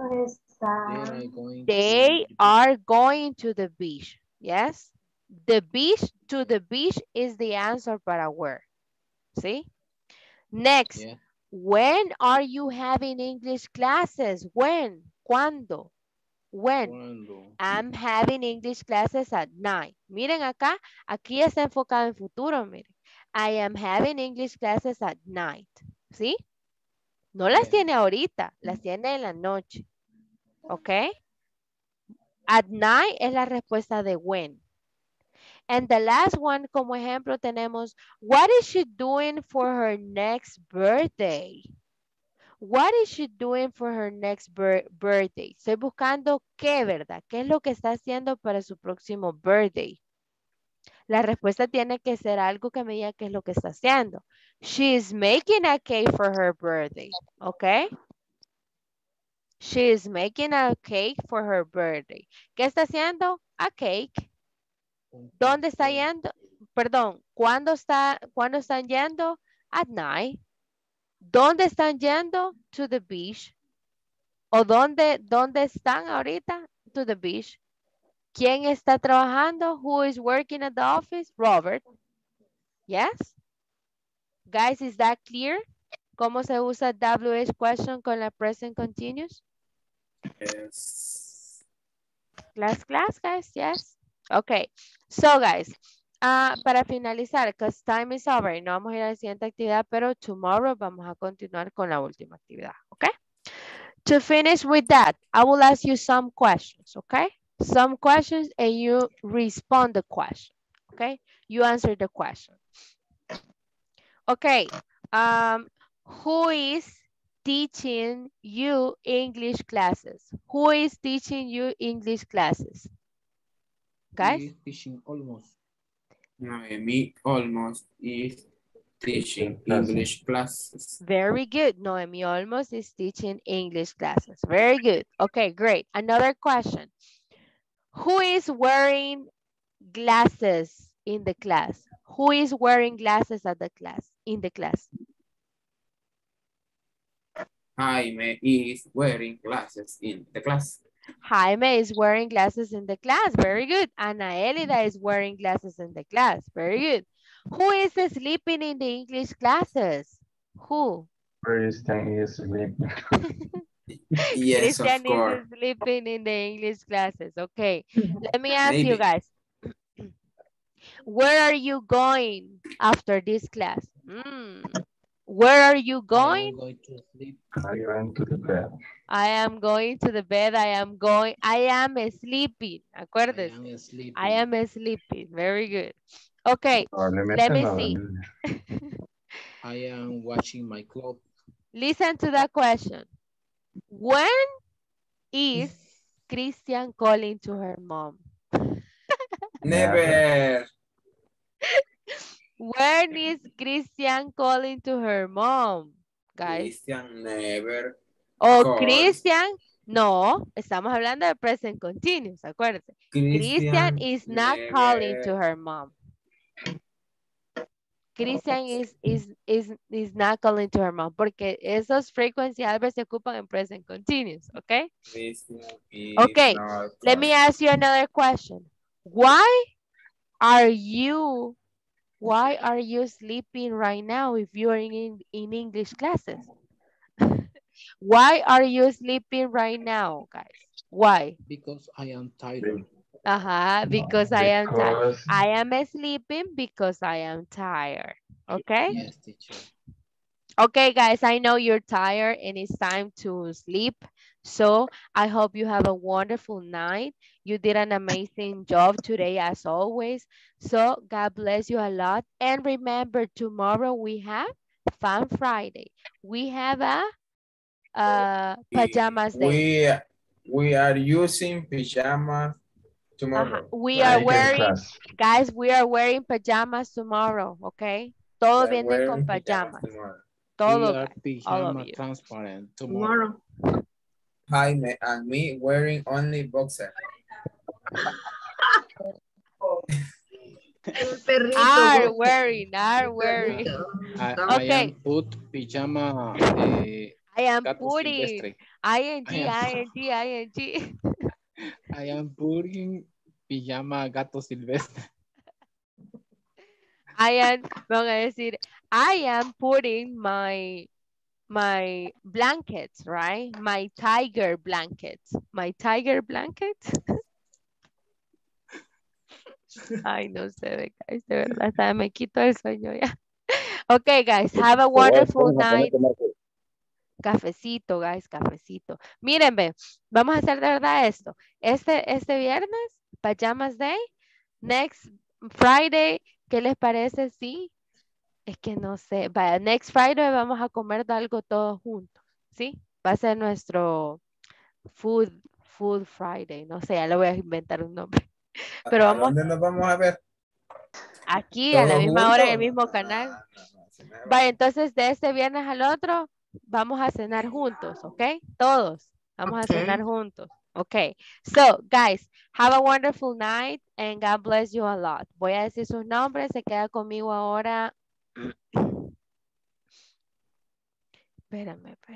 [SPEAKER 1] They are going to the beach. Yes? The beach, to the beach is the answer para where. ¿Sí? Next. Yeah. When are you having English classes? When? ¿Cuándo? When? I'm having English classes at 9. Miren acá, aquí está enfocado en futuro, miren. I am having English classes at night. ¿Sí? No las tiene ahorita, las tiene en la noche. ¿Ok? At night es la respuesta de when. And the last one, como ejemplo, tenemos, what is she doing for her next birthday? What is she doing for her next birthday? Estoy buscando qué, ¿verdad? ¿Qué es lo que está haciendo para su próximo birthday? La respuesta tiene que ser algo que me diga qué es lo que está haciendo. She is making a cake for her birthday. ¿Ok? She is making a cake for her birthday. ¿Qué está haciendo? A cake. ¿Dónde está yendo? Perdón, ¿cuándo están yendo? At night. ¿Dónde están yendo? To the beach. ¿O dónde están ahorita? To the beach. ¿Quién está trabajando? Who is working at the office? Robert. Yes? Guys, is that clear? ¿Cómo se usa WH question con la present continuous?
[SPEAKER 12] Yes.
[SPEAKER 1] Class, guys, yes? Okay. So, guys, Para finalizar, because time is over, no vamos a ir a la siguiente actividad, pero tomorrow vamos a continuar con la última actividad, okay? To finish with that, I will ask you some questions, okay? Some questions and you respond the question, okay? You answer the question. Okay, who is teaching you English classes? Who is teaching you English classes? Guys?
[SPEAKER 14] Teaching almost.
[SPEAKER 12] Noemi almost is teaching English classes.
[SPEAKER 1] Very good. Noemi almost is teaching English classes. Very good. Okay, great. Another question. Who is wearing glasses in the class? Who is wearing glasses at the class, in the class?
[SPEAKER 12] Jaime is wearing glasses in the class.
[SPEAKER 1] Jaime is wearing glasses in the class. Very good. Ana Elida is wearing glasses in the class. Very good. Who is sleeping in the English classes? Who?
[SPEAKER 16] Christian is sleeping.
[SPEAKER 12] Yes, of
[SPEAKER 1] Christian
[SPEAKER 12] course.
[SPEAKER 1] is sleeping in the English classes. Okay. Let me ask you guys. Where are you going after this class? Where are you going?
[SPEAKER 14] I am going to sleep.
[SPEAKER 16] I went to the bed.
[SPEAKER 1] I am going to the bed. I am sleeping. Acuérdense.
[SPEAKER 14] I am sleeping.
[SPEAKER 1] I am sleeping. Very good. Okay, let me see.
[SPEAKER 14] I am washing my clothes.
[SPEAKER 1] Listen to that question. When is Christian calling to her mom?
[SPEAKER 12] Never.
[SPEAKER 1] When is Christian calling to her mom, guys?
[SPEAKER 12] Christian never.
[SPEAKER 1] Christian, no, estamos hablando de present continuous, acuérdense. Christian is not calling to her mom. Christian is not calling to her mom, porque esos frequency adverbs se ocupan en present continuous, okay? Okay, let me ask you another question. Why are you sleeping right now if you are in English classes? Why are you sleeping right now, guys? Why?
[SPEAKER 14] Because I am tired.
[SPEAKER 1] Because I am tired. I am sleeping because I am tired. Okay?
[SPEAKER 14] Yes, teacher.
[SPEAKER 1] Okay, guys, I know you're tired and it's time to sleep. So I hope you have a wonderful night. You did an amazing job today as always. So God bless you a lot. And remember, tomorrow we have Fun Friday. We have a pajamas day.
[SPEAKER 12] We are using pajamas tomorrow.
[SPEAKER 1] We are wearing, guys, we are wearing pajamas tomorrow, okay? Todos vienen con pajamas. Todos,
[SPEAKER 14] pajama transparent tomorrow.
[SPEAKER 12] Jaime and me wearing only boxer.
[SPEAKER 1] Are wearing.
[SPEAKER 14] Okay. I am put pajama.
[SPEAKER 1] I am putting ing.
[SPEAKER 14] I am putting pijama gato silvestre.
[SPEAKER 1] I am putting my blankets, right? My tiger blankets. Ay, no sé, guys, de verdad, hasta me quito el sueño ya. Okay, guys, have a wonderful night. Cafecito, guys, cafecito. Miren, ve, vamos a hacer de verdad esto. Este viernes, Pajamas Day. Next Friday, ¿qué les parece? Sí. Es que no sé. Vaya, next Friday vamos a comer algo todos juntos, ¿sí? Va a ser nuestro Food Friday. No sé, ya le voy a inventar un nombre. Pero vamos.
[SPEAKER 12] ¿Dónde nos vamos a ver?
[SPEAKER 1] Aquí, a la misma hora, en el mismo canal. Vaya, entonces de este viernes al otro, vamos a cenar juntos, ¿ok? Todos. Vamos a cenar juntos. Okay, so guys, have a wonderful night and God bless you a lot. Voy a decir sus nombres, se queda conmigo ahora. Espérame.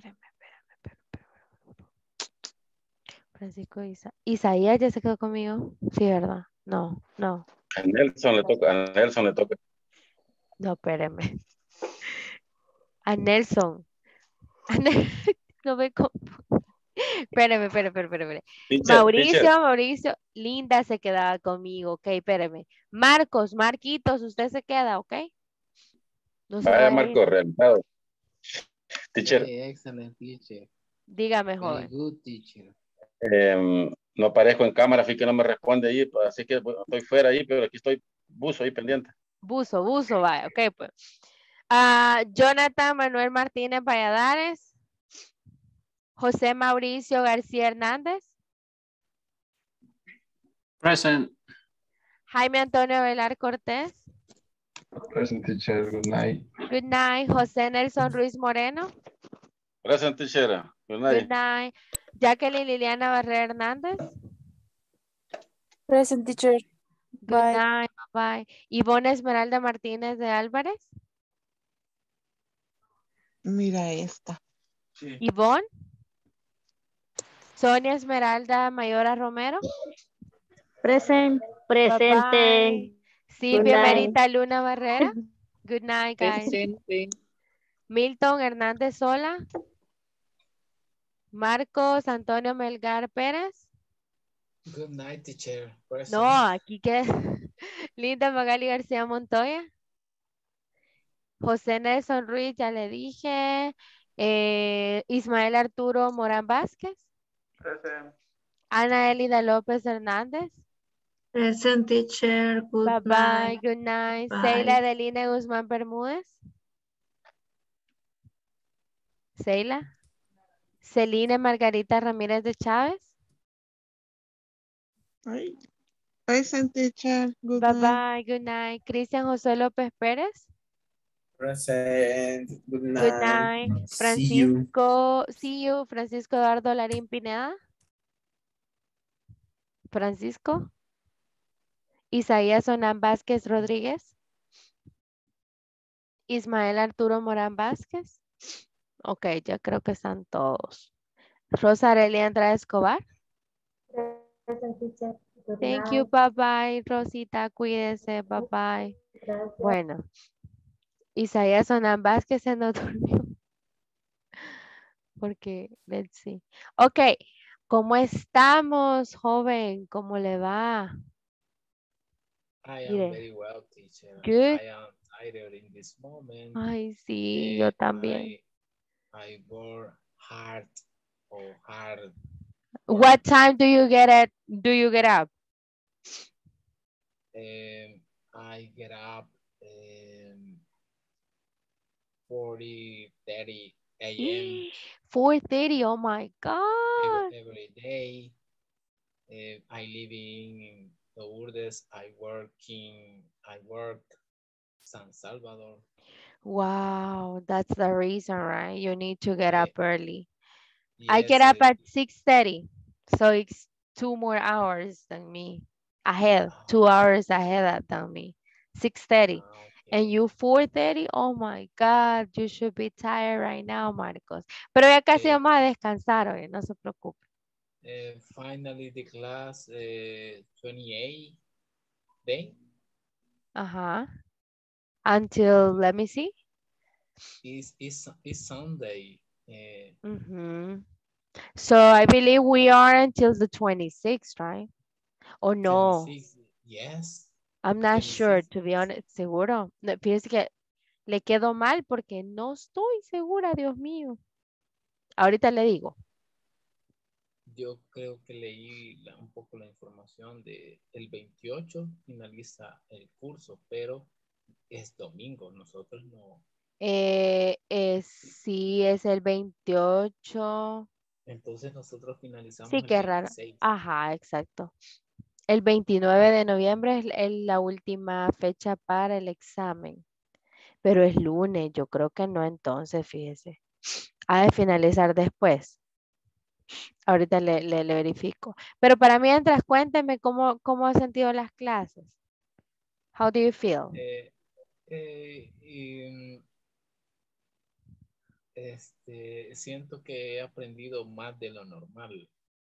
[SPEAKER 1] Francisco Isaías ya se quedó conmigo. Sí, ¿verdad? No.
[SPEAKER 8] A Nelson le toca.
[SPEAKER 1] No, espérame. A Nelson. No me confundo. Espérame.
[SPEAKER 17] Teacher, teacher.
[SPEAKER 1] Mauricio, Linda se quedaba conmigo, ok, espérame. Marquitos, usted se queda, ok. No se
[SPEAKER 17] Vaya
[SPEAKER 1] vaya a ir.
[SPEAKER 17] Marco, realizado. Teacher,
[SPEAKER 14] Excellent teacher.
[SPEAKER 1] Dígame,
[SPEAKER 14] Very
[SPEAKER 1] joven.
[SPEAKER 14] good teacher.
[SPEAKER 17] no aparezco en cámara, así que no me responde ahí, pues, así que bueno, estoy fuera ahí, pero aquí estoy buzo ahí pendiente.
[SPEAKER 1] Buzo, vaya, ok, pues. Jonathan Manuel Martínez Valladares. José Mauricio García Hernández.
[SPEAKER 9] Present.
[SPEAKER 1] Jaime Antonio Velar Cortés.
[SPEAKER 16] Present teacher, good night.
[SPEAKER 1] Good night. José Nelson Ruiz Moreno.
[SPEAKER 17] Present teacher. Good night.
[SPEAKER 1] Good night. Jacqueline Liliana Barrera Hernández.
[SPEAKER 7] Present teacher.
[SPEAKER 1] Good
[SPEAKER 7] Bye.
[SPEAKER 1] night. Bye. Ivonne Esmeralda Martínez de Álvarez.
[SPEAKER 4] Mira esta.
[SPEAKER 1] Ivonne. Sonia Esmeralda Mayora Romero.
[SPEAKER 11] Presente.
[SPEAKER 1] Bye. Silvia
[SPEAKER 11] Good night.
[SPEAKER 1] Merita Luna Barrera. Good night, guys.
[SPEAKER 4] Presente.
[SPEAKER 1] Milton Hernández Sola. Marcos Antonio Melgar Pérez.
[SPEAKER 14] Good night, teacher. Present.
[SPEAKER 1] No, aquí que Linda Magali García Montoya. José Nelson Ruiz, ya le dije. Ismael Arturo Morán Vázquez.
[SPEAKER 5] Present.
[SPEAKER 1] Ana Elida López Hernández.
[SPEAKER 2] Present teacher, good
[SPEAKER 1] Bye bye,
[SPEAKER 2] night.
[SPEAKER 1] good night.
[SPEAKER 2] Bye.
[SPEAKER 1] Seila Adelina Guzmán Bermúdez. Seila. Celine Margarita Ramírez de Chávez.
[SPEAKER 4] Ay. Present teacher, good
[SPEAKER 1] Bye
[SPEAKER 4] night.
[SPEAKER 1] bye, good night. Cristian José López Pérez.
[SPEAKER 5] Present. Good night.
[SPEAKER 1] Good night. Francisco, see you. Francisco Eduardo Larín Pineda. Francisco. Isaías Onán Vázquez Rodríguez. Ismael Arturo Morán Vázquez. Ok, ya creo que están todos. Rosa Arelia Andrade Escobar. Thank you, bye bye, Rosita, cuídese, bye bye. Bueno, Isaías Onán Vázquez se nos durmió. Porque, let's see. Ok, ¿cómo estamos, joven? ¿Cómo le va?
[SPEAKER 14] I am
[SPEAKER 1] Mire.
[SPEAKER 14] very well, teacher.
[SPEAKER 1] Good.
[SPEAKER 14] I am tired in this moment.
[SPEAKER 1] Ay, sí, yo también.
[SPEAKER 14] I work hard or hard.
[SPEAKER 1] What time do you get up?
[SPEAKER 14] I get up 4:30 a.m.
[SPEAKER 1] 4:30, oh my God.
[SPEAKER 14] every day. I live in Lourdes. I work San Salvador.
[SPEAKER 1] Wow, that's the reason, right? You need to get up early.
[SPEAKER 14] Yes,
[SPEAKER 1] I get up at 6:30, so it's 2 more hours than me. Ahead, 2 hours ahead than me. 6:30. And you 4:30, oh my God, you should be tired right now, Marcos. Pero ya casi vamos a descansar hoy, no se preocupe.
[SPEAKER 14] Finally, the class 28 day.
[SPEAKER 1] Until, let me see.
[SPEAKER 14] It's Sunday.
[SPEAKER 1] So I believe we are until the 26th, right? Or no?
[SPEAKER 14] 26, yes.
[SPEAKER 1] I'm not sure, to be honest. ¿Seguro? No, fíjese que le quedó mal porque no estoy segura, Dios mío. Ahorita le digo.
[SPEAKER 14] Yo creo que leí un poco la información de el 28 finaliza el curso, pero es domingo, nosotros no.
[SPEAKER 1] Sí, es el 28.
[SPEAKER 14] Entonces nosotros finalizamos
[SPEAKER 1] sí,
[SPEAKER 14] el
[SPEAKER 1] qué raro.
[SPEAKER 14] 26.
[SPEAKER 1] Ajá, exacto. El 29 de noviembre es la última fecha para el examen. Pero es lunes, yo creo que no entonces, fíjese. Ha de finalizar después. Ahorita le verifico. Pero para mientras, cuénteme cómo ha sentido las clases. How do you feel?
[SPEAKER 14] Siento que he aprendido más de lo normal.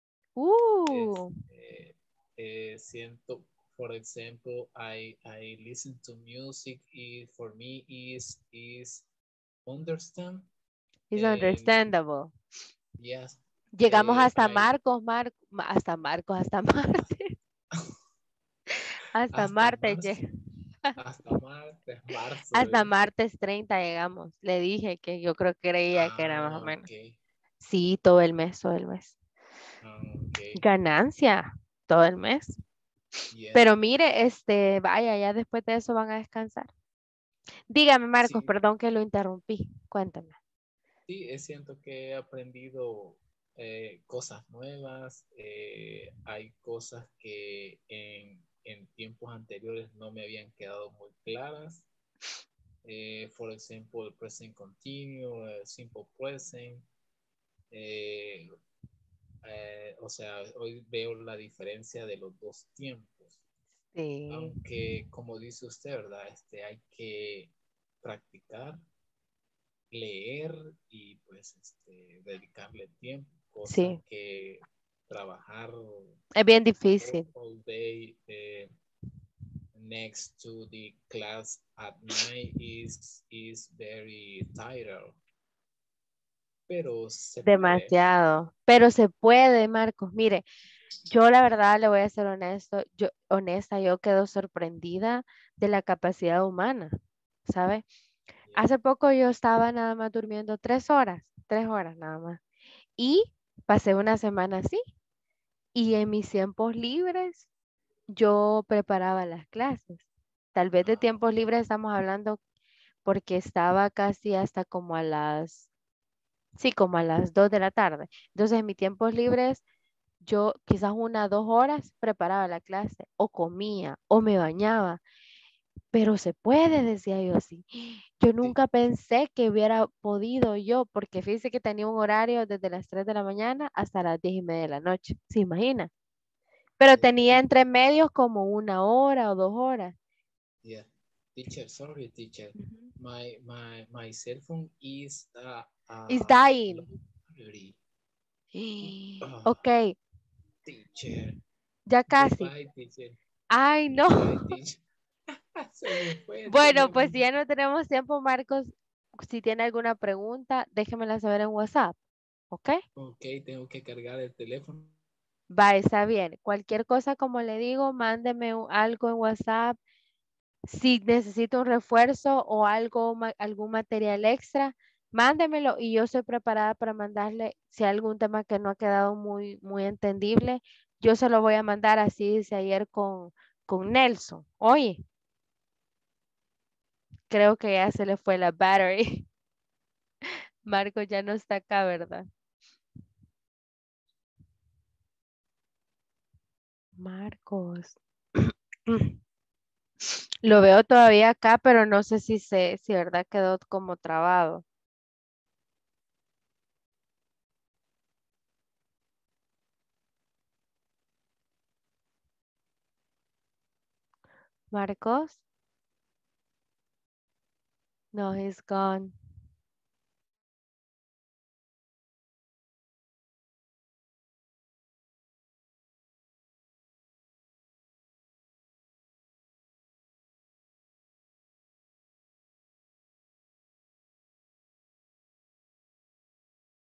[SPEAKER 14] Siento, for example, I listen to music. For me, is understand.
[SPEAKER 1] It's understandable.
[SPEAKER 14] Yes,
[SPEAKER 1] Llegamos hasta
[SPEAKER 14] hay
[SPEAKER 1] hasta Marte. Hasta
[SPEAKER 14] hasta
[SPEAKER 1] Marte.
[SPEAKER 14] marzo, hasta martes, marzo.
[SPEAKER 1] Hasta martes 30 llegamos. Le dije que yo creía que era más o menos.
[SPEAKER 14] Ok.
[SPEAKER 1] Sí, todo el mes, todo el mes.
[SPEAKER 14] Ok.
[SPEAKER 1] Ganancia, todo el mes.
[SPEAKER 14] Yeah.
[SPEAKER 1] Pero mire, vaya, ya después de eso van a descansar. Dígame, Marcos,
[SPEAKER 14] Sí,
[SPEAKER 1] perdón que lo interrumpí. Cuéntame.
[SPEAKER 14] sí, siento que he aprendido cosas nuevas. Hay cosas que en tiempos anteriores no me habían quedado muy claras. For example, present continuous, simple present. O sea, hoy veo la diferencia de los dos tiempos.
[SPEAKER 1] Sí.
[SPEAKER 14] Aunque, como dice usted, ¿verdad? Hay que practicar, leer y pues dedicarle tiempo, cosa
[SPEAKER 1] Sí.
[SPEAKER 14] que trabajar
[SPEAKER 1] Es bien difícil.
[SPEAKER 14] all day next to the class at night is very tired. Pero se puede.
[SPEAKER 1] Demasiado. Pero se puede, Marcos. Mire, yo la verdad le voy a ser honesta, yo quedo sorprendida de la capacidad humana, ¿sabe? Hace poco yo estaba nada más durmiendo 3 horas nada más. Y pasé una semana así. Y en mis tiempos libres yo preparaba las clases. Tal vez de tiempos libres estamos hablando porque estaba casi hasta como como a las 2 de la tarde. Entonces en mis tiempos libres yo quizás 1 o 2 horas preparaba la clase o comía o me bañaba. Pero se puede, decía yo así. Yo nunca pensé que hubiera podido yo, porque fíjese que tenía un horario desde las 3 de la mañana hasta las 10:30 de la noche. ¿Se imagina? Pero tenía entre medios como 1 hora o 2 horas.
[SPEAKER 14] Yeah. Teacher, sorry, teacher. My cell phone is
[SPEAKER 1] It's dying.
[SPEAKER 14] battery.
[SPEAKER 1] Ok,
[SPEAKER 14] Teacher.
[SPEAKER 1] ya casi.
[SPEAKER 14] Goodbye, teacher.
[SPEAKER 1] Ay, no.
[SPEAKER 14] Goodbye, teacher. Se me fue el
[SPEAKER 1] Bueno, pues
[SPEAKER 14] teléfono.
[SPEAKER 1] si ya no tenemos tiempo, Marcos, si tiene alguna pregunta, déjemela saber en WhatsApp. ¿Ok?
[SPEAKER 14] Ok, tengo que cargar el teléfono.
[SPEAKER 1] Va, está bien. Cualquier cosa, como le digo, mándeme algo en WhatsApp. Si necesito un refuerzo o algún material extra, mándemelo y yo estoy preparada para mandarle. Si hay algún tema que no ha quedado muy, muy entendible, yo se lo voy a mandar, así dice ayer con Nelson. Oye, creo que ya se le fue la battery. Marco ya no está acá, ¿verdad? Marcos. Lo veo todavía acá, pero no sé si verdad quedó como trabado. Marcos. No, he's gone.